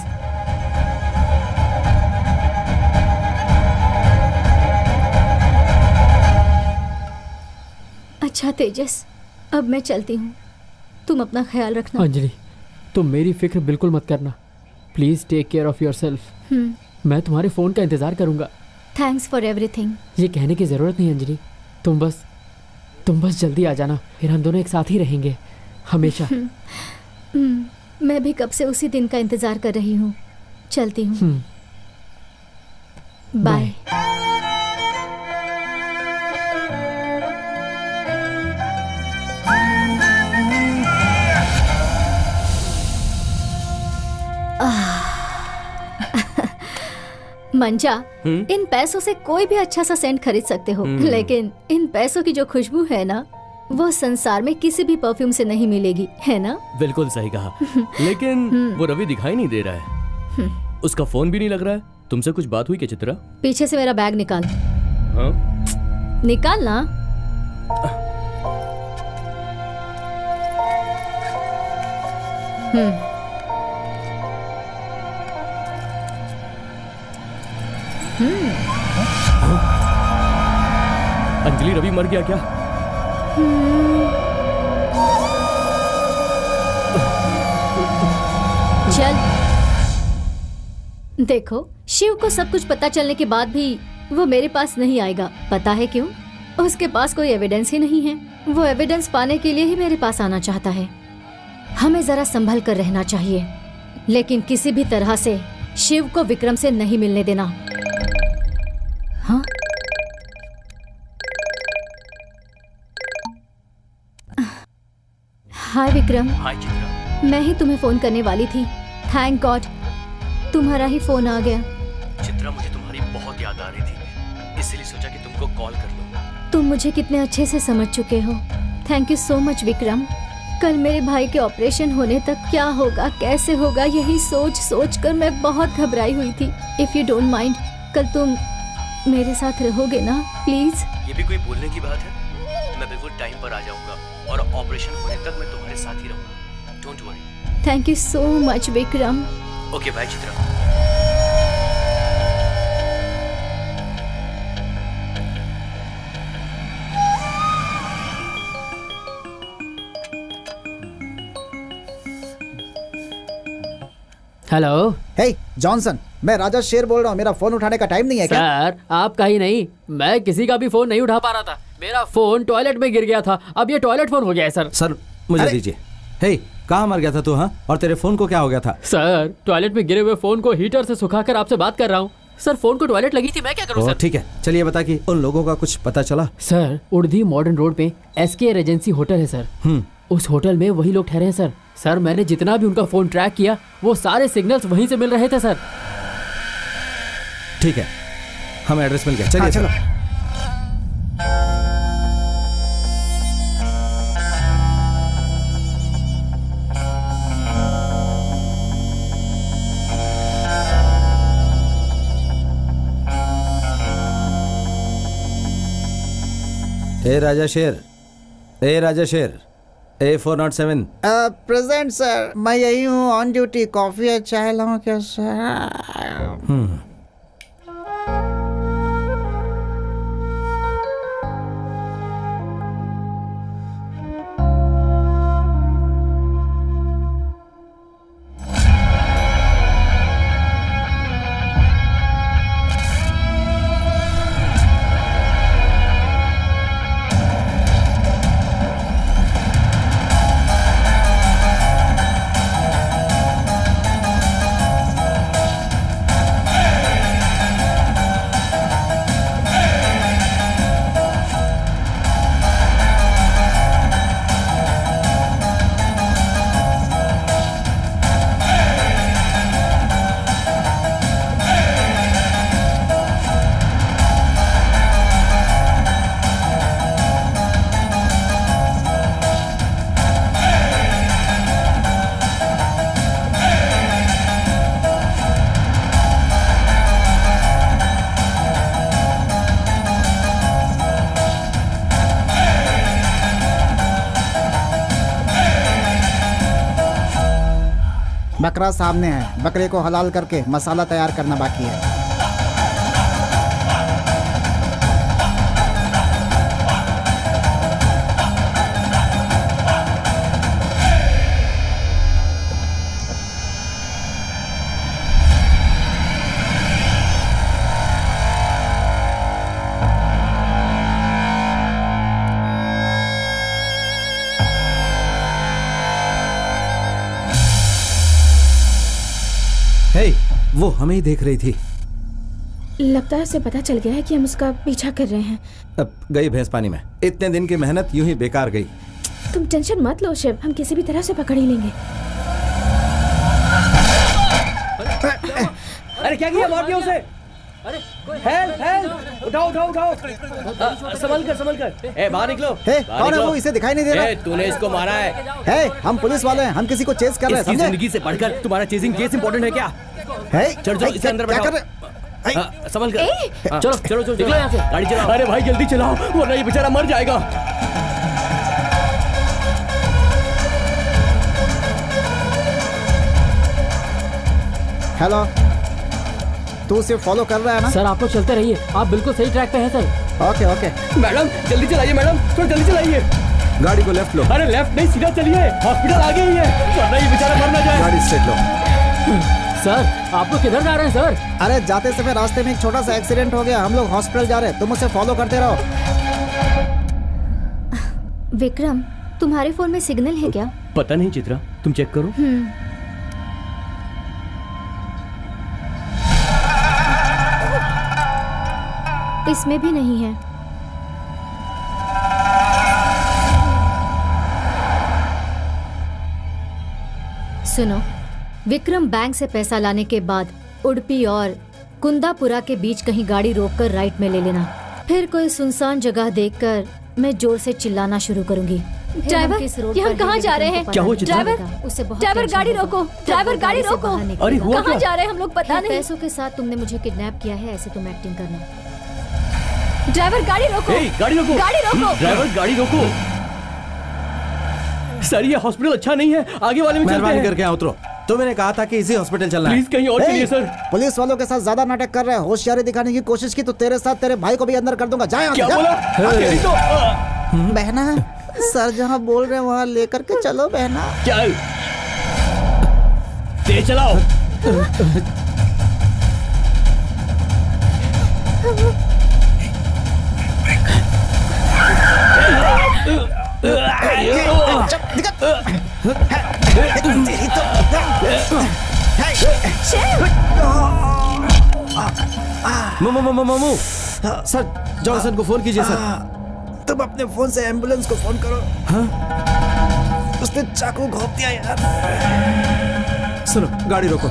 अच्छा तेजस, अब मैं चलती हूँ, तुम अपना ख्याल रखना। अंजलि तुम मेरी फिक्र बिल्कुल मत करना, please take care of yourself. मैं तुम्हारे फोन का इंतजार करूंगा। Thanks for everything. ये कहने की जरूरत नहीं अंजलि, तुम बस जल्दी आ जाना, फिर हम दोनों एक साथ ही रहेंगे हमेशा। मैं भी कब से उसी दिन का इंतजार कर रही हूँ। चलती हूँ, बाय। मंजा, इन पैसों से कोई भी अच्छा सा सेंट खरीद सकते हो, लेकिन इन पैसों की जो खुशबू है ना, वो संसार में किसी भी परफ्यूम से नहीं मिलेगी, है ना? बिल्कुल सही कहा। लेकिन वो रवि दिखाई नहीं दे रहा है, उसका फोन भी नहीं लग रहा है। तुमसे कुछ बात हुई क्या चित्रा? पीछे से मेरा बैग निकाल। हाँ? निकाल ना। अंजलि, रवि मर गया क्या? चल देखो, शिव को सब कुछ पता चलने के बाद भी वो मेरे पास नहीं आएगा। पता है क्यों? उसके पास कोई एविडेंस ही नहीं है। वो एविडेंस पाने के लिए ही मेरे पास आना चाहता है। हमें जरा संभल कर रहना चाहिए, लेकिन किसी भी तरह से शिव को विक्रम से नहीं मिलने देना। हाँ? हाय विक्रम। हाय चित्रा। मैं ही तुम्हें फोन करने वाली थी। थैंक गॉड तुम्हारा ही फोन आ गया। चित्रा, मुझे तुम्हारी बहुत याद आ रही थी, इसलिए सोचा कि तुमको कॉल कर लूं। तुम मुझे कितने अच्छे से समझ चुके हो। Thank you so much Vikram. कल मेरे भाई के ऑपरेशन होने तक क्या होगा, कैसे होगा, यही सोच सोच कर मैं बहुत घबराई हुई थी। इफ यू डोंट माइंड, कल तुम मेरे साथ रहोगे ना प्लीज? ये भी कोई बोलने की बात है? मैं बिल्कुल टाइम पर आ जाऊंगा और ऑपरेशन होने तक मैं तुम्हारे साथ ही रहूंगा। Don't worry. Thank you so much Vikram. Okay bye Chitra. Hello. Hey Johnson, मैं राजा शेर बोल रहा हूँ। मेरा फोन उठाने का टाइम नहीं है क्या? सर आपका ही नहीं, मैं किसी का भी फोन नहीं उठा पा रहा था। मेरा फोन टॉयलेट में गिर गया था, अब ये टॉयलेट फोन हो गया है सर। सर मुझे दीजिए। हे कहाँ मर गया था तू? हाँ, और तेरे फोन को क्या हो गया था? सर टॉयलेट में गिरे हुए फोन को हीटर से सुखाकर आपसे बात कर रहा हूँ। सर फोन को टॉयलेट लगी थी, मैं क्या करूँ सर? ठीक है, चलिए बता कि उन लोगों का कुछ पता चला? सर उड़धी मॉडर्न रोड पे SK रेजेंसी होटल है सर। उस होटल में वही लोग ठहरे हैं सर। सर मैंने जितना भी उनका फोन ट्रैक किया, वो सारे सिग्नल्स वहीं से मिल रहे थे सर। ठीक है, हमें एड्रेस मिल गया। चलिए चलो। ए राजा शेर, ए Raja Sher, A407। Present sir. मैं यही हूँ, ऑन ड्यूटी। कॉफी या चाय लाऊं क्या सर? बकरा सामने है, बकरे को हलाल करके मसाला तैयार करना बाकी है। वो हमें ही देख रही थी। लगता है उसे पता चल गया है कि हम उसका पीछा कर रहे हैं। अब गई भैंस पानी में। इतने दिन की मेहनत यूं ही बेकार गई। तुम टेंशन मत लो शिव, हम किसी भी तरह से पकड़ ही लेंगे। अरे क्या किया? मार दिया उसे। हेल्प हेल्प, उठाओ उठाओ उठाओ। संभल कर। ए बाहर निकलो। कौन है वो? इसे दिखाई नहीं दे रहा। तूने इसको मारा है। हम पुलिस वाले हैं, हम किसी को चेस कर रहे हैं। समझे? जिंदगी से बढ़कर तुम्हारा चेजिंग केस इंपॉर्टेंट है क्या? चलो इसे अंदर बैठाओ। संभल कर। चलो निकलो यहाँ से। गाड़ी चलाओ। अरे भाई जल्दी चलाओ वरना ये बेचारा मर जाएगा। हेलो, तू उसे फॉलो कर रहा है ना? सर आप लोग चलते रहिए, आप बिल्कुल सही ट्रैक पे हैं सर। ओके। मैडम जल्दी चलाइए, मैडम थोड़ा जल्दी चलाइए। गाड़ी को लेफ्ट लो। अरे लेफ्ट नहीं, सीधा चलिए, हॉस्पिटल आगे ही है वरना ये बेचारा मर ना जाए। गाड़ी स्ट्रेट लो। सर आप लोग किधर जा रहे हैं सर? अरे जाते समय रास्ते में एक छोटा सा एक्सीडेंट हो गया, हम लोग हॉस्पिटल जा रहे हैं, तुम उसे फॉलो करते रहो। विक्रम, तुम्हारे फोन में सिग्नल है क्या? पता नहीं चित्रा, तुम चेक करो। इसमें भी नहीं है। सुनो, विक्रम बैंक से पैसा लाने के बाद उडुपी और कुंदापुरा के बीच कहीं गाड़ी रोककर राइट में ले लेना। फिर कोई सुनसान जगह देखकर मैं जोर से चिल्लाना शुरू करूंगी। ड्राइवर, ये हम कहाँ जा रहे हैं? क्या हुआ चित्रा? ड्राइवर गाड़ी रोको, ड्राइवर गाड़ी रोको। अरे हुआ कहाँ जा रहे हैं हम लोग पता नहीं। पैसों के साथ तुमने मुझे किडनैप किया है, ऐसे तुम एक्टिंग करना। ड्राइवर गाड़ी रोको। गाड़ी रोको। गाड़ी रोको। ड्राइवर गाड़ी रोको। सर ये हॉस्पिटल अच्छा नहीं है, आगे वाले में चलते हैं। करके उतरो। तो मैंने कहा था कि इसी हॉस्पिटल चलना है। प्लीज कहीं और चलिए सर। पुलिस वालों के साथ ज्यादा नाटक कर रहे हैं, होशियारी दिखाने की कोशिश की तो तेरे साथ तेरे भाई को भी अंदर कर दूंगा। जाए क्या बोला? बहना, सर जहाँ बोल रहे हैं वहाँ लेकर के चलो बहना। चल तेज चलाओ। मामू सर, जॉनसन को फोन कीजिए सर। तुम अपने फोन से एम्बुलेंस को फोन करो। उसने चाकू घोंप दिया यार। सुनो, गाड़ी रोको।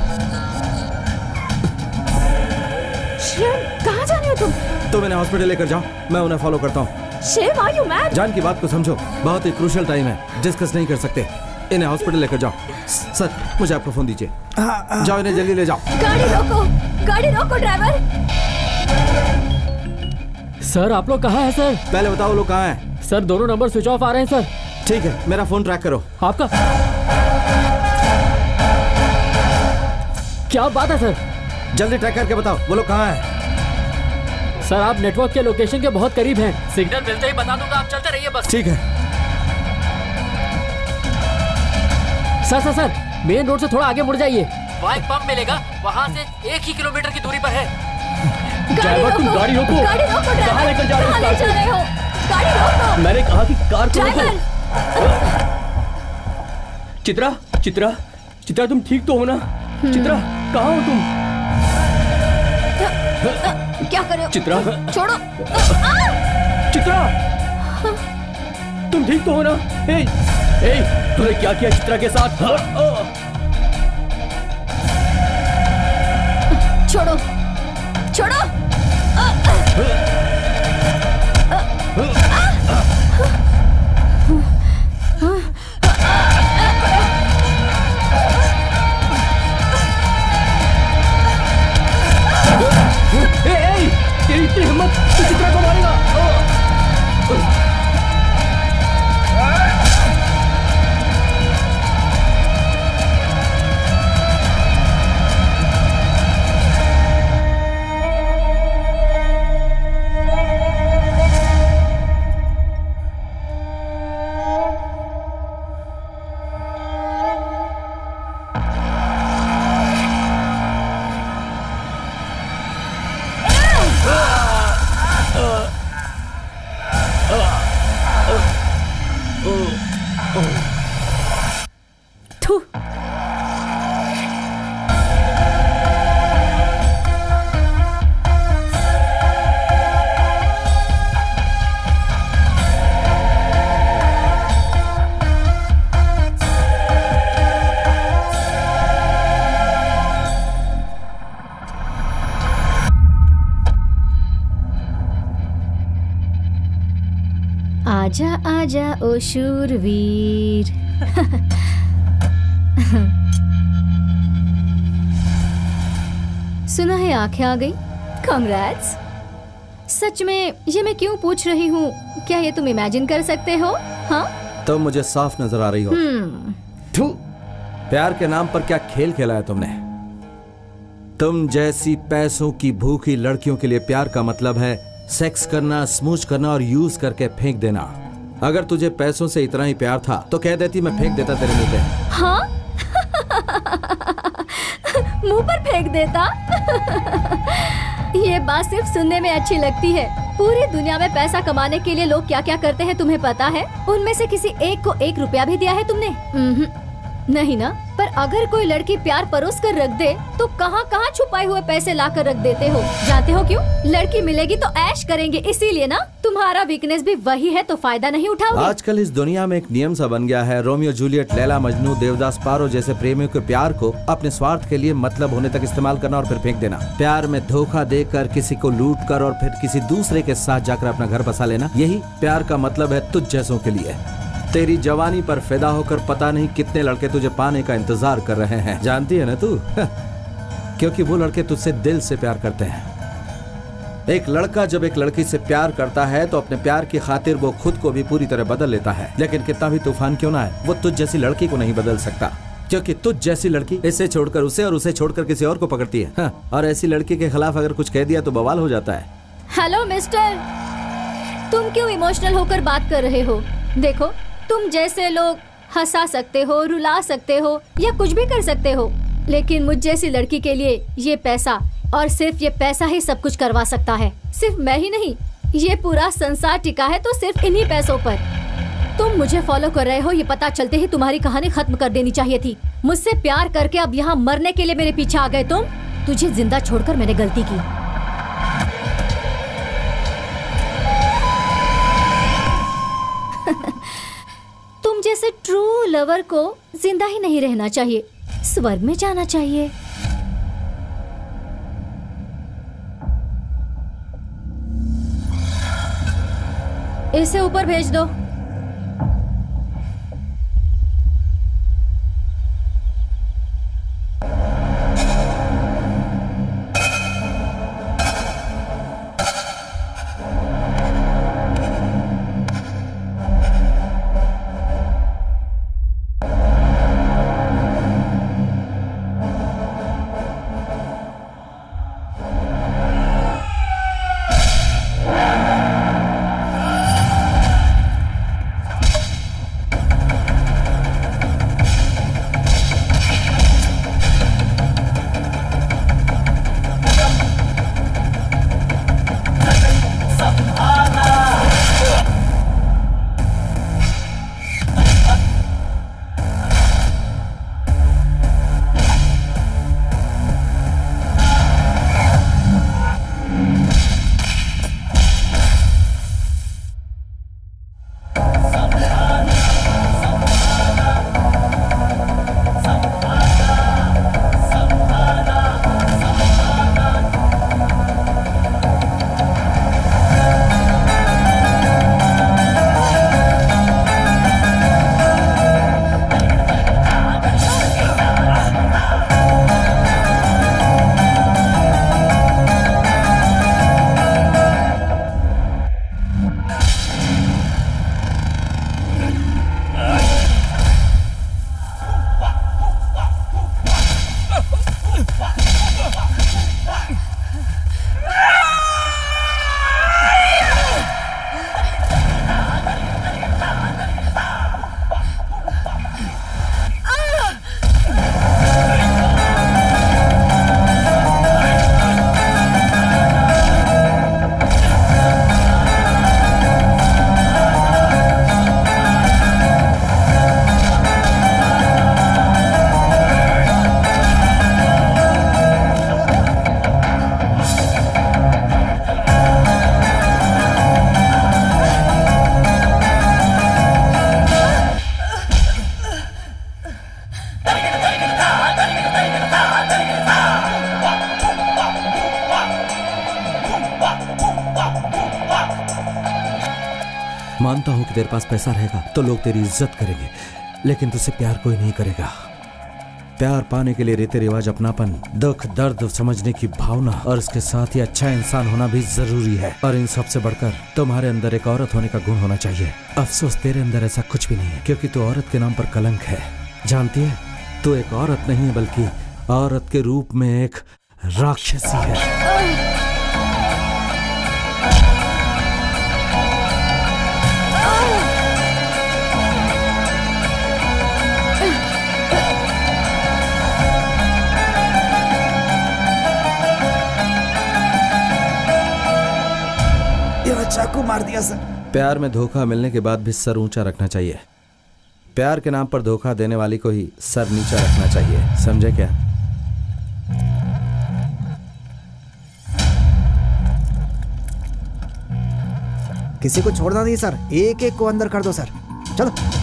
शिव, कहाँ जाने हो तुम? तो मैंने हॉस्पिटल लेकर जाओ, मैं उन्हें फॉलो करता हूँ। Shiv, are you mad? जान की बात को समझो, बहुत ही क्रूशियल टाइम है, डिस्कस नहीं कर सकते। इन्हें हॉस्पिटल लेकर जाओ। सर मुझे आपका फोन दीजिए। जाओ, इन्हें जल्दी ले जाओ। गाड़ी रोको, गाड़ी रोको ड्राइवर। सर आप लोग कहाँ हैं सर? पहले बताओ लोग कहाँ हैं? सर दोनों नंबर स्विच ऑफ आ रहे हैं सर। ठीक है, मेरा फोन ट्रैक करो। आपका क्या बात है सर? जल्दी ट्रैक करके बताओ वो लोग कहाँ हैं। सर आप नेटवर्क के लोकेशन के बहुत करीब हैं। सिग्नल मिलते ही बता दूंगा, आप चलते रहिए बस। ठीक है सर मेन रोड से थोड़ा आगे मुड़ जाइए, वहाँ एक पंप मिलेगा, वहाँ से 1 ही किलोमीटर की दूरी पर है। ड्राइवर तुम गाड़ी रोको। गाड़ी रोको ड्राइवर। कहाँ लेकर जा रहे हो? गाड़ी रोको। मैंने कहा कि कार को रोको। चित्रा तुम ठीक तो हो ना? चित्रा कहाँ हो तुम? क्या कर रहे हो? चित्रा छोड़ो। चित्रा तुम ठीक तो हो ना? तूने क्या किया चित्रा के साथ? छोड़ो छोड़ो। तेरी इतनी हिम्मत, तू चित्रा को मारेगा? आजा आजा ओ शूरवीर। सुना है आंखें आ गई। कांग्रेट्स। सच में ये मैं क्यों पूछ रही हूँ, क्या ये तुम इमेजिन कर सकते हो? हाँ तो मुझे साफ नजर आ रही हो। थू, प्यार के नाम पर क्या खेल खेला है तुमने? तुम जैसी पैसों की भूखी लड़कियों के लिए प्यार का मतलब है सेक्स करना, स्मूच करना और यूज करके फेंक देना। अगर तुझे पैसों से इतना ही प्यार था तो कह देती, मैं फेंक देता तेरे मुंह पे। हाँ? मुंह पर फेंक देता? ये बात सिर्फ सुनने में अच्छी लगती है। पूरी दुनिया में पैसा कमाने के लिए लोग क्या क्या करते हैं तुम्हें पता है? उनमें से किसी एक को 1 रुपया भी दिया है तुमने? नहीं ना। पर अगर कोई लड़की प्यार परोस कर रख दे तो कहाँ कहाँ छुपाए हुए पैसे ला कर रख देते हो। जानते हो क्यों? लड़की मिलेगी तो ऐश करेंगे, इसीलिए ना। तुम्हारा वीकनेस भी वही है तो फायदा नहीं उठाओगे। आजकल इस दुनिया में एक नियम सा बन गया है, रोमियो जूलियट, लैला मजनू, देवदास पारो जैसे प्रेमियों के प्यार को अपने स्वार्थ के लिए मतलब होने तक इस्तेमाल करना और फिर फेंक देना। प्यार में धोखा देकर, किसी को लूट कर और फिर किसी दूसरे के साथ जाकर अपना घर बसा लेना, यही प्यार का मतलब है तुझ जैसों के लिए। तेरी जवानी पर फिदा होकर पता नहीं कितने लड़के तुझे पाने का इंतजार कर रहे हैं। जानती है ना तू? क्योंकि वो लड़के तुझसे दिल से प्यार करते हैं। एक लड़का जब एक लड़की से प्यार करता है तो अपने प्यार की खातिर वो खुद को भी पूरी तरह बदल लेता है। लेकिन कितना भी तूफान क्यों ना है, वो तुझ जैसी लड़की को नहीं बदल सकता, क्योंकि तुझ जैसी लड़की इसे छोड़कर उसे और उसे छोड़कर किसी और को पकड़ती है। और ऐसी लड़की के खिलाफ अगर कुछ कह दिया तो बवाल हो जाता है। हेलो मिस्टर, तुम क्यों इमोशनल होकर बात कर रहे हो? देखो, तुम जैसे लोग हंसा सकते हो, रुला सकते हो या कुछ भी कर सकते हो, लेकिन मुझ जैसी लड़की के लिए ये पैसा और सिर्फ ये पैसा ही सब कुछ करवा सकता है। सिर्फ मैं ही नहीं, ये पूरा संसार टिका है तो सिर्फ इन्हीं पैसों पर। तुम मुझे फॉलो कर रहे हो, ये पता चलते ही तुम्हारी कहानी खत्म कर देनी चाहिए थी। मुझसे प्यार करके अब यहाँ मरने के लिए मेरे पीछे आ गए तुम। तुझे जिंदा छोड़कर मैंने गलती की। तुम जैसे ट्रू लवर को जिंदा ही नहीं रहना चाहिए, स्वर्ग में जाना चाहिए। इसे ऊपर भेज दो। मानता हूँ कि तेरे पास पैसा रहेगा तो लोग तेरी इज्जत करेंगे, लेकिन तुझसे प्यार कोई नहीं करेगा। प्यार पाने के लिए रीति रिवाज, अपनापन, दुख दर्द समझने की भावना और इसके साथ ही अच्छा इंसान होना भी जरूरी है। और इन सबसे बढ़कर तुम्हारे अंदर एक औरत होने का गुण होना चाहिए। अफसोस तेरे अंदर ऐसा कुछ भी नहीं है, क्योंकि तू औरत के नाम पर कलंक है। जानती है, तू एक औरत नहीं है बल्कि औरत के रूप में एक राक्षसी है। चाकू मार दिया सर। प्यार में धोखा मिलने के बाद भी सर ऊंचा रखना चाहिए। प्यार के नाम पर धोखा देने वाली को ही सर नीचा रखना चाहिए, समझे क्या? किसी को छोड़ना नहीं सर, एक एक को अंदर कर दो सर। चलो।